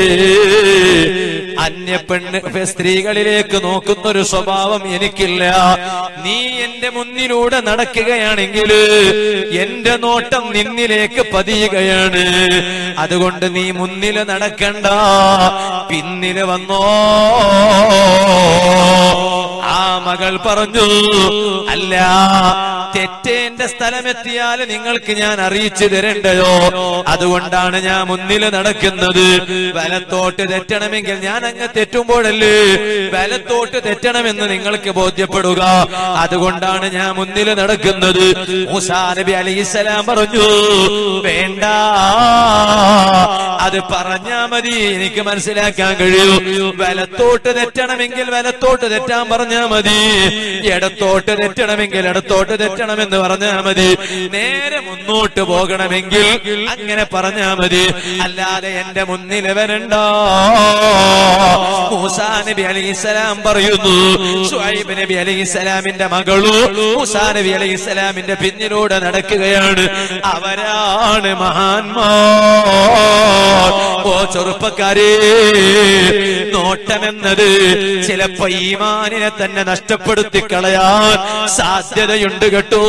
അന്യ സ്ത്രീകളിലേക്ക് നോക്കുന്നൊരു സ്വഭാവം എനിക്കില്ല. നീ എന്റെ മുന്നിലൂടെ നടക്കുകയാണെങ്കിൽ എന്റെ നോട്ടം നിന്നിലേക്ക് പതിയുകയാണ്. അതുകൊണ്ട് നീ മുന്നില് നടക്കണ്ട, പിന്നില് വന്നോ. ആ മകൾ പറഞ്ഞു, അല്ല, തെറ്റേന്റെ സ്ഥലമെത്തിയാൽ നിങ്ങൾക്ക് ഞാൻ അറിയിച്ചു തരണ്ടയോ? അതുകൊണ്ടാണ് ഞാൻ മുന്നിൽ നടക്കുന്നത്. വലത്തോട്ട് തെറ്റണമെങ്കിൽ ഞാൻ അങ്ങ് തെറ്റുമ്പോഴല്ലേ വലത്തോട്ട് തെറ്റണമെന്ന് നിങ്ങൾക്ക് ബോധ്യപ്പെടുക. അതുകൊണ്ടാണ് ഞാൻ മുന്നിൽ നടക്കുന്നത്. മൂസാ നബി അലൈഹിസ്സലാം പറഞ്ഞു, വേണ്ട, അത് പറഞ്ഞാ മതി, എനിക്ക് മനസ്സിലാക്കാൻ കഴിയൂ. വലത്തോട്ട് തെറ്റണമെങ്കിൽ വലത്തോട്ട് തെറ്റാൻ പറഞ്ഞാ മതി, ഇടത്തോട്ട് തെറ്റണമെങ്കിൽ ഇടത്തോട്ട് തെറ്റണമെന്ന് പറഞ്ഞാ മതി, നേരെ മുന്നോട്ട് പോകണമെങ്കിൽ അങ്ങനെ പറഞ്ഞാ മതി, അല്ലാതെ എന്റെ മുന്നിൽ വരണ്ട. മൂസാ നബി അലൈഹിസ്സലാം പറയുന്നു, ശുഐബ് നബി അലൈഹിസ്സലാമിന്റെ മകളു മൂസാ നബി അലൈഹിസ്സലാമിന്റെ പിന്നിലൂടെ നടക്കുകയാണ്. അവരാണ് മഹാന്മാർ. ഓ ചെറുപ്പക്കാരെ, നോട്ടമെന്നത് ചിലപ്പോ ഈമാനിനെ തന്നെ നഷ്ടപ്പെടുത്തി കളയാൻ സാധ്യതയുണ്ട് കേട്ടോ.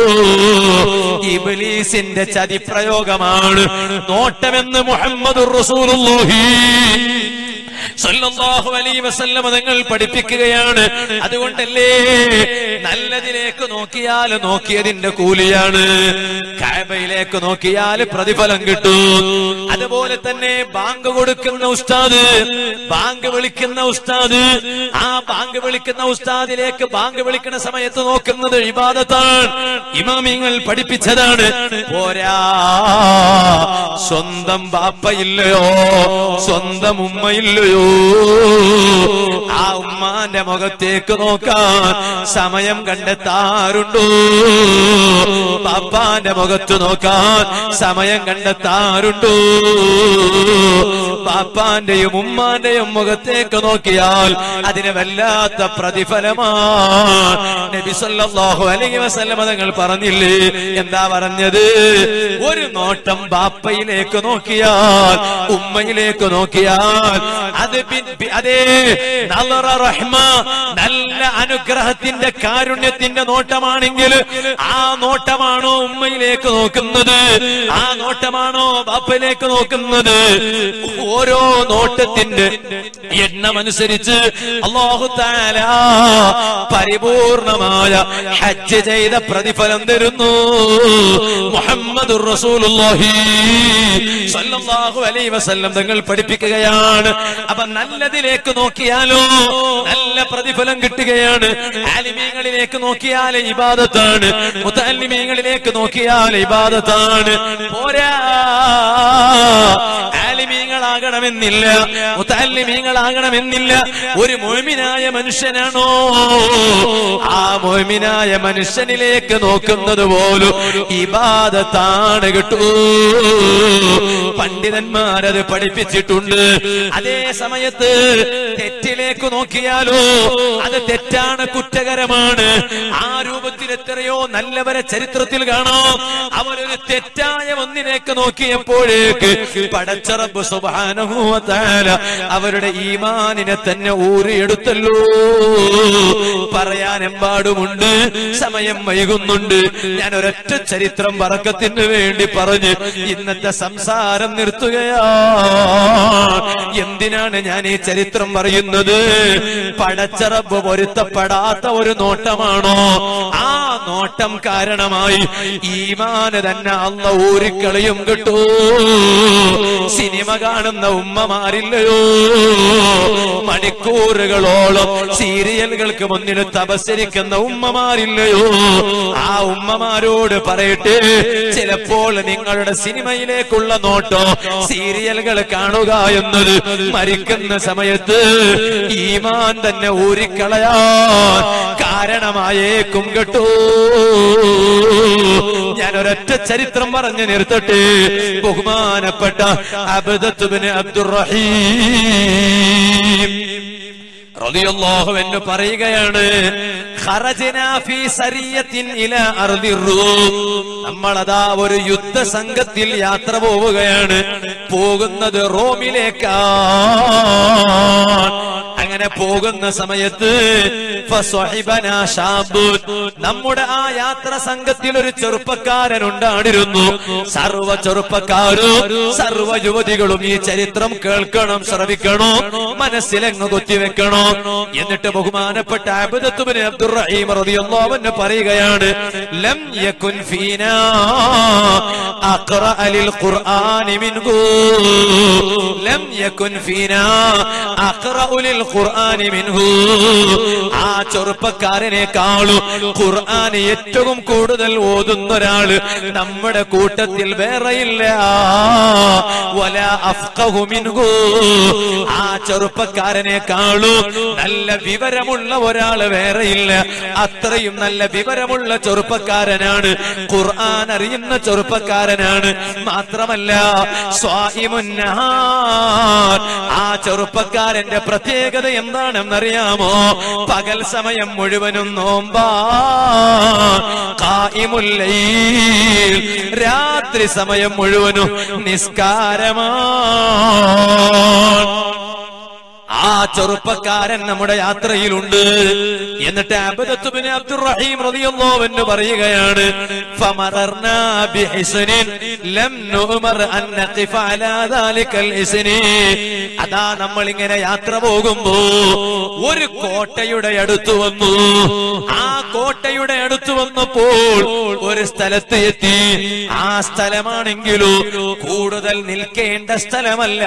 ഇബ്ലീസിന്റെ ചതിപ്രയോഗമാണ് നോട്ടമെന്ന് മുഹമ്മദുർ റസൂലുള്ളാഹി സല്ലല്ലാഹു അലൈഹി വസല്ലം തങ്ങൾ പഠിപ്പിക്കുകയാണ്. അതുകൊണ്ടല്ലേ നല്ലതിലേക്ക് നോക്കിയാൽ നോക്കിയതിന്റെ കൂലിയാണ്, കഅബയിലേക്ക് നോക്കിയാൽ പ്രതിഫലം കിട്ടും. അതുപോലെ തന്നെ ബാങ്ക് കൊടുക്കുന്ന ഉസ്താദ്, ബാങ്ക് വിളിക്കുന്ന ഉസ്താദ്, ആ ബാങ്ക് വിളിക്കുന്ന ഉസ്താദിലേക്ക് ബാങ്ക് വിളിക്കുന്ന സമയത്ത് നോക്കുന്നത് ഇബാദത്താണ്, ഇമാമിങ്ങൾ പഠിപ്പിച്ചതാണ്. പോരാ, സ്വന്തം ബാപ്പയില്ലയോ, സ്വന്തം ഉമ്മയില്ലയോ, ആ ഉമ്മാന്റെ മുഖത്തേക്ക് നോക്കാൻ സമയം കണ്ടെത്താറുണ്ടോ? പാപ്പാന്റെ മുഖത്ത് നോക്കാൻ സമയം കണ്ടെത്താറുണ്ടോ? പാപ്പാന്റെയും ഉമ്മാന്റെയും മുഖത്തേക്ക് നോക്കിയാൽ അതിന് വല്ലാത്ത പ്രതിഫലമാണ്. നബി സല്ലല്ലാഹു അലൈഹി വസല്ലം തങ്ങൾ പറഞ്ഞില്ലേ? എന്താ പറഞ്ഞത്? ഒരു നോട്ടം ബാപ്പയിലേക്ക് നോക്കിയാൽ, ഉമ്മയിലേക്ക് നോക്കിയാൽ അതേ നളറ റഹ്മ, നല്ല അനുഗ്രഹത്തിന്റെ കാരുണ്യത്തിന്റെ നോട്ടമാണെങ്കിൽ ആ നോട്ടമാണോ ഉമ്മയിലേക്ക് നോക്കുന്നത്? ആ നോട്ടമാണോ ബാപ്പയിലേക്ക് നോക്കുന്നത്? ഓരോ നോട്ടത്തിന്റെ എണ്ണമനുസരിച്ച് അല്ലാഹു തആല പരിപൂർണമായ ഹജ്ജ് ചെയ്ത പ്രതിഫലം തരുന്നു. മുഹമ്മദുർ റസൂലുള്ളാഹി സല്ലല്ലാഹു അലൈഹി വസല്ലം തങ്ങൾ പഠിപ്പിക്കുകയാണ്. അപ്പൊ നല്ലതിലേക്ക് നോക്കിയാലോ നല്ല പ്രതിഫലം കിട്ടുകയാണ്. ആലിമീങ്ങളിലേക്ക് നോക്കിയാൽ ഇബാദത്താണ്, മുതഅല്ലിമീങ്ങളിലേക്ക് നോക്കിയാൽ ഇബാദത്താണ്. പോരാ, ആലിമീങ്ങളാകണമെന്നില്ല, മുതഅല്ലിമീങ്ങളാകണമെന്നില്ല. ഒരു മുഅ്മിനായ മനുഷ്യനാണോ, ആ മുഅ്മിനായ മനുഷ്യനിലേക്ക് നോക്കുന്നത് പോലും ഇബാദത്താണ് കേട്ടോ. പണ്ഡിതന്മാരത് പഠിപ്പിച്ചിട്ടുണ്ട്. അതേ സമയത്ത് തെറ്റിലേക്ക് നോക്കിയാലോ അത് തെറ്റാണ്, കുറ്റകരമാണ്. ആ രൂപത്തിൽ എത്രയോ നല്ലവരെ ചരിത്രത്തിൽ കാണാം. അവരൊരു തെറ്റായ ഒന്നിലേക്ക് നോക്കിയപ്പോഴേക്ക് പടച്ച റബ്ബ് സുബ്ഹാനഹു വ തആല അവരുടെ ഈമാനിനെ തന്നെ ഊരിയെടുത്തല്ലോ. പറയാൻ എമ്പാടുമുണ്ട്, സമയം വൈകുന്നുണ്ട്. ഞാൻ ഒരൊറ്റ ചരിത്രം ബറക്കത്തിന് വേണ്ടി പറഞ്ഞ് ഇന്നത്തെ സംസാരം നിർത്തുകയാണ്. എന്തിനാണ് ഞാൻ ഈ ചരിത്രം പറയുന്നത്? പടച്ച റബ്ബ് പൊരുത്തപ്പെടാത്ത ഒരു നോട്ടമാണോ? ആ നോട്ടം കാരണമായി ഈമാന് തന്നെ അല്ലാഹു ഊരിക്കളയും കേട്ടോ. സിനിമ കാണുന്ന ഉമ്മമാരില്ലയോ, മണിക്കൂറുകളോളം സീരിയലുകൾക്ക് മുന്നിൽ തപസ്സരിക്കുന്ന ഉമ്മമാരില്ലയോ, ആ ഉമ്മമാരോട് പറയട്ടെ, ചിലപ്പോൾ നിങ്ങളുടെ സിനിമയിലേക്കുള്ള നോട്ടോ സീരിയലുകൾ കാണുക എന്നത് മരിക്കുന്ന സമയത്ത് ഈമാൻ തന്നെ ഊരിക്കളയാൻ കാരണമായേക്കും കേട്ടോ. ഞാൻ ഒരൊറ്റ ചരിത്രം പറഞ്ഞു നിർത്തട്ടെ. ബഹുമാനപ്പെട്ട അബ്ദത്ത് ഇബ്നു അബ്ദുർറഹീം റളിയല്ലാഹു അൻഹു പറയുകയാണ്, ഖറജനാ ഫീ സരിയത്തിൻ ഇലാ അർദിർ റൂം. നമ്മളതാ ഒരു യുദ്ധ സംഘത്തിൽ യാത്ര പോവുകയാണ്. പോകുന്നത് റോമിലേക്കാണ്. അങ്ങനെ പോകുന്ന സമയത്ത് നമ്മുടെ ആ യാത്ര സംഘത്തിൽ ഒരു ചെറുപ്പക്കാരൻ ഉണ്ടായിരുന്നു. സർവ്വ ചെറുപ്പക്കാരും സർവ്വ യുവതികളും ഈ ചരിത്രം കേൾക്കണം, ശ്രവിക്കണോ, മനസ്സിലെങ്ങ് കുത്തിവെക്കണോ. എന്നിട്ട് ബഹുമാനപ്പെട്ട അബ്ദത്ത് ഇബ്നു അബ്ദുർറഹീം റളിയല്ലാഹു അൻഹു പറയുകയാണ്, ലം യകുൻ ഫീനാ അഖറഅ ലിൽ ഖുർആനി മിൻഹു, ലം യകുൻ ഫീനാ അഖറഅ ലിൽ ഖുർആനി മിൻഹു. ആ ചെറുപ്പക്കാരനെക്കാളും ഖുർആൻ ഏറ്റവും കൂടുതൽ ഓതുന്ന ഒരാള് നമ്മുടെ കൂട്ടത്തിൽ വേറെയില്ല. വലാ അഫ്ഖഹു മിൻഹു. ആ ചെറുപ്പക്കാരനെക്കാളും നല്ല വിവരമുള്ള ഒരാള് വേറെയില്ല. അത്രയും നല്ല വിവരമുള്ള ചെറുപ്പക്കാരനാണ്, ഖുർആൻ അറിയുന്ന ചെറുപ്പക്കാരനാണ്. മാത്രമല്ല സ്വായിമുൻ നഹാർ. ആ ചെറുപ്പക്കാരന്റെ പ്രത്യേകത എന്താണെന്നറിയാമോ? പകൽ സമയം മുഴുവനും നോമ്പാ, ഖായിമുൽ ലൈൽ. രാത്രി സമയം മുഴുവനും നിസ്കാരമാണ്. ആ ചെറുപ്പക്കാരൻ നമ്മുടെ യാത്രയിലുണ്ട്. എന്നിട്ട് അബ്ദത്ത് ഇബ്നു അബ്ദുർറഹീം റളിയല്ലാഹു അൻഹു പറയുകയാണ്, ഫമറർനാ ബിഹിസ്നിൻ ലം നുമർ അൻ നഖിഫ അലാ ദാലികൽ ഇസ്നി. അതാ നമ്മൾ ഇങ്ങനെ യാത്ര പോകുമ്പോ ഒരു കോട്ടയുടെ അടുത്ത് വന്നു. ആ കോട്ടയുടെ അടുത്ത് വന്നപ്പോൾ ഒരു സ്ഥലത്ത് എത്തി. ആ സ്ഥലമാണെങ്കിലോ കൂടുതൽ നിൽക്കേണ്ട സ്ഥലമല്ല.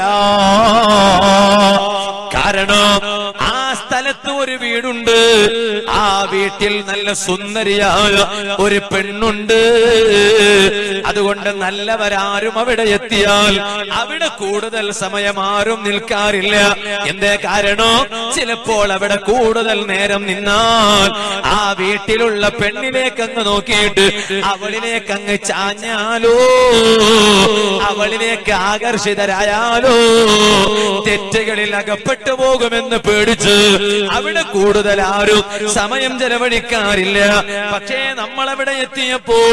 കാരണം ആ സ്ഥലത്ത് ഒരു വീടുണ്ട്. ആ വീട്ടിൽ നല്ല സുന്ദരിയായ ഒരു പെണ്ണുണ്ട്. അതുകൊണ്ട് നല്ലവരാരും അവിടെ എത്തിയാൽ അവിടെ കൂടുതൽ സമയം ആരും നിൽക്കാറില്ല. എന്തേ കാരണം? ചിലപ്പോൾ അവിടെ കൂടുതൽ നേരം നിന്നാൽ ആ വീട്ടിലുള്ള പെണ്ണിലേക്ക് അങ്ങ് നോക്കിയിട്ട് അവളിലേക്ക് അങ്ങ് ചാഞ്ഞാലോ, അവളിലേക്ക് ആകർഷിതരായാലോ തെറ്റുകളിൽ അകപ്പെട്ടു പോകുമെന്ന് പേടിച്ച് അവിടെ കൂടുതൽ ആരും സമയം ചെലവഴിക്കാറില്ല. പക്ഷേ നമ്മൾ അവിടെ എത്തിയപ്പോൾ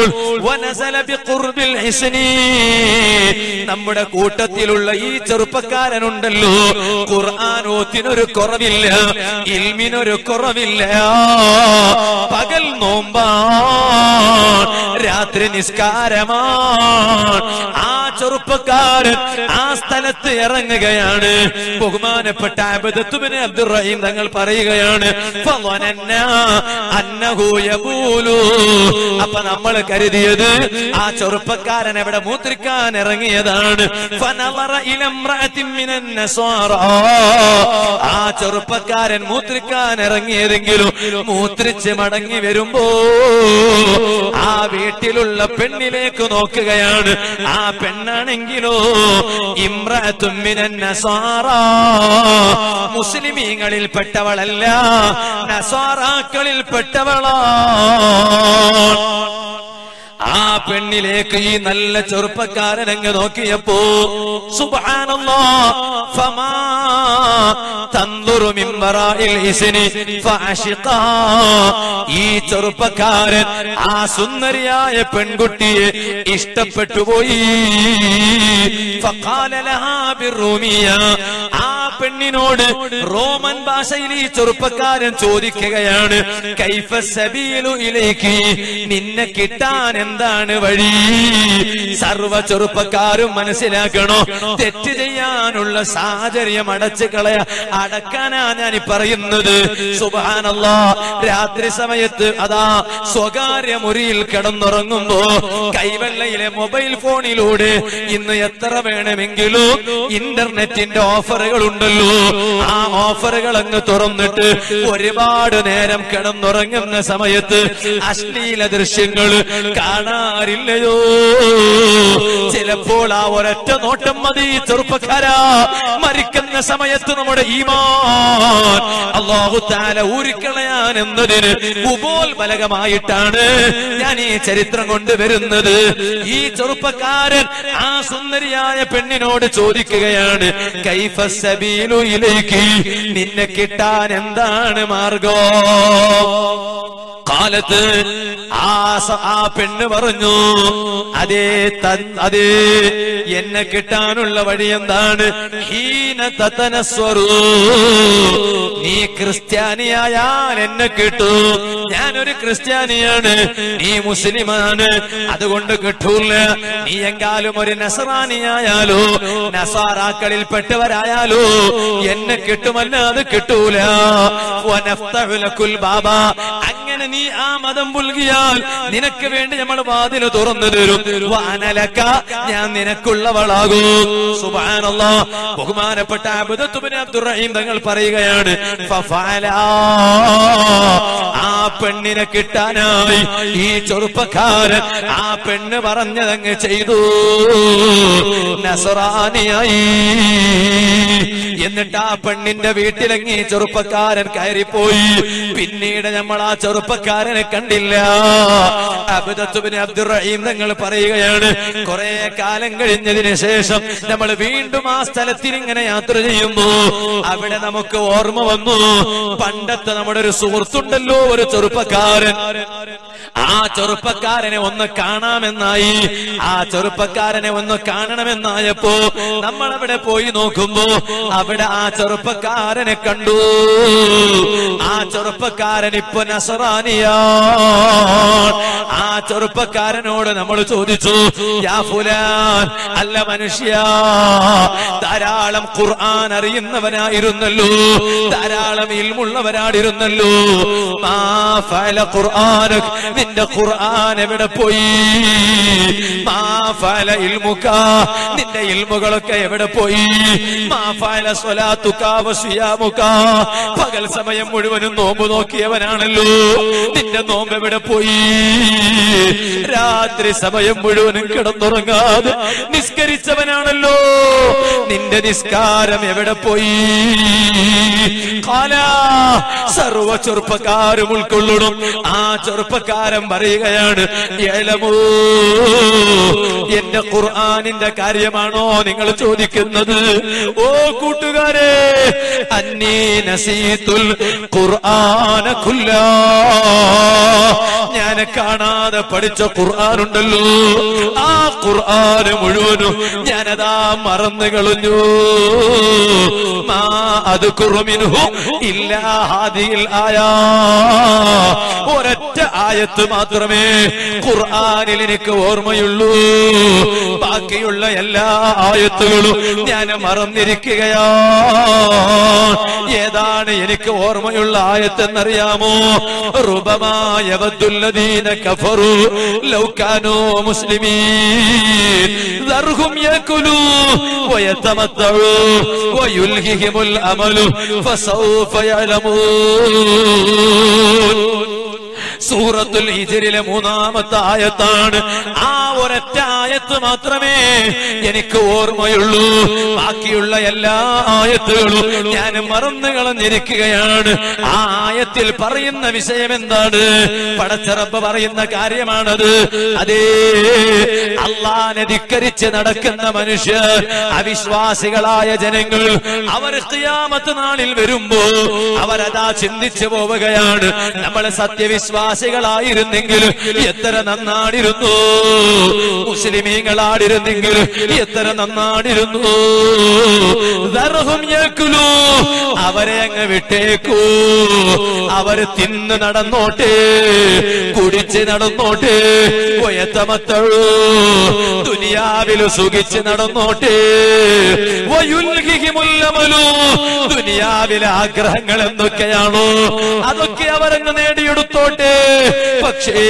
നമ്മുടെ കൂട്ടത്തിലുള്ള ഈ ചെറുപ്പക്കാരനുണ്ടല്ലോ, ഖുർആനോത്തിനൊരു കുറവില്ല, ഇൽമിനൊരു കുറവില്ല. പകൽ നോമ്പാണ്, രാത്രി നിസ്കാരമാണ്. ആ ചെറുപ്പക്കാരൻ ആ സ്ഥലത്ത് ഇറങ്ങുകയാണ്. ബഹുമാനപ്പെട്ട അബ്ദത്ത് ഇബ്നു അബ്ദുർറഹീം തങ്ങൾ പറയുകയാണ്, അപ്പൊ നമ്മൾ കരുതിയത് ആ ചെറുപ്പക്കാരൻ എവിടെ മൂത്രിക്കാൻ ഇറങ്ങിയതാണ്. ആ ചെറുപ്പക്കാരൻ മൂത്രിക്കാൻ ഇറങ്ങിയതെങ്കിലും മൂത്രിച്ച് മടങ്ങി വരുമ്പോ ആ വീട്ടിലുള്ള പെണ്ണിലേക്ക് നോക്കുകയാണ്. ആ പെണ്ണാണെങ്കിലോ ഇംറഅത്തും മിനൻ നസാറ, മുസ്ലിമീങ്ങളിൽ പെട്ടവളല്ല, നസാറാക്കളിൽ പെട്ടവളാണ്. ആ പെണ്ണിലേക്ക് ഈ നല്ല ചെറുപ്പക്കാരൻ അങ്ങ് നോക്കിയപ്പോ സുബ്ഹാനല്ലാഹ്, ഫമാ തൻദുറു മിൻ വറാഇൽ ഇസ്നി ഫഅശിഖാ. ഈ ചെറുപ്പക്കാരൻ ആ സുന്ദരിയായ പെൺകുട്ടിയെ ഇഷ്ടപ്പെട്ടു പോയി. ഫഖാല ലഹാ ബിർറൂമിയ. ആ പെണ്ണിനോട് റോമൻ ഭാഷയിൽ ഈ ചെറുപ്പക്കാരൻ ചോദിക്കുകയാണ്, കൈഫ സബീലു ഇലൈകി, നിന്നെ കിട്ടാൻ എന്താണ് വഴി? സർവ ചെറുപ്പക്കാരും മനസ്സിലാക്കണോ, തെറ്റ് ചെയ്യാനുള്ള സാഹചര്യം അടക്കാനാ ഞാൻ പറയുന്നത്. സുബ്ഹാനല്ലാഹ്, രാത്രി സമയത്ത് അതാ സ്വകാര്യ മുറിയിൽ കിടന്നുറങ്ങുമ്പോ കൈവെള്ളയിലെ മൊബൈൽ ഫോണിലൂടെ ഇന്ന് എത്ര വേണമെങ്കിലും ഇന്റർനെറ്റിന്റെ ഓഫറുകൾ ഉണ്ടല്ലോ, ആ ഓഫറുകൾ അങ്ങ് തുറന്നിട്ട് ഒരുപാട് നേരം കിടന്നുറങ്ങുന്ന സമയത്ത് അശ്ലീല ദൃശ്യങ്ങൾ കാണാറില്ലയോ? ചിലപ്പോൾ ആ ഒരൊറ്റ നോട്ടം മതി ചെറുപ്പക്കാരാ, മരിക്കുന്ന സമയത്ത് നമ്മുടെ ഈമാൻ അല്ലാഹു തആല ഊരിക്കളയാൻ എന്നതിന് ഉപോത്ബലകമായിട്ടാണ് ഞാൻ ഈ ചരിത്രം കൊണ്ടുവരുന്നത്. ഈ ചെറുപ്പക്കാരൻ ആ സുന്ദരിയായ പെണ്ണിനോട് ചോദിക്കുകയാണ്, കൈഫ സബീലു ഇലൈകി, നിന്നെ കിട്ടാൻ എന്താണ് മാർഗം? കാലത്ത് ആ പെണ്ണ് പറഞ്ഞു, അതേ എന്നെ കിട്ടാനുള്ള വഴി എന്താണ്? ഹീന തതനസ്വറു, നീ ക്രിസ്ത്യാനിയായാൽ എന്നെ കിട്ടൂ. ഞാനൊരു ക്രിസ്ത്യാനിയാണ്, നീ മുസ്ലിമാണ്, അതുകൊണ്ട് കിട്ടൂല. നീ എങ്കാലും ഒരു നസറാനിയായാലോ നസാറാക്കളിൽ പെട്ടവരായാലോ എന്നെ കിട്ടുമല്ലാതെ കിട്ടൂല. ബാബാ, അങ്ങനെ നീ ആ മതം പുൽകിയാൽ നിനക്ക് വേണ്ടി നമ്മൾ വാതില് തുറന്നു തരും. വാനലക്ക, ഞാൻ നിനക്കുള്ളവളാകും. സുബ്ഹാനല്ലാഹ്, ബഹുമാനപ്പെട്ട അബ്ദുർ റഹീം തങ്ങൾ പറയുകയാണ്, ആ പെണ്ണിനെ കിട്ടാനായി ഈ ചെറുപ്പക്കാരൻ ആ പെണ്ണ് പറഞ്ഞതങ്ങ് ചെയ്തു, നസറാനിയായി. എന്നിട്ട് ആ പെണ്ണിന്റെ വീട്ടിലെങ്ങി ചെറുപ്പക്കാരൻ കയറിപ്പോയി. പിന്നീട് നമ്മൾ ആ ചെറുപ്പക്കാരനെ കണ്ടില്ല. അബ്ദുർ റഹീം തങ്ങൾ പറയുകയാണ്, കുറെ കാലം കഴിഞ്ഞതിന് ശേഷം നമ്മൾ വീണ്ടും ആ സ്ഥലത്തിൽ ഇങ്ങനെ യാത്ര ചെയ്യുന്നു. അവിടെ നമുക്ക് ഓർമ്മ വന്നു, പണ്ടത്തെ നമ്മുടെ ഒരു സുഹൃത്തുണ്ടല്ലോ, ഒരു ചെറുപ്പക്കാരൻ. ആ ചെറുപ്പക്കാരനെ ഒന്ന് കാണാമെന്നായി. ആ ചെറുപ്പക്കാരനെ ഒന്ന് കാണണമെന്നായപ്പോ നമ്മൾ അവിടെ പോയി നോക്കുമ്പോ അവിടെ ആ ചെറുപ്പക്കാരനെ കണ്ടു. ആ ചെറുപ്പക്കാരൻ ഇപ്പൊ നസറാനിയാ. ആ ചെറുപ്പക്കാരനോട് നമ്മൾ ചോദിച്ചു, യാ ഫുലാൻ, അല്ല മനുഷ്യ, ധാരാളം ഖുർആൻ അറിയുന്നവനായിരുന്നല്ലോ, ധാരാളം ഇൽമുള്ളവരായിരുന്നല്ലോ, മാ ഫഅല ഖുർആനക്, നിന്റെ ഖുർആൻ എവിടെ പോയി? മാ ഫഅല ഇൽമുക, നിന്റെ ഇൽമുകളൊക്കെ എവിടെ പോയി? മാ ഫഅല സ്വലാത്തുക വസിയാമുക, പകൽ സമയം മുഴുവനും നോമ്പ് നോക്കിയവനാണല്ലോ, നിന്റെ നോമ്പ് എവിടെ പോയി? രാത്രി സമയം മുഴുവനും കിടന്നുറങ്ങാതെ നിസ്കരിച്ചവനാണല്ലോ, നിന്റെ നിസ്കാരം എവിടെ പോയി? സർവ ചെറുപ്പക്കാരും ഉൾക്കൊള്ളണം. ആ ചെറുപ്പക്കാരൻ പറയുകയാണ്, എലമൂ, എന്റെ ഖുർആനിന്റെ കാര്യമാണോ നിങ്ങൾ ചോദിക്കുന്നത്? ഓ കൂട്ടുകാരെ, അന്നീ നസീതുൽ ഖുർആന കുല്ലാ, ഞാൻ കാണാതെ പഠിച്ച ഖുർആനുണ്ടല്ലോ, ആ ഖുർആന് മുഴുവനും ഞാനതാ മറന്നു കളഞ്ഞു. മാ അദ്കുറു മിൻഹു ഇല്ലാ ഹാദിഹിൽ ആയാ, ഒരൊറ്റ ആയത്ത് മാത്രമേ ഖുർആനിൽ എനിക്ക് ഓർമ്മയുള്ളൂ, ബാക്കിയുള്ള എല്ലാ ആയത്തുകളും ഞാൻ മറന്നിരിക്കുകയാ. ഏതാണ് എനിക്ക് ഓർമ്മയുള്ള ആയത്തെന്നറിയാമോ? റുബമാ യവദ്ദുല്ലദീന കഫറു ലൗ കാനൂ മുസ്ലിമീൻ ദർഹും യകുലൂ വയതമത്തഉ വയുൽഹിഹിമുൽ അമലു ഫസൗഫ യഅലമൂൻ. സൂറത്തുൽ ഹിജ്റിലെ 3-ാമത്തെ ആയത്താണ്. ആ ഒരൊറ്റ ആയത്ത് മാത്രമേ എനിക്ക് ഓർമ്മയുള്ളൂ, ബാക്കിയുള്ള എല്ലാ ആയത്തുകളും ഞാൻ മറന്നു കളഞ്ഞിരിക്കുകയാണ്. ആ ആയത്തിൽ പറയുന്ന വിഷയം എന്താണ്? പടച്ച റബ്ബ് പറയുന്ന കാര്യമാണത്. അതേ, അല്ലാഹനെ ധിക്കരിച്ച് നടക്കുന്ന മനുഷ്യർ, അവിശ്വാസികളായ ജനങ്ങൾ, അവർ ഖിയാമത്ത് നാളിൽ വരുമ്പോ അവരതാ ചിന്തിച്ചു പോവുകയാണ്, നമ്മൾ സത്യവിശ്വാസ അയൽവാസികളായിരുന്നെങ്കിൽ എത്ര നന്നാടിരുന്നു, മുസ്ലിമീങ്ങളാടിരുന്നെങ്കിൽ എത്ര നന്നാടിരുന്നു. അവരെ അങ്ങ് വിട്ടേക്കൂ, അവര് തിന്ന് നടന്നോട്ടെ, കുടിച്ച് നടന്നോട്ടെ, കൊയത്തമത്തഴു ദുനിയാവിൽ സുഖിച്ച് നടന്നോട്ടെ. ദുനിയാവിലെ ആഗ്രഹങ്ങൾ എന്തൊക്കെയാണോ അതൊക്കെ അവരങ്ങ് നേടിയെടുത്തോട്ടെ. പക്ഷേ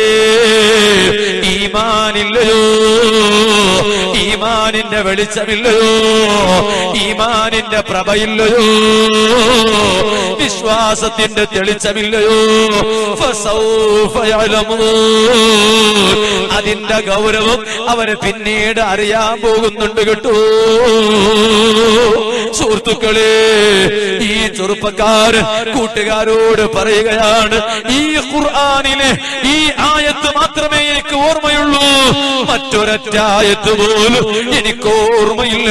ഈമാനില്ലയോ, ഈമാനിന്റെ വെളിച്ചമില്ലയോ, ഈമാനിന്റെ പ്രഭയില്ലയോ, വിശ്വാസത്തിന്റെ തെളിച്ചമില്ലയോ, അതിന്റെ ഗൗരവം അവര് പിന്നീട് അറിയാൻ പോകുന്നുണ്ട് കേട്ടോ. സുഹൃത്തുക്കളെ, ഈ ചെറുപ്പക്കാരൻ കൂട്ടുകാരോട് പറയുകയാണ്, ഈ ഖുർആനിലെ ഈ ആയത്ത് മാത്രമേ എനിക്ക് ഓർമ്മയുള്ളൂ, മറ്റൊരൊറ്റ ആയത്ത് പോലും എനിക്ക് ഓർമ്മയില്ല.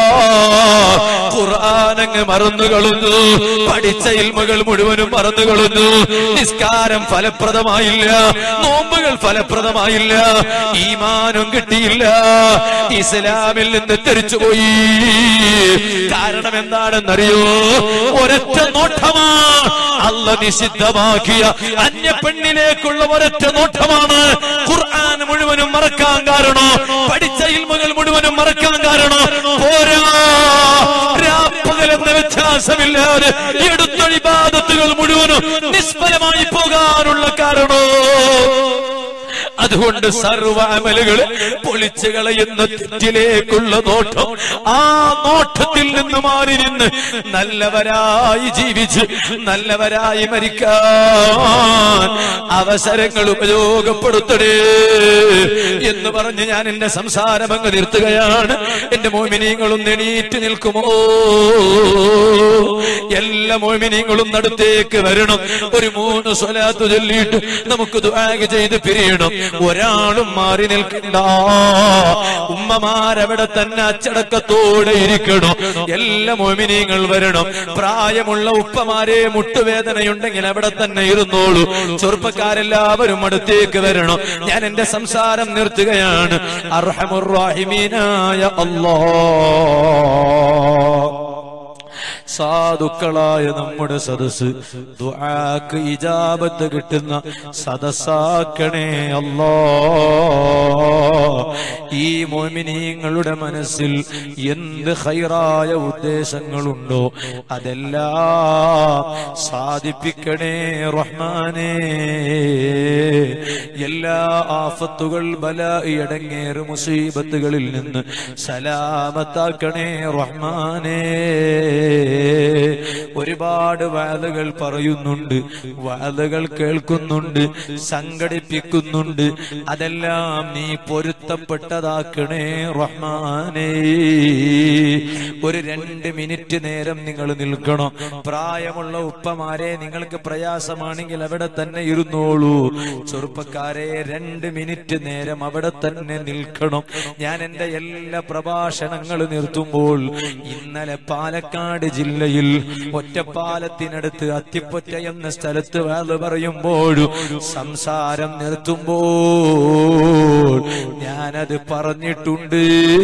ഖുർആനങ്ങ് മറന്നുകളഞ്ഞു, പഠിച്ച ഇൽമുകൾ മുഴുവനും മറന്നുകളഞ്ഞു. നിസ്കാരം ഫലപ്രദമായില്ല, നോമ്പുകൾ ഫലപ്രദമായില്ല, ഈമാനും കിട്ടിയില്ല, ഇസ്ലാമിൽ നിന്ന് തെറിച്ചുപോയി. കാരണം എന്താണെന്നറിയോ? ഒരൊറ്റ നോട്ടമാണ് അല്ലാഹു നിഷിദ്ധമാക്കിയ അന്യ പെണ്ണിലേക്കുള്ള ഒരൊറ്റ നോട്ടമാണ് ഖുർആൻ മുഴുവനും മറക്കാൻ കാരണം, പഠിച്ച ഇൽമുകൾ മുഴുവനും മറക്കാൻ കാരണം. പോരാ, രാപ്പകലെന്ന വ്യത്യാസമില്ലാതെ എടുത്ത ഇബാദത്തുകൾ മുഴുവനും നിഷ്ഫലമായി പോകാനുള്ള കാരണോ. അതുകൊണ്ട് സർവ അമലുകളെ പൊളിച്ചു കളയുന്ന തെറ്റിലേക്കുള്ള നോട്ടം, ആ നോട്ടത്തിൽ നിന്ന് മാറി നിന്ന് നല്ലവരായി ജീവിച്ച് നല്ലവരായി മരിക്കാൻ അവസരങ്ങൾ ഉപയോഗപ്പെടുത്തണേ എന്ന് പറഞ്ഞ് ഞാൻ എന്റെ സംസാരം അങ്ങ് നിർത്തുകയാണ്. എന്റെ മോമിനീങ്ങളും എണീറ്റ് നിൽക്കുമോ? എല്ലാ മോമിനീങ്ങളും അടുത്തേക്ക് വരണം. ഒരു 3 സ്വലാത്ത് ചൊല്ലിയിട്ട് നമുക്ക് ദുആ ചെയ്ത് പിരിയണം. ഒരാളും മാറി നിൽക്കണ്ട. ഉമ്മമാരവിടെ തന്നെ അച്ചടക്കത്തോടെ ഇരിക്കണം. എല്ലാ മോമിനീങ്ങൾ വരണം. പ്രായമുള്ള ഉപ്പമാരെ മുട്ടുവേദനയുണ്ടെങ്കിൽ അവിടെ തന്നെ ഇരുന്നോളൂ. ചെറുപ്പക്കാരെല്ലാവരും അടുത്തേക്ക് വരണം. ഞാൻ എന്റെ സംസാരം നിർത്തുകയാണ്. അർഹമുർ റഹീമീനായ അല്ലാഹ്, സാധുക്കളായ നമ്മുടെ സദസ് ദുആക്ക് ഇജാബത്ത് കിട്ടുന്ന സദസ്സാക്കണേ അല്ലാഹ്. ഈ മുഅ്മിനീങ്ങളുടെ മനസ്സിൽ എന്ത് ഖൈറായ ഉദ്ദേശങ്ങളുണ്ടോ അതെല്ലാം സാധിപ്പിക്കണേ റഹ്മാനേ. എല്ലാ ആഫത്തുകൾ, ബലാഇ, അടങ്ങേറ് മുസീബത്തുകളിൽ നിന്ന് സലാമത്താക്കണേ റഹ്മാനേ. ഒരുപാട് വാദകൾ പറയുന്നുണ്ട്, വാദകൾ കേൾക്കുന്നുണ്ട്, സംഘടിപ്പിക്കുന്നുണ്ട്. അതെല്ലാം നീ പൊരുത്തപ്പെട്ടതാക്കണേ റഹ്മാനേ. ഒരു 2 മിനിറ്റ് നേരം നിങ്ങൾ നിൽക്കണം. പ്രായമുള്ള ഉപ്പമാരെ, നിങ്ങൾക്ക് പ്രയാസമാണെങ്കിൽ അവിടെ തന്നെ ഇരുന്നോളൂ. ചെറുപ്പക്കാരെ, 2 മിനിറ്റ് നേരം അവിടെ തന്നെ നിൽക്കണം. ഞാൻ എന്റെ എല്ലാ പ്രഭാഷണങ്ങളും നിർത്തുമ്പോൾ, ഇന്നലെ പാലക്കാട് ജില്ലയിൽ ഒറ്റപ്പാലത്തിനടുത്ത് അത്തിപ്പൊറ്റ എന്ന സ്ഥലത്ത് വാദ് പറയുമ്പോഴും സംസാരം നിർത്തുമ്പോൾ ഞാനത് പറഞ്ഞിട്ടുണ്ട്.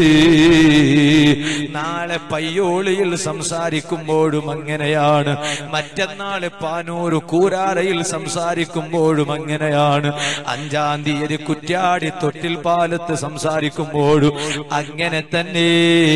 നാളെ പയ്യോളിയിൽ സംസാരിക്കുമ്പോഴും അങ്ങനെയാണ്. മറ്റന്നാള് പാനൂർ കൂരാറയിൽ സംസാരിക്കുമ്പോഴും അങ്ങനെയാണ്. 5-ാം തീയതി കുറ്റ്യാടി തൊട്ടിൽ പാലത്ത് സംസാരിക്കുമ്പോഴും അങ്ങനെ തന്നെ.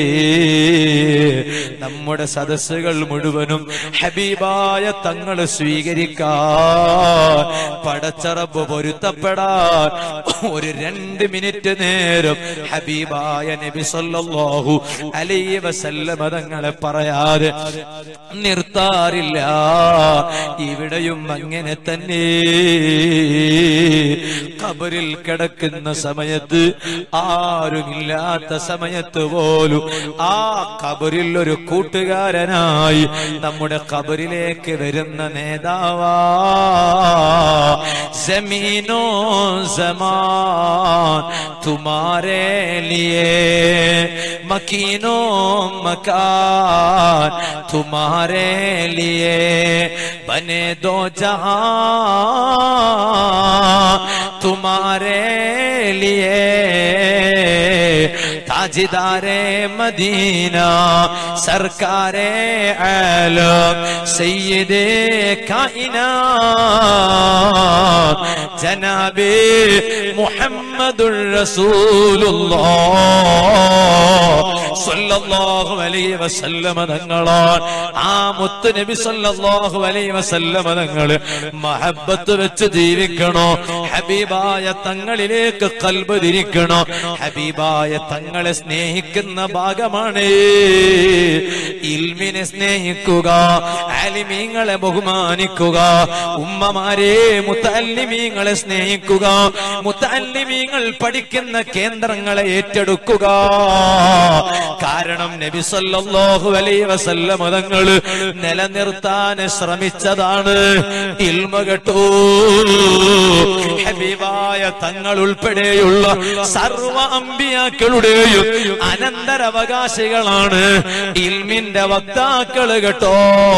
നമ്മുടെ സദസ്സുകൾ മുഴുവനും ഹബീബായ തങ്ങൾ സ്വീകരിക്കാൻ, പടച്ച റബ്ബ് പൊരുത്തപ്പെടാൻ ഒരു 2 മിനിറ്റ് നേരം ഹബീബായ നബി സല്ലല്ലാഹു അലൈഹി വസല്ലം തങ്ങളെ പറയാതെ നിർത്താറില്ല. ഇവിടെയും അങ്ങനെ തന്നെ. ഖബറിൽ കിടക്കുന്ന സമയത്ത്, ആരുമില്ലാത്ത സമയത്ത് പോലും ആ ഖബറിൽ ഒരു കൂട്ടുകാരനായി നമ്മുടെ ഖബറിലേക്ക് വരുന്ന നേതാവാ. ജമീനോ സമാൻ തുമാരേ ലിയേ മക്കീനോ മകാൻ തുമാരേ ലിയേ ബനെ ദോ ജഹാൻ തുമാരേ ലിയേ ताजदारे मदीना सरकारे आलम सैयदे कायनात जनाबे मुहम्मदुर रसूलुल्लाह सल्लल्लाहु अलैहि वसल्लम തങ്ങളാൻ ആ മുത്ത് നബി സല്ലല്ലാഹു അലൈഹി വസല്ലം തങ്ങൾ മഹബ്ബത്ത് വെച്ച് ജീവിക്കണോ, ഹബീബായ തങ്ങളിലേക്ക് ഖൽബ് തിരിക്കണോ. ഹബീബായ തങ്ങളെ സ്നേഹിക്കുന്ന ഭാഗമാണ് ഇൽമിനെ സ്നേഹിക്കുക, ആലിമീങ്ങളെ ബഹുമാനിക്കുക, ഉമ്മമാരെ മുതഅല്ലിമീങ്ങളെ സ്നേഹിക്കുക, മുതഅല്ലിമീങ്ങൾ പഠിക്കുന്ന കേന്ദ്രങ്ങളെ ഏറ്റെടുക്കുക. കാരണം നബി സല്ലല്ലാഹു അലൈഹി വസല്ലം തങ്ങൾ നിലനിർത്താൻ ശ്രമിച്ചതാണ് ഇൽമ. കേട്ടോ, ഹബീബായ തങ്ങൾ ഉൾപ്പെടെയുള്ള സർവ അമ്പിയാക്കളുടെയും അനന്തരാവകാശികളാണ് ഇൽമിന്റെ വക്താക്കള്. കേട്ടോ,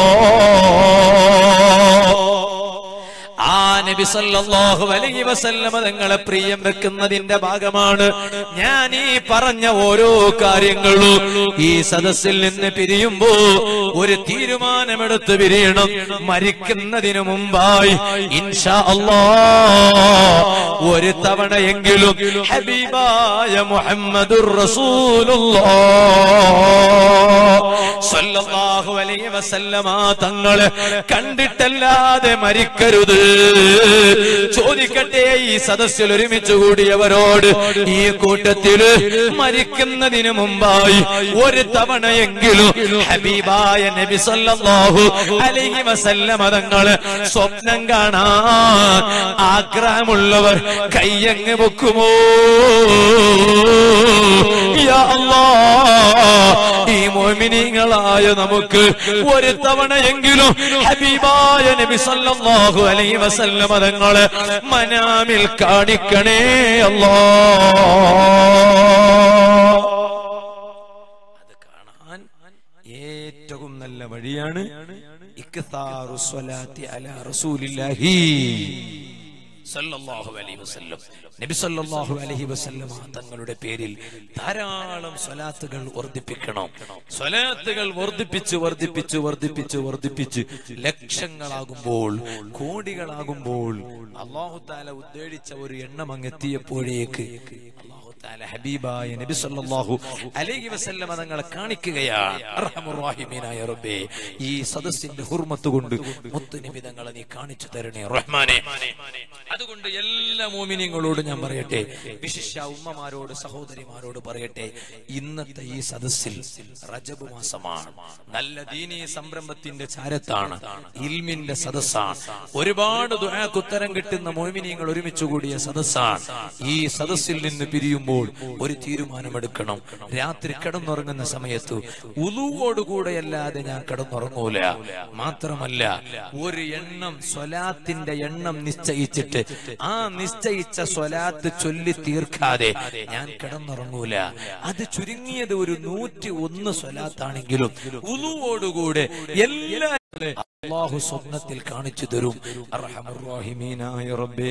ആ നബി സല്ലല്ലാഹു അലൈഹി വസല്ലം തങ്ങളെ പ്രിയം വെക്കുന്നതിന്റെ ഭാഗമാണ് ഞാൻ ഈ പറഞ്ഞ ഓരോ കാര്യങ്ങളും. ഈ സദസ്സിൽ നിന്ന് പിരിയുമ്പോ ഒരു തീരുമാനമെടുത്ത് പിരിയണം. മരിക്കുന്നതിനു മുമ്പായി ഇൻഷാ അല്ലാഹ് ഒരു തവണയെങ്കിലും ഹബീബായ മുഹമ്മദുർ റസൂലുള്ളാഹ് സല്ലല്ലാഹു അലൈഹി വസല്ലം തങ്ങളെ കണ്ടിട്ടല്ലാതെ മരിക്കരുത്. ചോദിക്കട്ടെ, ഈ സദസ്സിൽ ഒരുമിച്ച് കൂടിയവരോട്, ഈ കൂട്ടത്തില് മരിക്കുന്നതിന് മുമ്പായി ഒരു തവണയെങ്കിലും ഹബീബായ നബി സല്ലല്ലാഹു അലൈഹി വസല്ലം തങ്ങളെ സ്വപ്നം കാണാൻ ആഗ്രഹമുള്ളവർ കയ്യങ്ങ് വെക്കുമോ? യാ അല്ലാഹ്, ഈ മുഅ്മിനീങ്ങളായ നമുക്ക് ഒരു തവണയെങ്കിലും ഹബീബായ നബി സല്ലല്ലാഹു അലൈഹി വസല്ലം തങ്ങളെ മനാമിൽ കാണിക്കണേ അല്ലാഹ്. അത് കാണാൻ ഏറ്റവും നല്ല വഴിയാണ് ഇക്താറു സ്വലാത്തി അലാ റസൂലില്ലാഹി സല്ലല്ലാഹു അലൈഹി വസല്ലം. നബി സല്ലല്ലാഹു അലൈഹി വസല്ലം തങ്ങളുടെ പേരിൽ ധാരാളം സ്വലാത്തുകൾ വർദ്ധിപ്പിക്കണം. സ്വലാത്തുകൾ വർദ്ധിപ്പിച്ച് വർദ്ധിപ്പിച്ച് വർദ്ധിപ്പിച്ച് വർദ്ധിപ്പിച്ച് ലക്ഷങ്ങളാകുമ്പോൾ, കോടികളാകുമ്പോൾ അല്ലാഹു തആല ഉദ്ദേശിച്ച ഒരു എണ്ണം അങ്ങെത്തിയപ്പോഴേക്ക് അല്ലാഹു തആല ഹബീബായ നബി സല്ലല്ലാഹു അലൈഹി വസല്ലം തങ്ങളെ കാണിക്കുകയാണ്. അർഹമുർ റഹീമീനായ റബ്ബേ, ഈ സദസ്സിന്റെ ഹുർമത്ത് കൊണ്ട് മുത്ത് നബി തങ്ങളെ നീ കാണിച്ചു തരണേ റഹ്മാനേ. അതുകൊണ്ട് എല്ലാ മുഅ്മിനീങ്ങളോടും ഞാൻ പറയട്ടെ, വിശിഷ്യ ഉമ്മമാരോട്, സഹോദരിമാരോട് പറയട്ടെ, ഇന്നത്തെ ഈ സദസ്സിൽ റജബ് മാസമാണ്, നല്ല ദീനീ സംരംഭത്തിന്റെ ചാരത്താണ്, ഇൽമിന്റെ സദസ്സാണ്, ഒരുപാട് ദുആക്ക് ഉത്തരം കിട്ടുന്ന മുഅ്മിനീങ്ങൾ ഒരുമിച്ച് കൂടിയ സദസ്സാണ്. ഈ സദസ്സിൽ നിന്ന് പിരിയുമ്പോൾ ഒരു തീരുമാനമെടുക്കണം. രാത്രി കിടന്നുറങ്ങുന്ന സമയത്ത് ഉളൂവോടുകൂടെയല്ലാതെ ഞാൻ കിടന്നുറങ്ങൂല. മാത്രമല്ല, ഒരു എണ്ണം സ്വലാത്തിന്റെ എണ്ണം നിശ്ചയിച്ചിട്ട് ആ നിശ്ചയിച്ച സ്വലാത്ത് ചൊല്ലി തീർക്കാതെ ഞാൻ കിടന്നുറങ്ങൂല. അത് ചുരുങ്ങിയത് ഒരു 101 സ്വലാത്താണെങ്കിലും ഉളൂവോടുകൂടെ എല്ലാ അല്ലാഹു സ്വപ്നത്തിൽ കാണിച്ചു തരും. അർഹമുർ റഹീമീനായ റബ്ബേ,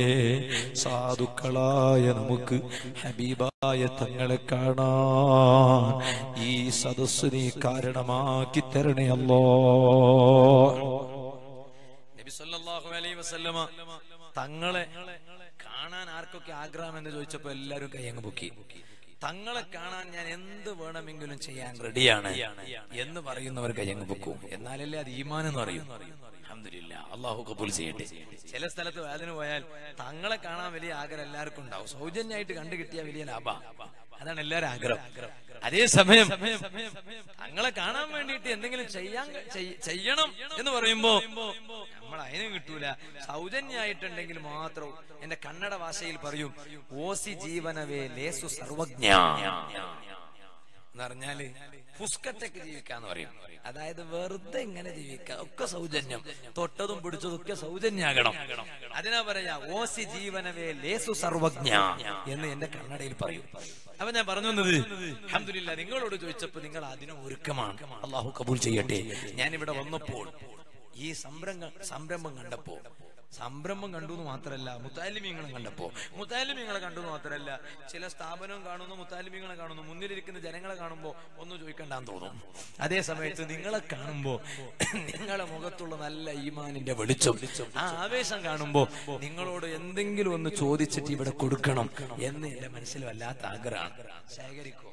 സാധുക്കളായ നമുക്ക് ഹബീബായ തങ്ങളെ കാണാൻ ഈ സദസ്സ് നീ കാരണമാക്കി തരണേ അല്ലാഹ്. നബി സല്ലല്ലാഹു അലൈഹി വസല്ലമ തങ്ങളെ കാണാൻ ആർക്കൊക്കെ ആഗ്രഹം എന്ന് ചോദിച്ചപ്പോ എല്ലാവരും കയ്യങ്ങ് പൊക്കി. തങ്ങളെ കാണാൻ ഞാൻ എന്ത് വേണമെങ്കിലും ചെയ്യാൻ റെഡിയാണ് എന്ന് പറയുന്നവർ കയ്യങ്ങ് പൊക്കും. എന്നാലല്ലേ അത് ഈമാൻ എന്ന് പറയും. അൽഹംദുലില്ലാഹ്, അല്ലാഹു കബൂൽ ചെയ്യട്ടെ. ചില സ്ഥലത്ത് വേദന പോയാൽ തങ്ങളെ കാണാൻ വലിയ ആഗ്രഹം എല്ലാവർക്കും ഉണ്ടാവും. സൗജന്യമായിട്ട് കണ്ടു കിട്ടിയ വലിയ ലാഭ, അതാണ് എല്ലാവരും ആഗ്രഹം. അതേസമയം തങ്ങളെ കാണാൻ വേണ്ടിയിട്ട് എന്തെങ്കിലും ചെയ്യണം എന്ന് പറയുമ്പോ നമ്മൾ അതിനും കിട്ടൂല. സൗജന്യമായിട്ടുണ്ടെങ്കിൽ മാത്രം. എന്റെ കന്നഡ ഭാഷയിൽ പറയും, ഓസി ജീവനവേ ലേസു സർവജ്ഞ. എന്ന് പറഞ്ഞാല് പുസ്കറ്റൊക്കെ ജീവിക്കാന്ന് പറയും. അതായത് വെറുതെ ഇങ്ങനെ ജീവിക്കാം, ഒക്കെ സൗജന്യം, തൊട്ടതും പിടിച്ചതൊക്കെ സൗജന്യാകണം. അതിനാ പറയാ ഓസി ജീവനവേ ലേസു സർവജ്ഞ എന്ന് എന്റെ കന്നഡയിൽ പറയും. അപ്പൊ ഞാൻ പറഞ്ഞു വന്നത്, അൽഹംദുലില്ലാഹ് നിങ്ങളോട് ചോദിച്ചപ്പോ നിങ്ങൾ അതിന് ഒരുക്കമാണ്. അള്ളാഹു കബൂൽ ചെയ്യട്ടെ. ഞാനിവിടെ വന്നപ്പോൾ ഈ സംരംഭം കണ്ടപ്പോ, സംരംഭം കണ്ടു എന്ന് മാത്രല്ല, മുത്താലിമീങ്ങളെ കണ്ടപ്പോ, മുത്താലിമീങ്ങളെ കണ്ടു എന്ന് മാത്രല്ല, ചില സ്ഥാപനവും കാണുന്നു, മുത്താലിമീങ്ങളെ കാണുന്നു, മുന്നിലിരിക്കുന്ന ജനങ്ങളെ കാണുമ്പോ ഒന്നും ചോദിക്കണ്ടെന്ന് തോന്നും. അതേ സമയത്ത് നിങ്ങളെ കാണുമ്പോ നിങ്ങളെ മുഖത്തുള്ള നല്ല ഈമാനിന്റെ വെളിച്ചം, ആ ആവേശം കാണുമ്പോ നിങ്ങളോട് എന്തെങ്കിലും ഒന്ന് ചോദിച്ചിട്ട് ഇവിടെ കൊടുക്കണം എന്ന് എന്റെ മനസ്സിൽ വല്ലാത്ത ആഗ്രഹമാണ്. ശേഖരിക്കോ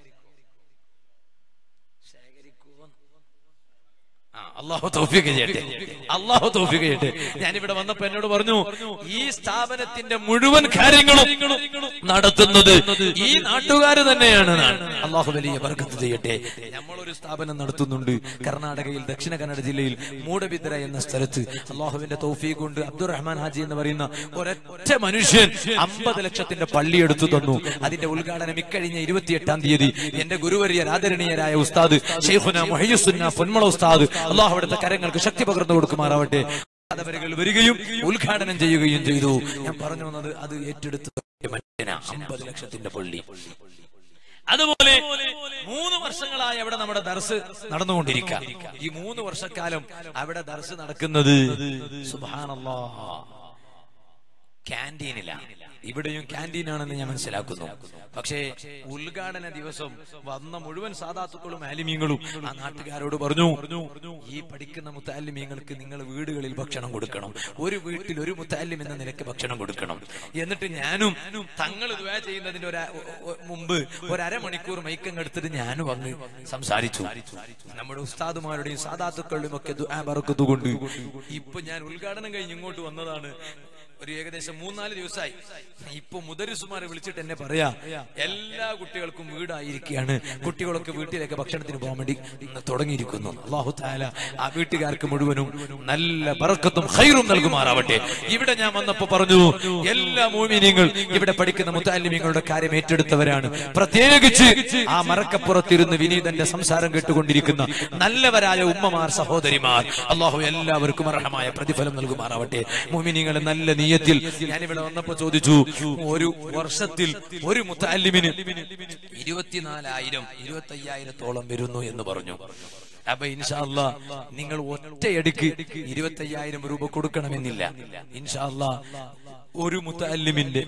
അല്ലാഹു തൗഫീഖ് ചെയ്യട്ടെ, അല്ലാഹു തൗഫീഖ് ചെയ്യട്ടെ. ഞാനിവിടെ വന്നപ്പോ എന്നോട് പറഞ്ഞു, ഈ സ്ഥാപനത്തിന്റെ മുഴുവൻ കാര്യങ്ങളും നടത്തുന്നത് ഈ നാട്ടുകാര് തന്നെയാണ്. അല്ലാഹു വലിയ ബർക്കത്ത് ചെയ്യട്ടെ. നമ്മളൊരു സ്ഥാപനം നടത്തുന്നുണ്ട് കർണാടകയിൽ, ദക്ഷിണ കന്നഡ ജില്ലയിൽ മൂടബിദ്ര എന്ന സ്ഥലത്ത്. അല്ലാഹുവിന്റെ തൗഫീഖ് കൊണ്ട് അബ്ദുറഹ്മാൻ ഹാജി എന്ന് പറയുന്ന ഒരൊറ്റ മനുഷ്യൻ 50 ലക്ഷത്തിന്റെ പള്ളി എടുത്തു തന്നു. അതിന്റെ ഉദ്ഘാടനം ഇക്കഴിഞ്ഞ 28-ാം തീയതി എന്റെ ഗുരുവര്യർ ആദരണീയരായ ഉസ്താദ് ശൈഖുന മുഹയ്യിസുന്ന പൊന്മള ഉസ്താദ്, അല്ലാഹു അവിടുത്തെ കരങ്ങൾക്ക് ശക്തി പകർന്നു കൊടുക്കുമാറാവട്ടെ, അവരുകൾ വരികയും ഉദ്ഘാടനം ചെയ്യുകയും ചെയ്തു. ഞാൻ പറഞ്ഞു വന്നത്, അത് ഏറ്റെടുത്ത മനുഷ്യനാ 50 ലക്ഷത്തിന്റെ പള്ളി. അതുപോലെ 3 വർഷങ്ങളായി അവിടെ നമ്മുടെ ദർസ് നടന്നുകൊണ്ടിരിക്കുക. ഈ 3 വർഷക്കാലം അവിടെ ദർസ് നടക്കുന്നത് സുബ്ഹാനല്ലാഹ് ക്യാന്റീനിലാണ്. ഇവിടെയും ക്യാന്റീനാണെന്ന് ഞാൻ മനസ്സിലാക്കുന്നു. പക്ഷേ ഉദ്ഘാടന ദിവസം വന്ന മുഴുവൻ സാദാത്തുക്കളും ആലിമീങ്ങളും ആ നാട്ടുകാരോട് പറഞ്ഞു, ഈ പഠിക്കുന്ന മുത്തഅല്ലിമീങ്ങൾക്ക് നിങ്ങൾ വീടുകളിൽ ഭക്ഷണം കൊടുക്കണം, ഒരു വീട്ടിൽ ഒരു മുത്തഅല്ലിം എന്ന നിലയ്ക്ക് ഭക്ഷണം കൊടുക്കണം. എന്നിട്ട് ഞാനും തങ്ങൾ ദുആ ചെയ്യുന്നതിന്റെ മുമ്പ് ഒരു അരമണിക്കൂർ മൈക്കങ്ങ് എടുത്തിട്ട് ഞാനും വന്ന് സംസാരിച്ചു. നമ്മുടെ ഉസ്താദുമാരുടെയും സാദാത്തുക്കളുടെയും ഒക്കെ ദുആ ബറക്കത്ത് കൊണ്ട് ഇപ്പൊ ഞാൻ ഉദ്ഘാടനം കഴിഞ്ഞ് ഇങ്ങോട്ട് വന്നതാണ്. ഒരു ഏകദേശം 3-4 ദിവസമായി. ഇപ്പൊ മുദരിസുമാരെ വിളിച്ചിട്ട് എന്നെ പറയാ, എല്ലാ കുട്ടികൾക്കും വീടായിരിക്കുകയാണ്, കുട്ടികളൊക്കെ വീട്ടിലേക്ക് ഭക്ഷണത്തിന് പോകാൻ വേണ്ടി തുടങ്ങിയിരിക്കുന്നു. അല്ലാഹു തആല ആ വീട്ടുകാർക്ക് മുഴുവനും നല്ല ബറക്കത്തും ഖൈറും നൽകുമാറാവട്ടെ. ഇവിടെ ഞാൻ വന്നപ്പോ പറഞ്ഞു, എല്ലാ മുഅ്മിനീങ്ങൾ ഇവിടെ പഠിക്കുന്ന മുത്തഅല്ലിമീങ്ങളുടെ കാര്യം ഏറ്റെടുത്തവരാണ്. പ്രത്യേകിച്ച് ആ മറക്കപ്പുറത്തിരുന്ന് വിനീതന്റെ സംസാരം കേട്ടുകൊണ്ടിരിക്കുന്ന നല്ലവരായ ഉമ്മമാർ, സഹോദരിമാർ, അല്ലാഹു എല്ലാവർക്കും അർഹമായ പ്രതിഫലം നൽകുമാറാവട്ടെ. മുഅ്മിനീങ്ങളെ നല്ല നിയത്തിൽ ഞാനിവിടെ വന്നപ്പോ ചോദിച്ചു, ഒരു വർഷത്തിൽ ഒരു മുത്തഅല്ലിമിന് 24,000-25,000 വരുന്നു എന്ന് പറഞ്ഞു. അപ്പൊ ഇൻഷാ അല്ലാഹ് നിങ്ങൾ ഒറ്റയടിക്ക് 25,000 രൂപ കൊടുക്കണമെന്നില്ല. ഇൻഷാ അല്ലാഹ് ഒരു മുത്തഅല്ലിമിന്റെ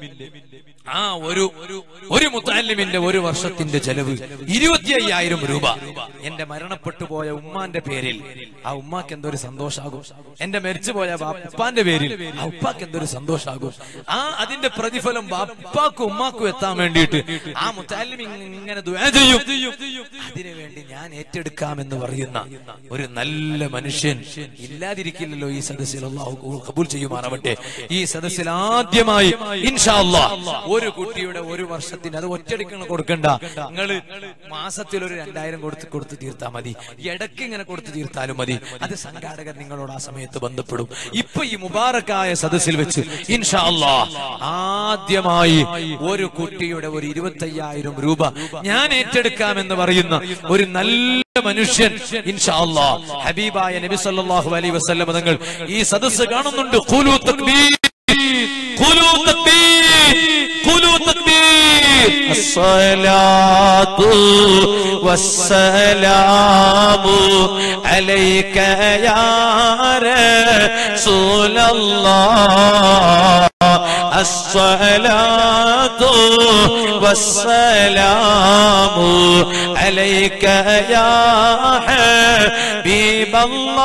ഒരു മുത്തഅല്ലിമിന്റെ ഒരു വർഷത്തിന്റെ ചെലവ് 25,000 രൂപ. എന്റെ മരണപ്പെട്ടു പോയ ഉമ്മാന്റെ പേരിൽ ആ ഉമ്മാക്ക് എന്തൊരു സന്തോഷാകും, എന്റെ മരിച്ചുപോയ ഉപ്പാന്റെ പേരിൽ ആ ഉപ്പാക്ക് എന്തൊരു സന്തോഷാകും. അതിന്റെ പ്രതിഫലം ഉപ്പാക്കും ഉമ്മാക്കും എത്താൻ വേണ്ടിയിട്ട് ആ മുത്തഅല്ലിം ഇങ്ങനെ ദുആ ചെയ്യും. അതിനു വേണ്ടി ഞാൻ ഏറ്റെടുക്കാമെന്ന് പറയുന്ന ഒരു നല്ല മനുഷ്യൻ ഇല്ലാതിരിക്കില്ലല്ലോ ഈ സദസ്സിൽ. അല്ലാഹു ഖബൂൽ ചെയ്യുമാറാവട്ടെ. ഈ സദസ്സിൽ ആദ്യമായി ഇൻഷാ അല്ലാഹ് ഒരു കുട്ടിയുടെ ഒരു വർഷത്തിന്, അത് ഒറ്റയടിക്ക് കൊടുക്കണ്ട, നിങ്ങള് മാസത്തിൽ ഒരു 2,000 കൊടുത്ത് തീർത്താൽ മതി, ഇടയ്ക്ക് ഇങ്ങനെ കൊടുത്തു തീർത്താലും മതി. അത് സംഘാടകർ നിങ്ങളോട് ആ സമയത്ത് ബന്ധപ്പെടും. ഇപ്പൊ ഈ മുബാറക്കായ സദസ്സിൽ വെച്ച് ഇൻഷാ അല്ലാഹ് ആദ്യമായി ഒരു കുട്ടിയുടെ ഒരു 25,000 രൂപ ഞാൻ ഏറ്റെടുക്കാമെന്ന് പറയുന്ന ഒരു നല്ല മനുഷ്യൻ ഇൻഷാ അല്ലാഹ് ഹബീബായ നബി സല്ലല്ലാഹു അലൈഹി വസല്ലം തങ്ങൾ ഈ സദസ്സ് കാണുന്നുണ്ട്. ഖുലൂ തക്ബീർ, ഖുലൂ തക്ബീർ, ഖുലൂ തക്ബീർ. അസ്സലാത്തു വസ്സലാമു അലൈക യാ റസൂലല്ലാഹ്. الصلاة والسلام عليك يا حبيب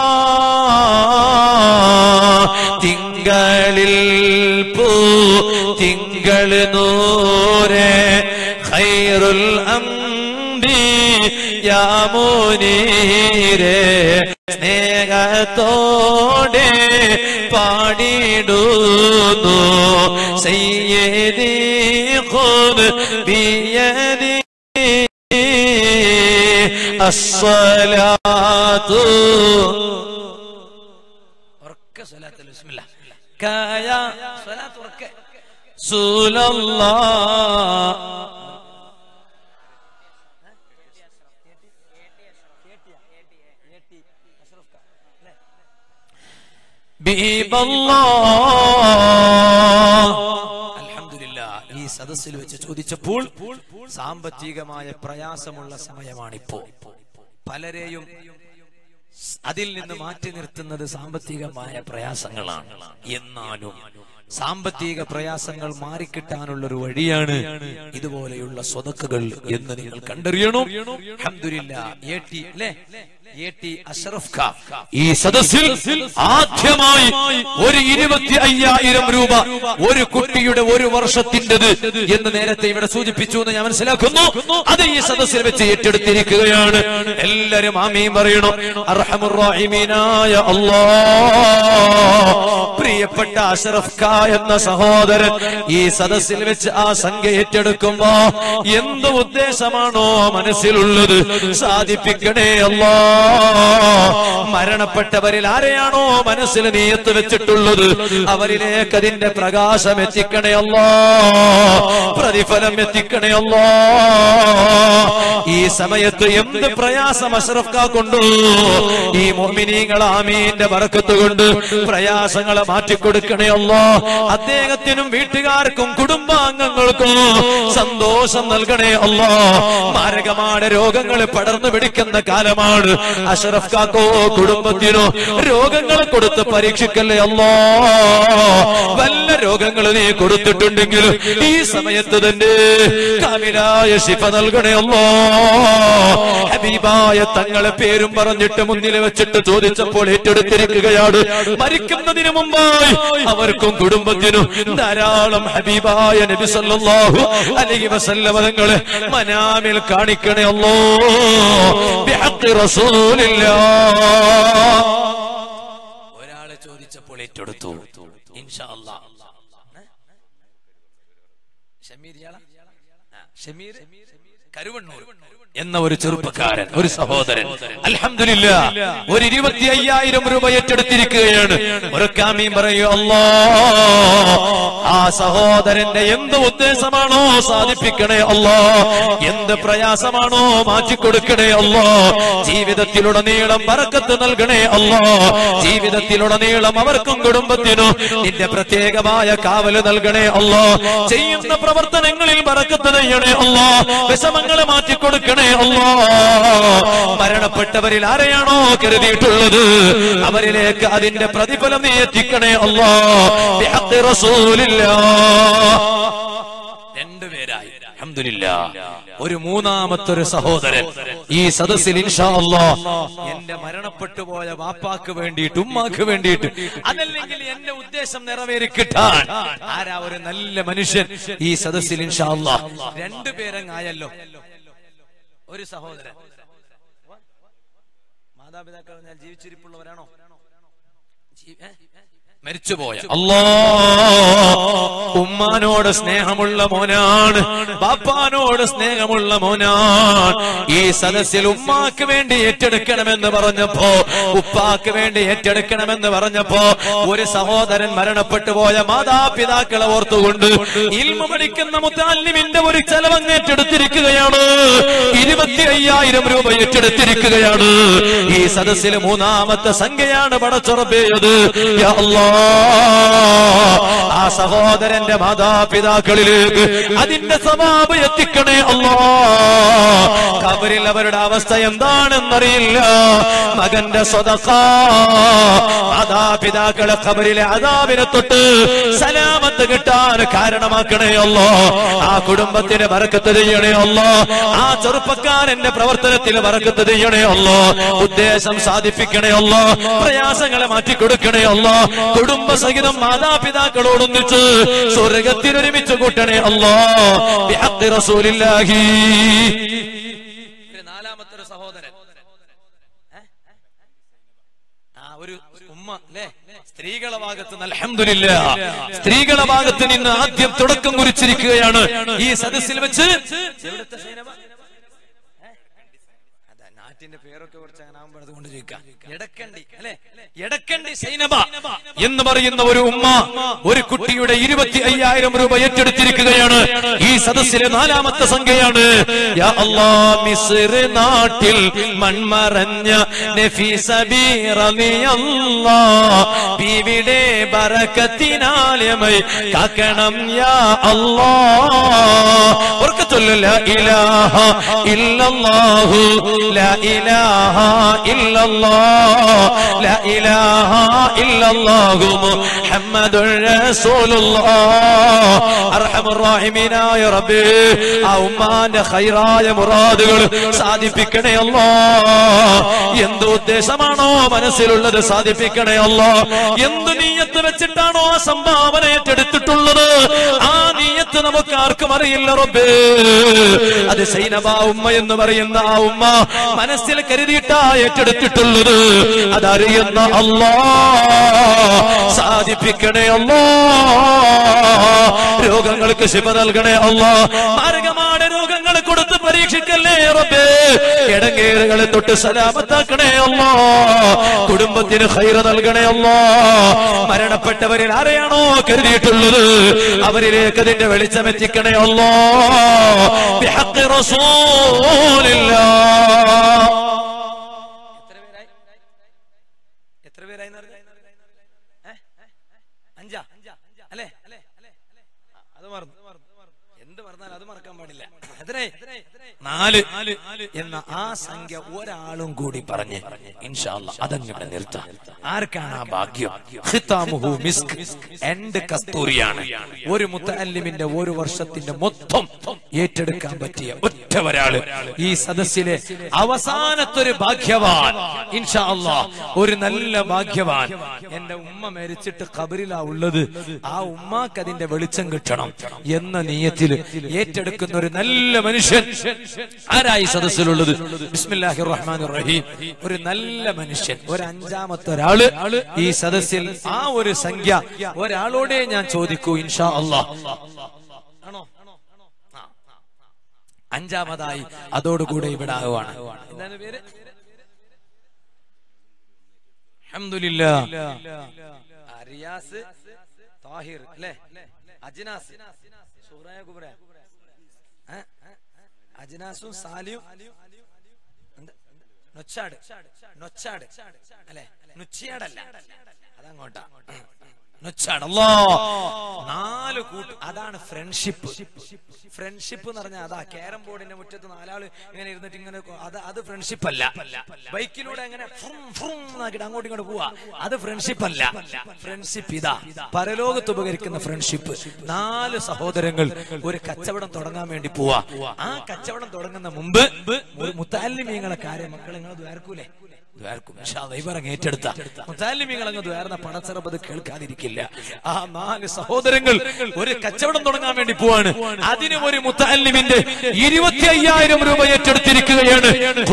الله. തിങ്കളിൽ പൂ തിങ്കൾ നൂറെ ഖൈറുൽ അംബിയാ മുനീരെ സ്നേഹത്തോടെ പാടിടുന്നു സയ്യിദി ഖുദ് ബിയദി അസ്സലാത്തു. ഉറക്കെ സ്വലാത്ത്, ബിസ്മില്ലാഹ് കായ സ്വലാത്ത് ഉറക്കെ. റസൂലല്ലാഹ് അൽഹംദുലില്ലാഹ്, ഈ സദസ്സിൽ വെച്ച് ചോദിച്ചപ്പോൾ സാമ്പത്തികമായ പ്രയാസമുള്ള സമയമാണിപ്പോ. പലരെയും അതിൽ നിന്ന് മാറ്റി നിർത്തുന്നത് സാമ്പത്തികമായ പ്രയാസങ്ങളാണ്. എന്നാലും സാമ്പത്തിക പ്രയാസങ്ങൾ മാറിക്കിട്ടാനുള്ളൊരു വഴിയാണ് ഇതുപോലെയുള്ള സ്വതക്കകൾ എന്ന് നിങ്ങൾ കണ്ടറിയണം. അൽഹംദുലില്ലാഹ്, ഈ സദസ്സിൽ ആദ്യമായി ഒരു 25,000 രൂപ ഒരു കുട്ടിയുടെ ഒരു വർഷത്തിൻ്റെത് എന്ന് നേരത്തെ ഇവിടെ സൂചിപ്പിച്ചു എന്ന് ഞാൻ മനസ്സിലാക്കുന്നു. അത് ഈ സദസ്സിൽ വെച്ച് ഏറ്റെടുത്തിരിക്കുകയാണ്. എല്ലാവരും ആമീൻ പറയണം. അർഹമുർ റഹീമീനായ അല്ലാഹ്, പ്രിയപ്പെട്ട അഷ്റഫ് ഖാ എന്ന സഹോദരൻ ഈ സദസ്സിൽ വെച്ച് ആ സംഖ്യ ഏറ്റെടുക്കുമ്പോ എന്ത് ഉദ്ദേശമാണോ മനസ്സിലുള്ളത് സാധിപ്പിക്കണേ അല്ലാഹ്. മരണപ്പെട്ടവരിൽ ആരെയാണോ മനസ്സിൽ നിയത്ത് വെച്ചിട്ടുള്ളത് അവരിലേക്ക് അതിന്റെ പ്രകാശം എത്തിക്കണേ അല്ലാഹ്, പ്രതിഫലം എത്തിക്കണേ അല്ലാഹ്. ഈ സമയത്ത് എന്ത് പ്രയാസം അഷ്റഫ് ഖാ കൊണ്ടു ഈ മുഅ്മിനീങ്ങൾ ആമീന്റെ ബറക്കത്ത് കൊണ്ട് പ്രയാസങ്ങളെ മാറ്റിക്കൊടുക്കണേ അല്ലാഹ്. അദ്ദേഹത്തിനും വീട്ടുകാർക്കും കുടുംബാംഗങ്ങൾക്കും സന്തോഷം നൽകണേ അല്ലാഹ്. മാരകമായ രോഗങ്ങൾ പടർന്നു പിടിക്കുന്ന കാലമാണ്. അഷ്റഫ് ഖാക്കോ കുടുംബത്തിനോ രോഗങ്ങൾ കൊടുത്ത് പരീക്ഷിക്കല്ലേ അല്ലാഹ്. വല്ല രോഗങ്ങൾ നീ കൊടുത്തിട്ടുണ്ടെങ്കിൽ ഈ സമയത്ത് തന്നെ കാമിലായ ശിഫ നൽകണേ അല്ലാഹ്. ഹബീബായ തങ്ങളെ പേരും പറഞ്ഞിട്ട് മുന്നിൽ വെച്ചിട്ട് ചോദിച്ചപ്പോൾ ഏറ്റെടുത്തിരിക്കുകയാണ്. മരിക്കുന്നതിന് മുമ്പായി അവർക്കും കുടുംബത്തിനും ധാരാളം ഹബീബായ നബി സല്ലല്ലാഹു അലൈഹി വസല്ലം തങ്ങളെ മനാമിൽ കാണിക്കണേ അല്ലാഹ്. ബിഹഖ് റസൂലില്ലാഹ്. ഒരാളെ ചോദിച്ചപ്പോൾ ഏറ്റെടുത്തു. ഇൻഷാ അല്ലാഹ് ഷമീർ കരുവണ്ണൂർ എന്ന ഒരു ചെറുപ്പക്കാരൻ, ഒരു സഹോദരൻ അൽഹംദുലില്ലാഹ് ഒരു 25,000 രൂപ ഏറ്റെടുത്തിരിക്കുകയാണ്. ഒരു കാമീൻ പറയൂ അല്ലാഹ്. ആ സഹോദരന്റെ എന്ത് ഉദ്ദേശമാണോ സാധിപ്പിക്കണേ അല്ലാഹ്, എന്ത് പ്രയാസമാണോ മാറ്റിക്കൊടുക്കണേ അല്ലാഹ്. ജീവിതത്തിലുടനീളം ബറക്കത്ത് നൽകണേ അല്ലാഹ്. ജീവിതത്തിലുടനീളം അവർക്കും കുടുംബത്തിനും നിന്റെ പ്രത്യേകമായ കാവല് നൽകണേ അല്ലാഹ്. ചെയ്യുന്ന പ്രവർത്തനങ്ങളിൽ ബറക്കത്ത് ചെയ്യണേ അല്ലാഹ്. വിഷമങ്ങളെ മാറ്റിക്കൊടുക്കണേ അല്ലാഹ്. മരണപ്പെട്ടവരിൽ ആരെയാണോ കരുതിയിട്ടുള്ളത് അവരിലേക്ക് അതിന്റെ പ്രതിഫലം നീ എത്തിക്കണേ അല്ലാഹ്. ബിഹഖ് റസൂലില്ലാഹ്. രണ്ടുപേരായി അൽഹംദുലില്ലാഹ്. ഒരു മൂന്നാമത്തൊരു സഹോദരൻ ഈ സദസ്സിൽ ഇൻഷാ അല്ലാഹ് എന്റെ മരണപ്പെട്ടു പോയ വാപ്പാക്ക് വേണ്ടിയിട്ട്, ഉമ്മാക്ക് വേണ്ടിയിട്ട്, അതല്ലെങ്കിൽ എന്റെ ഉദ്ദേശം നിറവേറി കിട്ടാൻ ആരാ ഒരു നല്ല മനുഷ്യൻ ഈ സദസ്സിൽ ഇൻഷാ അല്ലാഹ്. രണ്ടുപേരങ്ങായല്ലോ. ഒരു സഹോദരൻ മാതാപിതാക്കൾ പറഞ്ഞാൽ ജീവിച്ചിരിപ്പുള്ളവരാണോ? മരിച്ചുപോയ ഉമ്മാനോട് സ്നേഹമുള്ള മോനാണ്, ബാപ്പാനോട് സ്നേഹമുള്ള മോനാണ്. ഈ സദസ്സിൽ ഉമ്മാക്ക് വേണ്ടി ഏറ്റെടുക്കണമെന്ന് പറഞ്ഞപ്പോ, ഉപ്പാക്ക് വേണ്ടി ഏറ്റെടുക്കണമെന്ന് പറഞ്ഞപ്പോ ഒരു സഹോദരൻ മരണപ്പെട്ടു പോയ മാതാപിതാക്കളെ ഓർത്തുകൊണ്ട് ഇൽമു പഠിക്കുന്ന മുത്തഅല്ലിമിന്റെ ഒരു ചെലവങ്ങ് ഏറ്റെടുത്തിരിക്കുകയാണ്. 25,000 രൂപ ഏറ്റെടുത്തിരിക്കുകയാണ്. ഈ സദസ്സിൽ മൂന്നാമത്തെ സംഖ്യയാണ് പടച്ചുറപ്പേത്. യാ അല്ലാഹ്, ആ സഹോദരന്റെ മാതാപിതാക്കളിലേക്ക് അതിന്റെ സവാബ് എത്തിക്കണേ അല്ലാഹ്. ഖബറിൽ അവരുടെ അവസ്ഥ എന്താണെന്നറിയില്ല. മകന്റെ സ്വതഖ മാതാപിതാക്കളെ ഖബറിലെ അദാബിനെ തൊട്ട് സലാമത്ത് കിട്ടാൻ കാരണമാക്കണേ അല്ലാഹ്. ആ കുടുംബത്തിന് ബറക്കത്ത് ചെയ്യണേ അല്ലാഹ്. ആ ചെറുപ്പക്കാരന്റെ പ്രവർത്തനത്തിൽ ബറക്കത്ത് ചെയ്യണേ അല്ലാഹ്. ഉദ്ദേശം സാധിപ്പിക്കണേ അല്ലാഹ്. പ്രയാസങ്ങളെ മാറ്റിക്കൊടുക്കണേ അല്ലാഹ്. കുടുംബസഹിതം മാതാപിതാക്കളോടൊന്നിച്ച് സ്വർഗത്തിൽ ഒരുമിച്ച് കൂട്ടണേ അല്ലാഹ്. ബിഹഖ് റസൂലില്ലാഹി. നാലാമത്തെ സഹോദരൻ ഒരു ഉമ്മ അല്ലേ, സ്ത്രീകളെ ഭാഗത്ത് നിന്ന് അൽഹംദുലില്ലാഹ് സ്ത്രീകളെ ഭാഗത്ത് നിന്ന് ആദ്യം തുടക്കം കുറിച്ചിരിക്കുകയാണ് ഈ സദസ്സിൽ വെച്ച്. നാട്ടിന്റെ പേരൊക്കെ കുറച്ച് അങ്ങനെ ആകുമ്പോൾ അതുകൊണ്ട് ചോദിക്കാം. എടക്കണ്ടി അല്ലെ, എടക്കണ്ടി സൈനബ എന്ന് പറയുന്ന ഒരു ഉമ്മ ഒരു കുട്ടിയുടെ 25,000 രൂപ ഏറ്റെടുത്തിരിക്കുകയാണ്. ഈ സദസ്സിലെ 4ാമത്തെ സംഖ്യയാണ്. യാ അല്ലാഹ്, മിസ്ർ നാട്ടിൽ മൺമറഞ്ഞ നഫീസ ബി റളിയല്ലാഹ് ബീവിയുടെ ബറക്കത്തിനാലമായി കാക്കണം യാ അല്ലാഹ്. ബർക്കത്തുൽ ലാ ഇലാഹ ഇല്ലല്ലാഹു ലാ ഇലാഹ ഇല്ലല്ലാഹ് ലാ ഇലാഹ ഇല്ലല്ലാഹു മുഹമ്മദുർ റസൂലുള്ളാഹ്. അർഹമർ റഹീമീനായ റബ്ബേ, ആ ഉമ്മാന്റെ ഖൈറായ മുറാദുകൾ സാധിപ്പിക്കണേ അല്ലാഹ്. എന്ത് ഉദ്ദേശമാണോ മനസ്സിലുള്ളത് സാധിപ്പിക്കണേ അല്ലാഹ്. എന്ത് നിയ്യത്ത് വെച്ചിട്ടാണോ ആ സംഭാവന ഏറ്റെടുത്തിട്ടുള്ളത്, ആ നിയ്യത്ത് നമുക്ക് ആർക്കും അറിയില്ല റബ്ബേ. അത് സൈനബ ഉമ്മ എന്ന് പറയുന്ന ആ ഉമ്മ മനസ്സിൽ കരുതിയിട്ടാ ഏറ്റെടുത്തിട്ടുള്ളത്. അതറിയുന്ന അല്ലാഹ് സാധിപ്പിക്കണേ അല്ലാഹ്. രോഗങ്ങൾക്ക് ശിഫ നൽകണേ അല്ലാഹ്. മാരകമായ രോഗങ്ങൾ കൊടുത്ത് പരീക്ഷിക്കല്ലേ റബ്ബേ. ഇടങ്ങേറുകളെ തൊട്ട് സലാമത്താക്കണേ അല്ലാഹ്. കുടുംബത്തിന് ഖൈർ നൽകണേ അല്ലാഹ്. മരണപ്പെട്ടവരിൽ ആരെയാണോ കരുതിയിട്ടുള്ളത് അവരിലേക്ക് അതിന്റെ വെളിച്ചം എത്തിക്കണേ അല്ലാഹ്. ബിഹഖ് റസൂലില്ലാഹ്. എത്ര പേരായി അഞ്ചാ അല്ലേ? അത് മറന്നു. എന്ത് മറന്നാൽ അത് മറക്കാൻ പാടില്ല. 4 എന്ന ആ സംഖ്യ ഒരാളും കൂടി പറഞ്ഞ് ഇൻഷാ അല്ലാഹ് അതങ്ങനെ നിർത്താം. ആർക്കാണ് ആ ഭാഗ്യം? ഖിതാമുഹു മിസ്ക്, എൻഡ് കസ്തൂരിയാണ്. ഒരു മുത്തഅല്ലിമിന്റെ ഒരു വർഷത്തിന്റെ മൊത്തം ഏറ്റെടുക്കാൻ പറ്റിയ ഒറ്റ ഒരാള് ഈ സദസ്സിലെ അവസാനത്തൊരു ഭാഗ്യവാൻ. ഇൻഷാ അല്ലാഹ് ഒരു നല്ല ഭാഗ്യവാൻ. എന്റെ ഉമ്മ മരിച്ചിട്ട് ഖബറിലാ ഉള്ളത്, ആ ഉമ്മാക്ക് അതിന്റെ വെളിച്ചം കിട്ടണം എന്ന നിയത്തിൽ ഏറ്റെടുക്കുന്ന ഒരു നല്ല മനുഷ്യൻ ആരായി സദസ്സിലുള്ളത്? ബിസ്മില്ലാഹിർ റഹ്മാനിർ റഹീം. ഒരു നല്ല മനുഷ്യൻ, ഒരു 5ാമത്തെ ഒരാള് ഈ സദസ്സിൽ. ആ ഒരു സംഖ്യ ഒരാളോടെ ഞാൻ ചോദിക്കൂ ഇൻഷാ അല്ലാഹ്. ആണോ? 5ാമതായി അതോടുകൂടെ ഇവിടെ ആവുകയാണ്. എന്താണ് പേര്? അൽഹംദുലില്ലാഹ്. റിയാസ്, താഹിർ അല്ലേ? അജ്നാസ്, സൂറയ കുബ്ര, അജ്നാസും സാലിയും നൊച്ചാട് അല്ലെ? നുച്ചിയാടല്ല, അതങ്ങോട്ടാ നൊച്ചാട്. അല്ലാഹ്, 4 കൂട്ട്. അതാണ് ഫ്രണ്ട്ഷിപ്പ്. ഫ്രണ്ട്ഷിപ്പ് എന്ന് പറഞ്ഞാൽ അതാ ക്യാരം ബോർഡിന്റെ മുറ്റത്ത് 4 ആള് ഇങ്ങനെ ഇരുന്നിട്ട് ഇങ്ങനെ, അത് ഫ്രണ്ട്ഷിപ്പ് അല്ല. ബൈക്കിലൂടെ അങ്ങനെ അങ്ങോട്ടും ഇങ്ങോട്ട് പോവാ, അത് ഫ്രണ്ട്ഷിപ്പ് അല്ല. ഫ്രണ്ട്ഷിപ്പ് ഇതാ, പരലോകത്ത് ഉപകരിക്കുന്ന ഫ്രണ്ട്ഷിപ്പ്. 4 സഹോദരങ്ങൾ ഒരു കച്ചവടം തുടങ്ങാൻ വേണ്ടി പോവാ. ആ കച്ചവടം തുടങ്ങുന്ന മുമ്പ് ഒരു മുത്തഅല്ലിമീങ്ങളെ കാര്യം മക്കൾ നിങ്ങൾ ദ്വാരക്കൂലേ? ഏറ്റെടുത്ത മുത്തഅല്ലിമീങ്ങളങ്ങ് ദ്വാരുന്ന പണച്ചറബ് കേൾക്കാതിരിക്കില്ല. ആ 4 സഹോദരങ്ങൾ ഒരു കച്ചവടം തുടങ്ങാൻ വേണ്ടി പോവാണ്. അതിന് ഒരു മുത്തഅല്ലിമിന്റെ 25,000 രൂപ ഏറ്റെടുത്തിരിക്കുകയാണ്.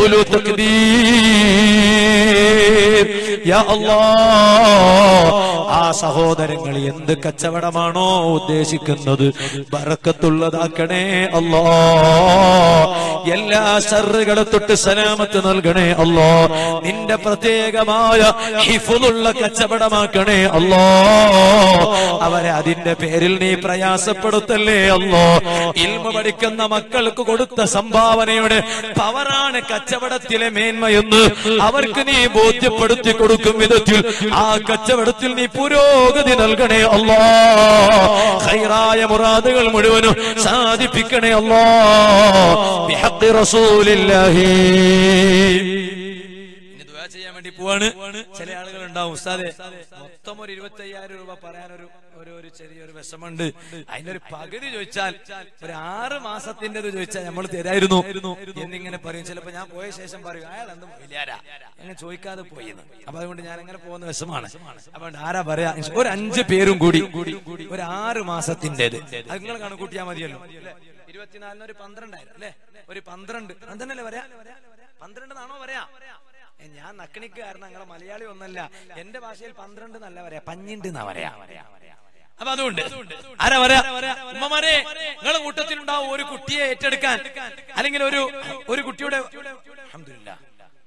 യാ അല്ലാഹ്, ആ സഹോദരങ്ങൾ എന്ത് കച്ചവടമാണോ ഉദ്ദേശിക്കുന്നത് ബറക്കത്തുള്ളതാക്കണേ അല്ലാഹ്. എല്ലാ ശർറുകളെ തൊട്ട് സലാമത്ത് നൽകണേ അല്ലാഹ്. നിന്റെ പ്രത്യേകമായ ഹിഫ്ളുള്ള കച്ചവടമാക്കണേ അല്ലാഹ്. അവരെ അതിന്റെ പേരിൽ നീ പ്രയാസപ്പെടുത്തല്ലേ അല്ലാഹ്. ഇൽമു പഠിക്കുന്ന മക്കൾക്ക് കൊടുത്ത സംഭാവനയുടെ പവറാണ് കച്ചവടത്തിലെ മേന്മയെന്ന് അവർക്ക് നീ ബോധ്യപ്പെടുത്തി കൊടുക്കും വിധത്തിൽ ആ കച്ചവടത്തിൽ നീ പുരോഗതി നൽകണേ അല്ലാഹ്. ഖൈറായ മുറാദുകൾ മുഴുവനും സാധിപ്പിക്കണേ അല്ലാഹ്. ബിഹഖ് റസൂലില്ലാഹി. ചെയ്യാൻ വേണ്ടി പോവാണ്. ചില ആളുകൾ ഉണ്ടാവും, ഉസ്താദേ മൊത്തം ഒരു 25,000 രൂപ പറയാൻ ഒരു ചെറിയൊരു വിഷമുണ്ട്, അതിനൊരു പകുതി ചോദിച്ചാൽ, ഒരു 6 മാസത്തിൻ്റെത് ചോദിച്ചാൽ നമ്മൾ തരായിരുന്നു എന്നിങ്ങനെ പറയും. ചിലപ്പോ ഞാൻ പോയ ശേഷം പറയും അയാൾ എന്തും വലിയാരാ അങ്ങനെ ചോദിക്കാതെ പോയിന്ന്. അപ്പൊ അതുകൊണ്ട് ഞാൻ അങ്ങനെ പോകുന്ന വിഷമാണ്. അതുകൊണ്ട് ആരാ പറയാ, ഒരു 5 പേരും കൂടി ഒരു 6 മാസത്തിൻ്റെത് അത് നിങ്ങൾ കണക്കൂട്ടിയാ മതിയല്ലോ. 24 ഒരു 12,000 അല്ലെ? ഒരു 12 അതന്നല്ലേ പറയാ? 12 പറയാ. ഞാൻ നക്കണിക്കാരനാ, നിങ്ങളെ മലയാളി ഒന്നല്ല. എന്റെ ഭാഷയിൽ 12 എന്നല്ല പറയാ, 15 എന്നാ പറയാ. അപ്പൊ അതുകൊണ്ട് ആരാ പറയാ? ഉമ്മമാരെ, നിങ്ങളെ കൂട്ടത്തിലുണ്ടാവും ഒരു കുട്ടിയെ ഏറ്റെടുക്കാൻ, അല്ലെങ്കിൽ ഒരു കുട്ടിയുടെ അൽഹംദുലില്ലാഹ്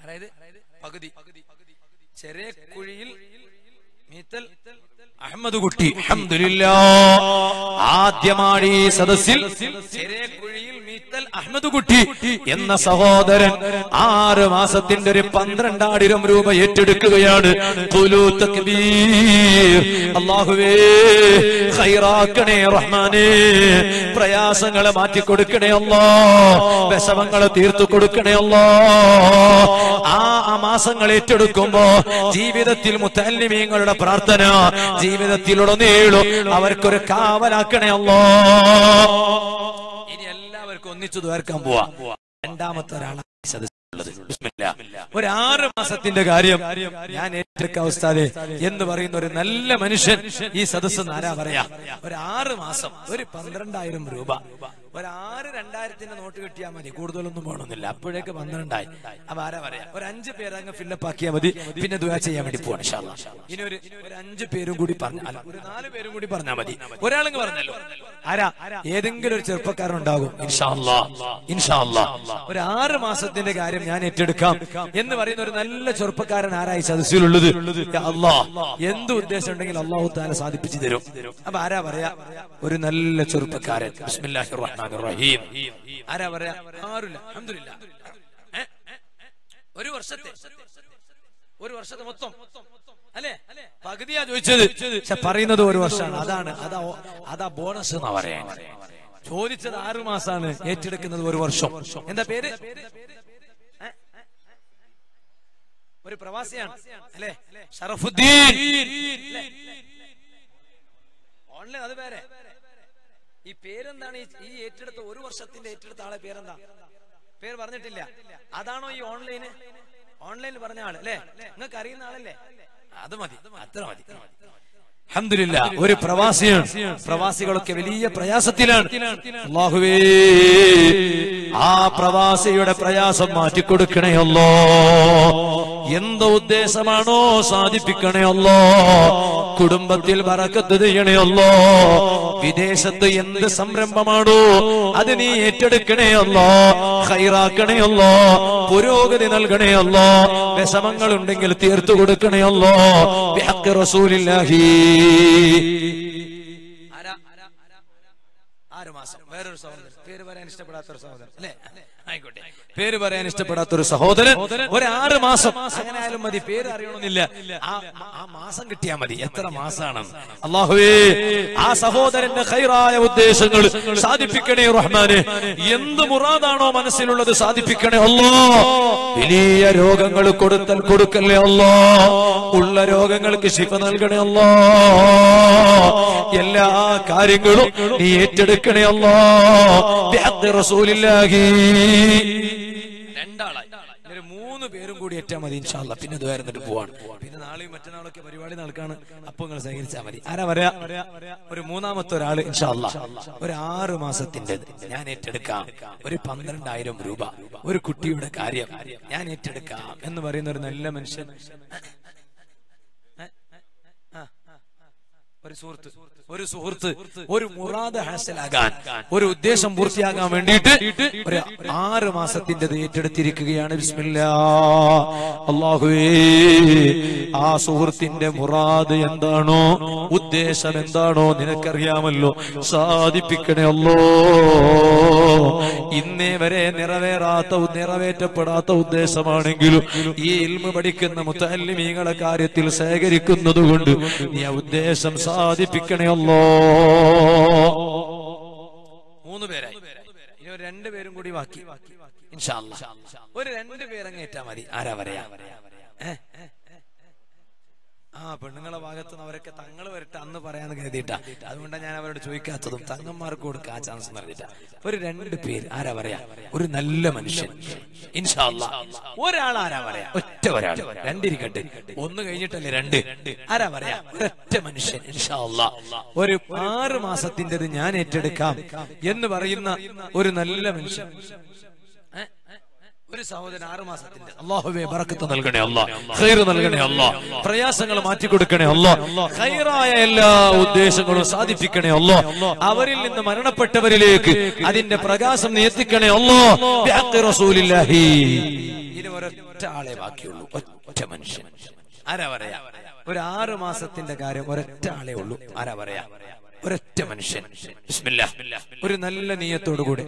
അതായത് പകുതി. ചെറിയ കുഴിയിൽ മീത്തൽ അഹമ്മദ് കുട്ടി അൽഹംദുലില്ലാഹ് ആദ്യമായി ഈ സദസ്സിൽ ചെറിയ കുഴിയിൽ മീത്തൽ അഹമ്മദ് കുട്ടി എന്ന സഹോദരൻ 6 മാസത്തിന്റെ ഒരു 12,000 രൂപ ഏറ്റെടുക്കുകയാണ്. ഖുലൂ തക്ബീർ. അല്ലാഹുവേ ഖൈറാക്കണേ റഹ്മാനേ, പ്രയാസങ്ങളെ മാറ്റി കൊടുക്കണേ അല്ലാഹ്, വിഷമങ്ങളെ തീർത്തു കൊടുക്കണേ അല്ലാഹ്. ആ മാസങ്ങൾ ഏറ്റെടുക്കുമ്പോ ജീവിതത്തിൽ മുത്തഅല്ലിമീങ്ങളുടെ പ്രാർത്ഥന ജീവിതത്തിലുടനീളം അവർക്കൊരു കാവലാക്കണേ അല്ലാഹ്. ഇനി എല്ലാവർക്കും ഒന്നിച്ചു ദ്വാരക്കാൻ പോവാ. രണ്ടാമത്തെ ഒരാളാണ് ഒരു 6 മാസത്തിന്റെ കാര്യം ഞാൻ ഏറ്റെടുക്കാം ഉസ്താദേ എന്ന് പറയുന്ന ഒരു നല്ല മനുഷ്യൻ ഈ സദസ്സ് ആരാ പറയാ? ഒരു 6 മാസം ഒരു 12,000 രൂപ, ഒരു 6,2000 നോട്ട് കിട്ടിയാൽ മതി, കൂടുതലൊന്നും വേണമെന്നില്ല. അപ്പോഴേക്ക് 12,000. അപ്പൊ ആരാ പറയാ? ഒരു 5 പേര് അങ്ങ് ഫില്ലപ്പ് ആക്കിയാൽ മതി, പിന്നെ ദുആ ചെയ്യാൻ വേണ്ടി പോവാണ് ഇൻഷാ അല്ലാഹ്. ഇനി ഒരു 5 പേരും കൂടി പറഞ്ഞാൽ, ഒരു 4 പേരും കൂടി പറഞ്ഞാൽ മതി. ഒരാളെങ്കിൽ പറഞ്ഞല്ലോ, ആരാ? ഏതെങ്കിലും ഒരു ചെറുപ്പക്കാരൻ ഉണ്ടാകും ഇൻഷാ അല്ലാഹ്. ഇൻഷാ അല്ലാഹ് ഒരു 6 മാസത്തിന്റെ കാര്യം ഞാൻ ഏറ്റെടുക്കാം എന്ന് പറയുന്ന ഒരു നല്ല ചെറുപ്പക്കാരൻ ആരായി സദസ്സിലുള്ളത്? അല്ലാഹ് എന്ത് ഉദ്ദേശം ഉണ്ടെങ്കിൽ അല്ലാഹു തആല സാധിപ്പിച്ചു തരും. അപ്പൊ ആരാ പറയാ? ഒരു നല്ല ചെറുപ്പക്കാരൻ. ബിസ്മില്ലാഹിർ റഹ്മാനിർ റഹീം. ആരാ പറയാ? ആരുമില്ല. അൽഹംദുലില്ലാഹ്. ഒരു വർഷത്തെ മൊത്തം അല്ലെ പകുതിയാ ചോദിച്ചത്, പക്ഷെ പറയുന്നത് ഒരു വർഷമാണ്. അതാ ബോണസ് എന്നാ പറയാ. ചോദിച്ചത് 6 മാസമാണ്, ഏറ്റെടുക്കുന്നത് 1 വർഷം. എന്താ പേര്? ഒരു പ്രവാസിയാണ് അല്ലെ, ഷറഫുദ്ദീൻ. ഓൺലൈൻ അത് പേരെ. ഈ പേരെന്താണ്? ഈ ഏറ്റെടുത്ത 1 വർഷത്തിന്റെ ഏറ്റെടുത്ത ആളെ പേരെന്താ? പേര് പറഞ്ഞിട്ടില്ല. അതാണോ ഈ ഓൺലൈനിൽ പറഞ്ഞ ആള് അല്ലെ? നിങ്ങൾക്ക് അറിയുന്ന ആളല്ലേ? അത് മതി, അത്ര മതി. അൽഹംദുലില്ലാഹ് ഒരു പ്രവാസിയാണ്. പ്രവാസികളൊക്കെ വലിയ പ്രയാസത്തിലാണ്. അല്ലാഹുവേ ആ പ്രവാസിയുടെ പ്രയാസം മാറ്റിക്കൊടുക്കണേ അല്ലാഹ്. എന്ത് ഉദ്ദേശമാണോ സാധിപ്പിക്കണേ അല്ലാഹ്. കുടുംബത്തിൽ ബറക്കത്ത് ചെയ്യണേ അല്ലാഹ്. വിദേശത്ത് എന്ത് സംരംഭമാണോ അത് നീ ഏറ്റെടുക്കണേ അല്ലാഹ്. ഖൈറാക്കണേ അല്ലാഹ്. പുരോഗതി നൽകണേ അല്ലാഹ്. വിഷമങ്ങൾ ഉണ്ടെങ്കിൽ തീർത്തു കൊടുക്കണേ അല്ലാഹ്. ബിഹഖ് റസൂലില്ലാഹി. 6 മാസം. വേറൊരു സഹോദരൻ, പേര് പറയാൻ ഇഷ്ടപ്പെടാത്തൊരു സഹോദരൻ അല്ലെ? ആയിക്കോട്ടെ, പേര് പറയാൻ ഇഷ്ടപ്പെടാത്തൊരു സഹോദരൻ ഒരു 6 മാസം, അങ്ങനെ ആയാലും മതി, പേര് അറിയണമെന്നില്ല. ആ മാസം കിട്ടിയാൽ മതി. എത്ര മാസാണ്? അല്ലാഹുവേ ആ സഹോദരന്റെ ഖൈറായ ഉദ്ദേശങ്ങൾ സാധിപ്പിക്കണേ റഹ്മാനെ. എന്ത് മുറാദാണോ മനസ്സിലുള്ളത് സാധിപ്പിക്കണേ അല്ലാഹ്. വലിയ രോഗങ്ങൾ കൊടുക്കല്ലേ അല്ലാഹ്. ഉള്ള രോഗങ്ങൾക്ക് ശിഫ നൽകണേ അല്ലാഹ്. എല്ലാ കാര്യങ്ങളും നീ ഏറ്റെടുക്കണേ അല്ലാഹ്. ബിഹഖ് റസൂലില്ലാഹി. 2 ആളായി. 3 പേരും കൂടി ഏറ്റാ മതി ഇൻഷാ അല്ലാഹ്. പിന്നെ ദ്വാരന്നിട്ട് പോവാണ്. പിന്നെ നാളെയും മറ്റന്നാളൊക്കെ പരിപാടി നടക്കാണ്. അപ്പൊ നിങ്ങൾ സഹകരിച്ചാൽ മതി. ആരാ പറയാ? ഒരു 3ാമത്തെ ഒരാള് ഇൻഷാ അല്ലാഹ് ഒരു 6 മാസത്തിന്റെ ഞാൻ ഏറ്റെടുക്കാം, ഒരു 12,000 രൂപ, ഒരു കുട്ടിയുടെ കാര്യം ഞാൻ ഏറ്റെടുക്കാം എന്ന് പറയുന്ന ഒരു നല്ല മനുഷ്യൻ. ഒരു സുഹൃത്ത് ഒരു മുറാദ് ഹാസിലാകാൻ, ഒരു ഉദ്ദേശം പൂർത്തിയാകാൻ വേണ്ടിയിട്ട് ഒരു 6 മാസത്തിന്റെ ഏറ്റെടുത്തിരിക്കുകയാണ്. ബിസ്മില്ലാഹ്. അല്ലാഹുവേ ആ സുഹൃത്തിന്റെ മുറാദ് എന്താണോ, ഉദ്ദേശം എന്താണോ നിനക്കറിയാമല്ലോ, സാധിപ്പിക്കണേ അല്ലാഹ്. ഇന്നേ വരെ നിറവേറ്റപ്പെടാത്ത ഉദ്ദേശമാണെങ്കിലും ഈ ഇൽമു പഠിക്കുന്ന മുതഅല്ലിമീങ്ങളെ കാര്യത്തിൽ ശേഖരിക്കുന്നത് കൊണ്ട് നീ ആ ഉദ്ദേശം സാധിപ്പിക്കണേ അല്ലാഹ്. 3 പേരായി. ഇനി ഒരു 2 പേരും കൂടി ബാക്കി ഇൻഷാ അല്ലാഹ്. ഒരു 2 പേരങ്ങ് ഏറ്റാ മതി. ആരാ പറയാ? പെണ്ണുങ്ങളെ ഭാഗത്ത് നിന്ന് അവരൊക്കെ തങ്ങൾ വരട്ടെ അന്ന് പറയാന്ന് കരുതിയിട്ടാ. അതുകൊണ്ടാണ് ഞാൻ അവരോട് ചോദിക്കാത്തതും. തങ്ങന്മാർക്ക് കൊടുക്കുക ആ ചാൻസ് പറഞ്ഞിട്ടാ. ഒരു 2 പേര് ആരാ പറയാ? ഒരു നല്ല മനുഷ്യൻ ഇൻഷാ അല്ലാഹ്. ഒരാൾ ആരാ പറയാ? ഒറ്റ ഒരാൾ. 2 ഇരിക്കട്ടെ, 1 കഴിഞ്ഞിട്ടല്ലേ 2. ആരാ പറയാ? ഒരൊറ്റ മനുഷ്യൻ ഇൻഷാ അല്ലാഹ്. ഒരു 6 മാസത്തിൻ്റെത് ഞാൻ ഏറ്റെടുക്കാം എന്ന് പറയുന്ന ഒരു നല്ല മനുഷ്യൻ, ഒരു സഹോദരൻ 6 മാസത്തിന്റെ. അല്ലാഹുവേ ബറക്കത്ത് നൽകണേ അല്ലാഹ്. ഖൈർ നൽകണേ അല്ലാഹ്. പ്രയാസങ്ങൾ മാറ്റി കൊടുക്കണേ അല്ലാഹ്. ഖൈറായ എല്ലാ ഉദ്ദേശങ്ങളും സാധിപ്പിക്കണേ അല്ലാഹ്. അവരിൽ നിന്ന് മരണപ്പെട്ടവരിലേക്ക് അതിന്റെ പ്രകാശം നീ എത്തിക്കണേ അല്ലാഹ്. ബിഹഖ് റസൂലില്ലാഹി. ഒരൊറ്റ ആളെ ബാക്കിയുള്ളൂ, ഒറ്റ മനുഷ്യൻ. ആരാ പറയാ? ഒരു 6 മാസത്തിന്റെ കാര്യം ഒരൊറ്റ ആളെ ഉള്ളൂ. ആരാ പറയാ? ഒരൊറ്റ മനുഷ്യൻ. ബിസ്മില്ലാ, ഒരു നല്ല നിയ്യത്തോടു കൂടി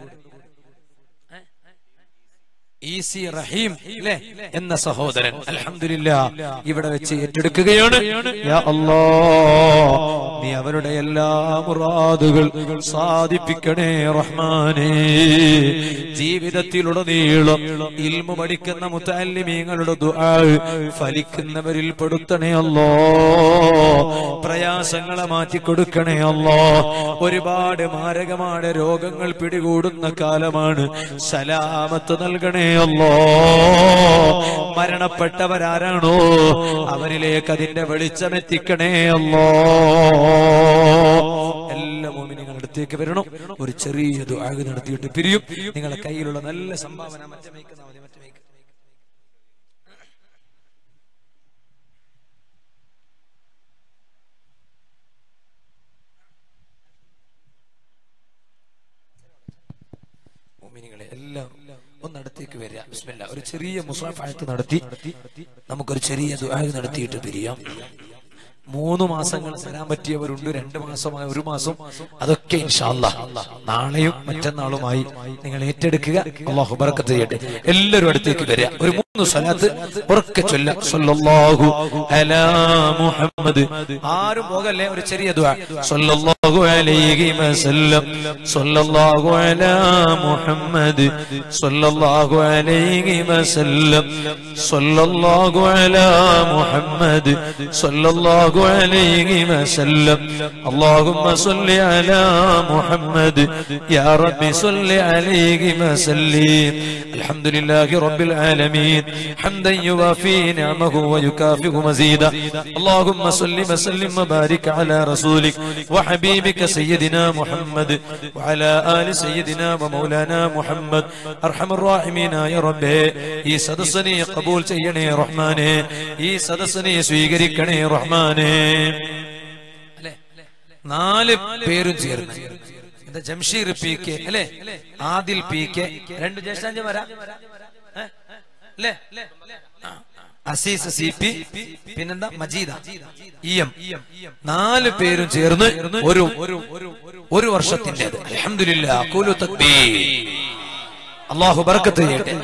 ഈസി റഹീം അല്ലേ എന്ന സഹോദരൻ അൽഹംദുലില്ലാഹ് ഇവിടെ വെച്ച് ഏറ്റെടുക്കുകയാണ്. യാ അല്ലാഹ്, നീ അവരുടെ എല്ലാ മുറാദുകൾ സാധിപ്പിക്കണേ റഹ്മാനേ. ജീവിതത്തിലുടനീളം ഇൽമു പഠിക്കുന്ന മുതഅല്ലിമീങ്ങളുടെ ദുആ ഫലിക്കുന്നവരിൽ പെടുത്തണേ അല്ലാഹ്. പ്രയാസങ്ങളെ മാറ്റിക്കൊടുക്കണേ അല്ലാഹ്. ഒരുപാട് മാരകമായ രോഗങ്ങൾ പിടികൂടുന്ന കാലമാണ്. സലാമത്ത് നൽകണേ അല്ലാഹ്. മരണപ്പെട്ടവരാരാണോ അവരിലേക്ക് അതിന്റെ വെളിച്ചമെത്തിക്കണേ അല്ലാഹ്. എല്ലാ മുഅ്മിനീങ്ങളുടെ അടുത്തേക്ക് വരണം. ഒരു ചെറിയ ദുആ നടത്തിയിട്ട് പിരിയും. നിങ്ങളുടെ കയ്യിലുള്ള നല്ല സംഭാവന മറ്റേക്കുന്ന മതി. മുഅ്മിനീങ്ങളെ എല്ലാം ഒന്നടുത്തേക്ക് വരിക. ബിസ്മില്ലാ, ഒരു ചെറിയ മുസാഫഹത്ത് നടത്തി നമുക്കൊരു ചെറിയ ദുആ നടത്തിയിട്ട് പിരിയാം. 3 മാസങ്ങൾ തരാൻ പറ്റിയവരുണ്ട്, 2 മാസമായി, 1 മാസം. അതൊക്കെ ഇൻഷാ അല്ലാഹ് നാളെയും മറ്റന്നാളുമായി നിങ്ങൾ ഏറ്റെടുക്കുക. അല്ലാഹു ബറക്കത്ത് ചെയ്യട്ടെ. എല്ലാവരും അടുത്തേക്ക് വരിക. ഒരു 3 സ്വലാത്ത് ഉറക്കെ ചൊല്ലാം. സല്ലല്ലാഹു അലാ മുഹമ്മദ്. ആരും പോകല്ലേ. ഒരു ചെറിയ ദുആ. സല്ലല്ലാഹു അലൈഹി വസല്ലം. സല്ലല്ലാഹു അലാ മുഹമ്മദ്. സല്ലല്ലാഹു അലൈഹി വസല്ലം. സല്ലല്ലാഹു അലാ മുഹമ്മദ്. സല്ലല്ലാഹു عليه وسلم. اللهم صل على محمد يا رب صل عليه وسلم. الحمد لله رب العالمين حمدا يوافي نعمه ويكافئ مزيدا. اللهم صل وسلم وبارك على رسولك وحبيبك سيدنا محمد وعلى آل سيدنا ومولانا محمد. أرحم الراحمين يا رب. ഈ സദസ്സനെ ഖബൂൽ ചെയ്യണേ റഹ്മാനേ. ഈ സദസ്സനെ സ്വീകരിക്കണേ റഹ്മാനേ. 4 പേരും ചേർന്ന് എന്താ ജംഷീർ പി കെ അല്ലെ, ആദിൽ പി കെ, 2 ജ്യേഷ്ഠന്മാരാ അല്ലേ, അസീസ് സി പി, പിന്നെന്താ മജീദ ഇ എം. 4 പേരും ചേർന്ന് ഒരു വർഷത്തിൻ്റെത്. അൽഹംദുലില്ലാഹ്. ഖൂലു തക്ബീർ. അല്ലാഹു ബർക്കത്ത് ചെയ്യട്ടെ.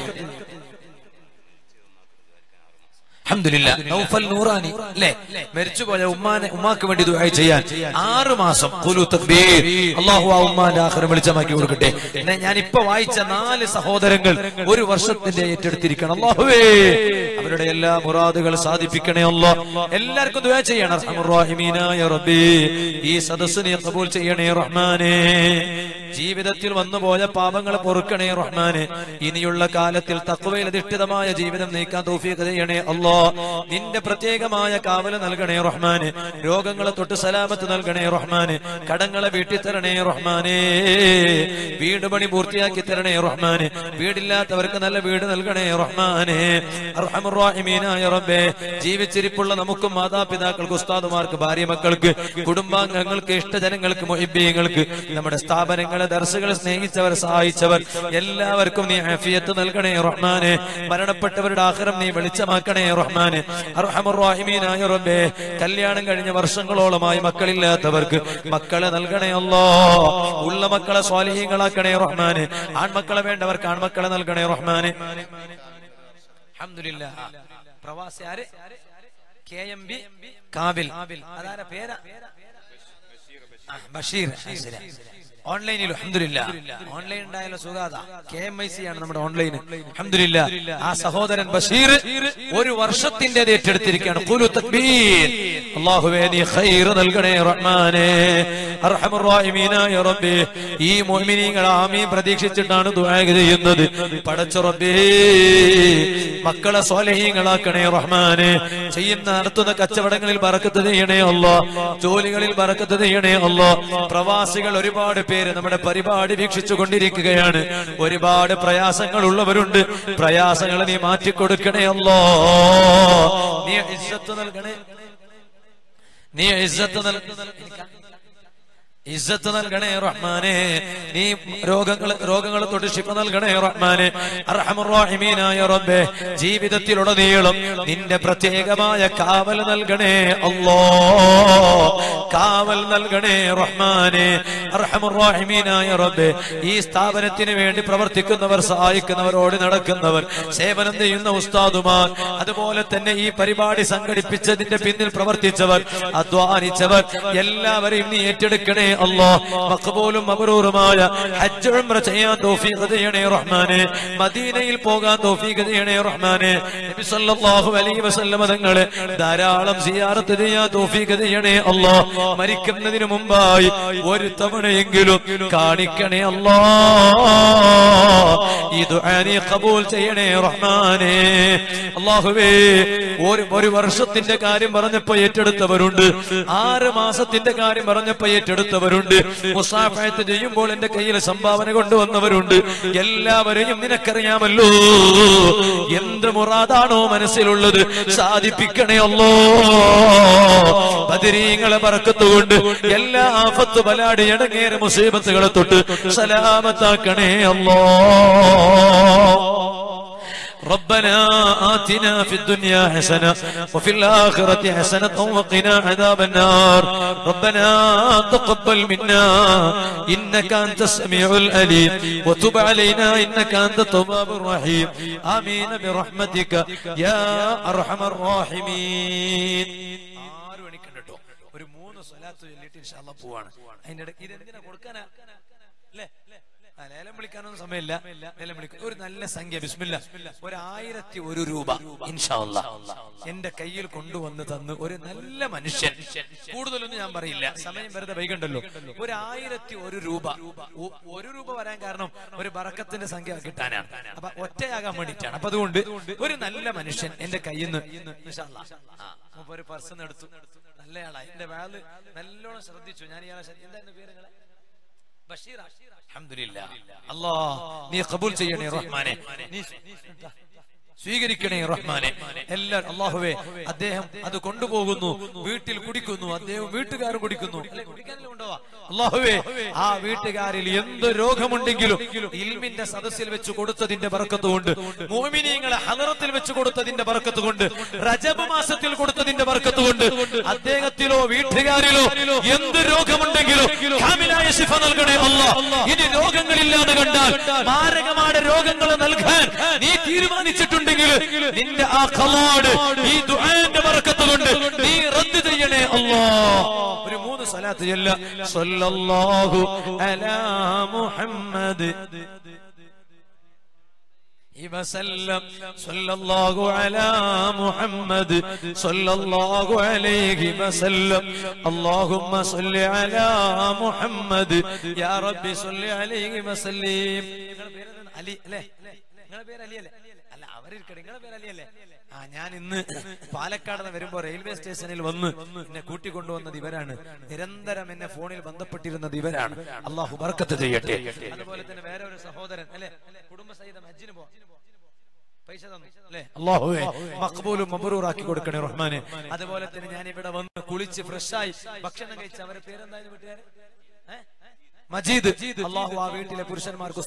അൽഹംദുലില്ലാഹ്. നൗഫൽ നൂറാനി അല്ലേ, മരിച്ചുപോയ ഉമ്മാക്ക് വേണ്ടി ദുആ ചെയ്യാൻ 6 മാസം. ഖുലു തക്ബീർ. അല്ലാഹു ആ ഉമ്മാന്റെ ആഖിറം വെളിച്ചമാക്കി കൊടുക്കട്ടെ. ഞാൻ ഇപ്പൊ വായിച്ച 4 സഹോദരങ്ങൾ 1 വർഷത്തിന്റെ ഏറ്റെടുത്തിരിക്കണം. അല്ലാഹുവേ അവരുടെ എല്ലാ മുറാദുകൾ സാധിപ്പിക്കണേ അല്ലാഹ്. എല്ലാവർക്കും ദുആ ചെയ്യണം. അർഹമർ റഹീമീനായ റബ്ബി ഈ സദസ്സിനെ ഖബൂൽ ചെയ്യണേ റഹ്മാനേ. ജീവിതത്തിൽ വന്നുപോയ പാപങ്ങളെ പൊറുക്കണേ റഹ്മാനെ. ഇനിയുള്ള കാലത്തിൽ തഖ്വയിൽ അധിഷ്ഠിതമായ ജീവിതം നയിക്കാൻ തൗഫീഖ് ചെയ്യണേ അല്ലാഹ്. നിന്റെ പ്രത്യേകമായ കാവല് നൽകണേ റഹ്മാനെ. രോഗങ്ങളെ തൊട്ട് സലാമത്ത് നൽകണേ റഹ്മാനെ. കടങ്ങളെ വീട്ടി തരണേ റഹ്മാനെ. വീട് പണി പൂർത്തിയാക്കി തരണേ റഹ്മാനെ. വീടില്ലാത്തവർക്ക് നല്ല വീട് നൽകണേ റഹ്മാനെ. അർഹമർ റഹീമീനായ റബ്ബേ ജീവിച്ചിരിപ്പുള്ള നമുക്കും മാതാപിതാക്കൾക്ക്, ഉസ്താദുമാർക്ക്, ഭാര്യ മക്കൾക്ക്, കുടുംബാംഗങ്ങൾക്ക്, ഇഷ്ടജനങ്ങൾക്ക്, മുഹിബ്ബീങ്ങൾക്ക്, നമ്മുടെ സ്ഥാപനങ്ങളെ ദർസുകളെ സ്നേഹിച്ചവർ, സഹായിച്ചവർ എല്ലാവർക്കും നീ ആഫിയത്ത് നൽകണേ റഹ്മാനെ. മരണപ്പെട്ടവരുടെ ആഖിറം നീ വെളിച്ചമാക്കണേ റഹ്മാനെ. അർഹമർ റഹീമീനായ റബ്ബേ കല്യാണം കഴിഞ്ഞ വർഷങ്ങളോളമായി മക്കളില്ലാത്തവർക്ക് മക്കളെ നൽകണേ അല്ലാഹ്. ഉള്ള മക്കളെ സ്വാലിഹീങ്ങളാക്കണേ റഹ്മാനെ. ആൺമക്കളെ വേണ്ടവർക്ക് ആൺമക്കളെ നൽകണേ റഹ്മാനെ. അൽഹംദുലില്ലാഹ്. പ്രവാസി ആര്? KMB കാബിൽ. അതാര പേരാ? ബഷീർ. ഓൺലൈനിൽ അൽഹംദുലില്ലാഹ്. ഓൺലൈൻ ഉണ്ടായാലും സുഖാത. KMIC ആണ് നമ്മുടെ ഓൺലൈൻ. അൽഹംദുലില്ലാഹ്. ആ സഹോദരൻ ബഷീർ 1 വർഷത്തിന്റെ ഏറ്റെടുത്തിരിക്കുകയാണ്. ഖുലു തക്ബീർ. അല്ലാഹുവേ നീ ഖൈർ നൽകണേ റഹ്മാനേ. അർഹമർ റഹീമീനായ റബ്ബേ ഈ മുഅ്മിനീങ്ങൾ ആമീൻ പ്രതീക്ഷിച്ചിട്ടാണ് ദുആ ചെയ്യുന്നത്. പടച്ച റബ്ബേ മക്കളെ സ്വാലിഹീങ്ങളാക്കണേ റഹ്മാനേ. നടത്തുന്ന കച്ചവടങ്ങളിൽ ബറക്കത്ത് ചെയ്യണേ അല്ലാഹ്. ജോലികളിൽ ബറക്കത്ത് ചെയ്യണേ അല്ലാഹ്. പ്രവാസികൾ ഒരുപാട് പേര് നമ്മുടെ പരിപാടി വീക്ഷിച്ചു കൊണ്ടിരിക്കുകയാണ്. ഒരുപാട് പ്രയാസങ്ങൾ ഉള്ളവരുണ്ട്. പ്രയാസങ്ങൾ നീ മാറ്റിക്കൊടുക്കണേ അല്ലാഹ്. നീ ഇസ്സത്ത് നൽകണേ. നീ ഇസ്സത്ത് ഇസ്സത്ത് നൽകണേ റഹ്മാനെ. നീ രോഗങ്ങൾ തൊട്ട് ശിഫ നൽകണേ റഹ്മാനെ. അർഹമുർ റഹീമീനായ റബ്ബേ, ജീവിതത്തിലുടനീളം നിന്റെ പ്രത്യേകമായ കാവൽ നൽകണേ അല്ലാഹ്, കാവൽ നൽകണേ റഹ്മാനെ. അർഹമുർ റഹീമീനായ റബ്ബേ, ഈ സ്ഥാപനത്തിന് വേണ്ടി പ്രവർത്തിക്കുന്നവർ, സഹായിക്കുന്നവർ, ഓടി നടക്കുന്നവർ, സേവനം ചെയ്യുന്ന ഉസ്താദുമാർ, അതുപോലെ തന്നെ ഈ പരിപാടി സംഘടിപ്പിച്ചതിന്റെ പിന്നിൽ പ്രവർത്തിച്ചവർ, അധ്വാനിച്ചവർ എല്ലാവരെയും നീ ഏറ്റെടുക്കണേ അല്ലാഹ്. മഖബൂലും മബ്റൂറുമായ ഹജ്ജ് ഉംറ ചെയ്യാൻ തൗഫീഖ് ചെയ്യണേ റഹ്മാനെ. മദീനയിൽ പോകാൻ തൗഫീഖ് ചെയ്യണേ റഹ്മാനെ. നബി സല്ലല്ലാഹു അലൈഹി വസല്ലം തങ്ങളെ ധാരാളം സിയാറത്ത് ചെയ്യാൻ തൗഫീഖ് ചെയ്യണേ അല്ലാഹ്. മരിക്കുന്നതിന് മുമ്പായി ഒരു തവണയെങ്കിലും കാണിക്കണേ അല്ലാഹ്. ഈ ദുആ നീ ഖബൂൽ ചെയ്യണേ റഹ്മാനെ. അല്ലാഹുവേ, ഒരു വർഷത്തിന്റെ കാര്യം പറഞ്ഞപ്പോ ഏറ്റെടുത്തവരുണ്ട്, 6 മാസത്തിന്റെ കാര്യം പറഞ്ഞപ്പോ ഏറ്റെടുത്തവരുണ്ട്, മുസാഫഹത്ത് ചെയ്യുമ്പോൾ എന്റെ കയ്യിൽ സംഭാവന കൊണ്ടുവന്നവരുണ്ട്. എല്ലാവരെയും നിനക്കറിയാമല്ലോ. എന്ത് മുറാദാണോ മനസ്സിലുള്ളത് സാധിപ്പിക്കണേ അല്ലാഹ്. ബദരീങ്ങളെ ബറക്കത്തുകൊണ്ട് എല്ലാ ആഫത്ത് ബലാടി ഇടങ്ങേറെ മുസീബത്തുകളെ തൊട്ട് സലാമത്താക്കണേ അല്ലാഹ്. ربنا آتنا في الدنيا حسنة وفي الآخرة حسنة وقنا عذاب النار. ربنا تقبل منا إنك أنت السميع العليم وتب علينا إنك أنت التواب الرحيم. آمين برحمتك يا أرحم الراحمين. ഒരു 3 സ്വലാത്ത് ചൊല്ലിട്ട് ഇൻഷാഅല്ലാഹ് പോവാണ്. അതിന്റെ ഇടയ്ക്ക് ഇതെന്തിനാ കൊടുക്കാനാ? ലേലം വിളിക്കാനൊന്നും സമയമില്ല. ലേലം വിളിക്കാൻ ഒരു നല്ല സംഖ്യ, ബിസ്മില്ലാ, 1001 രൂപ ഇൻഷാഅല്ലാഹ് എന്റെ കയ്യിൽ കൊണ്ടുവന്ന് തന്ന് ഒരു നല്ല മനുഷ്യൻ, കൂടുതലൊന്നും ഞാൻ പറയില്ല, സമയം വെറുതെ വൈകണ്ടല്ലോ, 1001 രൂപ. 1 രൂപ വരാൻ കാരണം ഒരു ബറക്കത്തിന്റെ സംഖ്യ കിട്ടാനാണ്, അപ്പൊ ഒറ്റയാകാൻ വേണ്ടിയിട്ടാണ്. അപ്പൊ അതുകൊണ്ട് ഒരു നല്ല മനുഷ്യൻ എന്റെ കയ്യിൽ നിന്ന് ഇൻഷാഅല്ലാഹ് ഒരു പേഴ്സൺ എടുത്തു. നല്ലയാളാ, എന്റെ വാല് നല്ലോണം ശ്രദ്ധിച്ചു. ഞാൻ ഇയാളെ എന്തായിരുന്നു പേരുകളെ? ബഷീർ. അൽഹംദുലില്ലാഹ്. അല്ലാഹ് നീ ഖബൂൽ ചെയ്യണേ റഹ്മാനെ, നീ സ്വീകരിക്കണേ റഹ്മാനെ. എല്ലാവരും അല്ലാഹുവേ, അദ്ദേഹം അത് കൊണ്ടുപോകുന്നു, വീട്ടിൽ കുടിക്കുന്നു, അദ്ദേഹം വീട്ടുകാരും കുടിക്കുന്നു. അല്ലാഹുവേ, ആ വീട്ടുകാരിൽ എന്ത് രോഗമുണ്ടെങ്കിലും ഇൽമിന്റെ സദസ്സിൽ വെച്ച് കൊടുത്തതിന്റെ ബറക്കത്ത് കൊണ്ട്, മുഅ്മിനീങ്ങളെ ഹളറത്തിൽ വെച്ച് കൊടുത്തതിന്റെ ബറക്കത്ത് കൊണ്ട്, റജബ് മാസത്തിൽ കൊടുത്തതിന്റെ ബറക്കത്ത് കൊണ്ട്, അദ്ദേഹത്തിലോ വീട്ടുകാരിലോ എന്ത് രോഗമുണ്ടെങ്കിലും കാമിലായ ശിഫ നൽകണേ അല്ലാഹ്. ഇനി രോഗങ്ങളില്ലാതെ കണ്ടാൽ മാരകമായ രോഗങ്ങൾ നൽകാൻ നീ തീരുമാനിച്ചിട്ടുണ്ട്. നിന്റെ ആ ഖലാദ് ഈ ദുആന്റെ ബറക്കത്ത് കൊണ്ട് നീ റദ്ദ് ചെയ്യണേ അല്ലാഹ്. ഒരു 3 സ്വലാത്ത് ചൊല്ല. സല്ലല്ലാഹു അലാ മുഹമ്മദ് വസല്ലം, സല്ലല്ലാഹു അലാ മുഹമ്മദ് സല്ലല്ലാഹു അലൈഹി വസല്ലം, അല്ലാഹുമ്മ സല്ലി അലാ മുഹമ്മദ് യാ റബ്ബി സല്ലി അലൈഹി വസല്ലം. നിങ്ങളുടെ പേര് അലി അല്ലേ? നിങ്ങളുടെ പേര് അലി അല്ലേ? അല്ല, അവരിക്കട്ടെ, നിങ്ങളുടെ പേര് അലി അല്ലേ? ഞാൻ ഇന്ന് പാലക്കാട് നിന്ന് വരുമ്പോ റെയിൽവേ സ്റ്റേഷനിൽ വന്ന് എന്നെ കൂട്ടിക്കൊണ്ടുവന്നത് ഇവരാണ്. നിരന്തരം എന്നെ ഫോണിൽ ബന്ധപ്പെട്ടിരുന്നത് ഇവരാണ്. അല്ലാഹു ബർക്കത്ത് ചെയ്യട്ടെ. അതുപോലെ തന്നെ വേറെ ഒരു സഹോദരൻ അല്ലെ, കുടുംബസഹിതം ഹജ്ജിന് പോവാൻ പൈസ തന്നു അല്ലെ. അല്ലാഹുവേ, മഖ്ബൂലും മബ്റൂറാക്കി കൊടുക്കണേ റഹ്മാനെ. അതുപോലെ തന്നെ ഞാൻ ഇവിടെ വന്ന് കുളിച്ച് ഫ്രഷായി ഭക്ഷണം കഴിച്ച്, അവരുടെ പേരെന്തായാലും വീട്ടുകാരെ മജീദ്. അല്ലാഹു ആ വീട്ടിലെ പുരുഷന്മാർക്ക്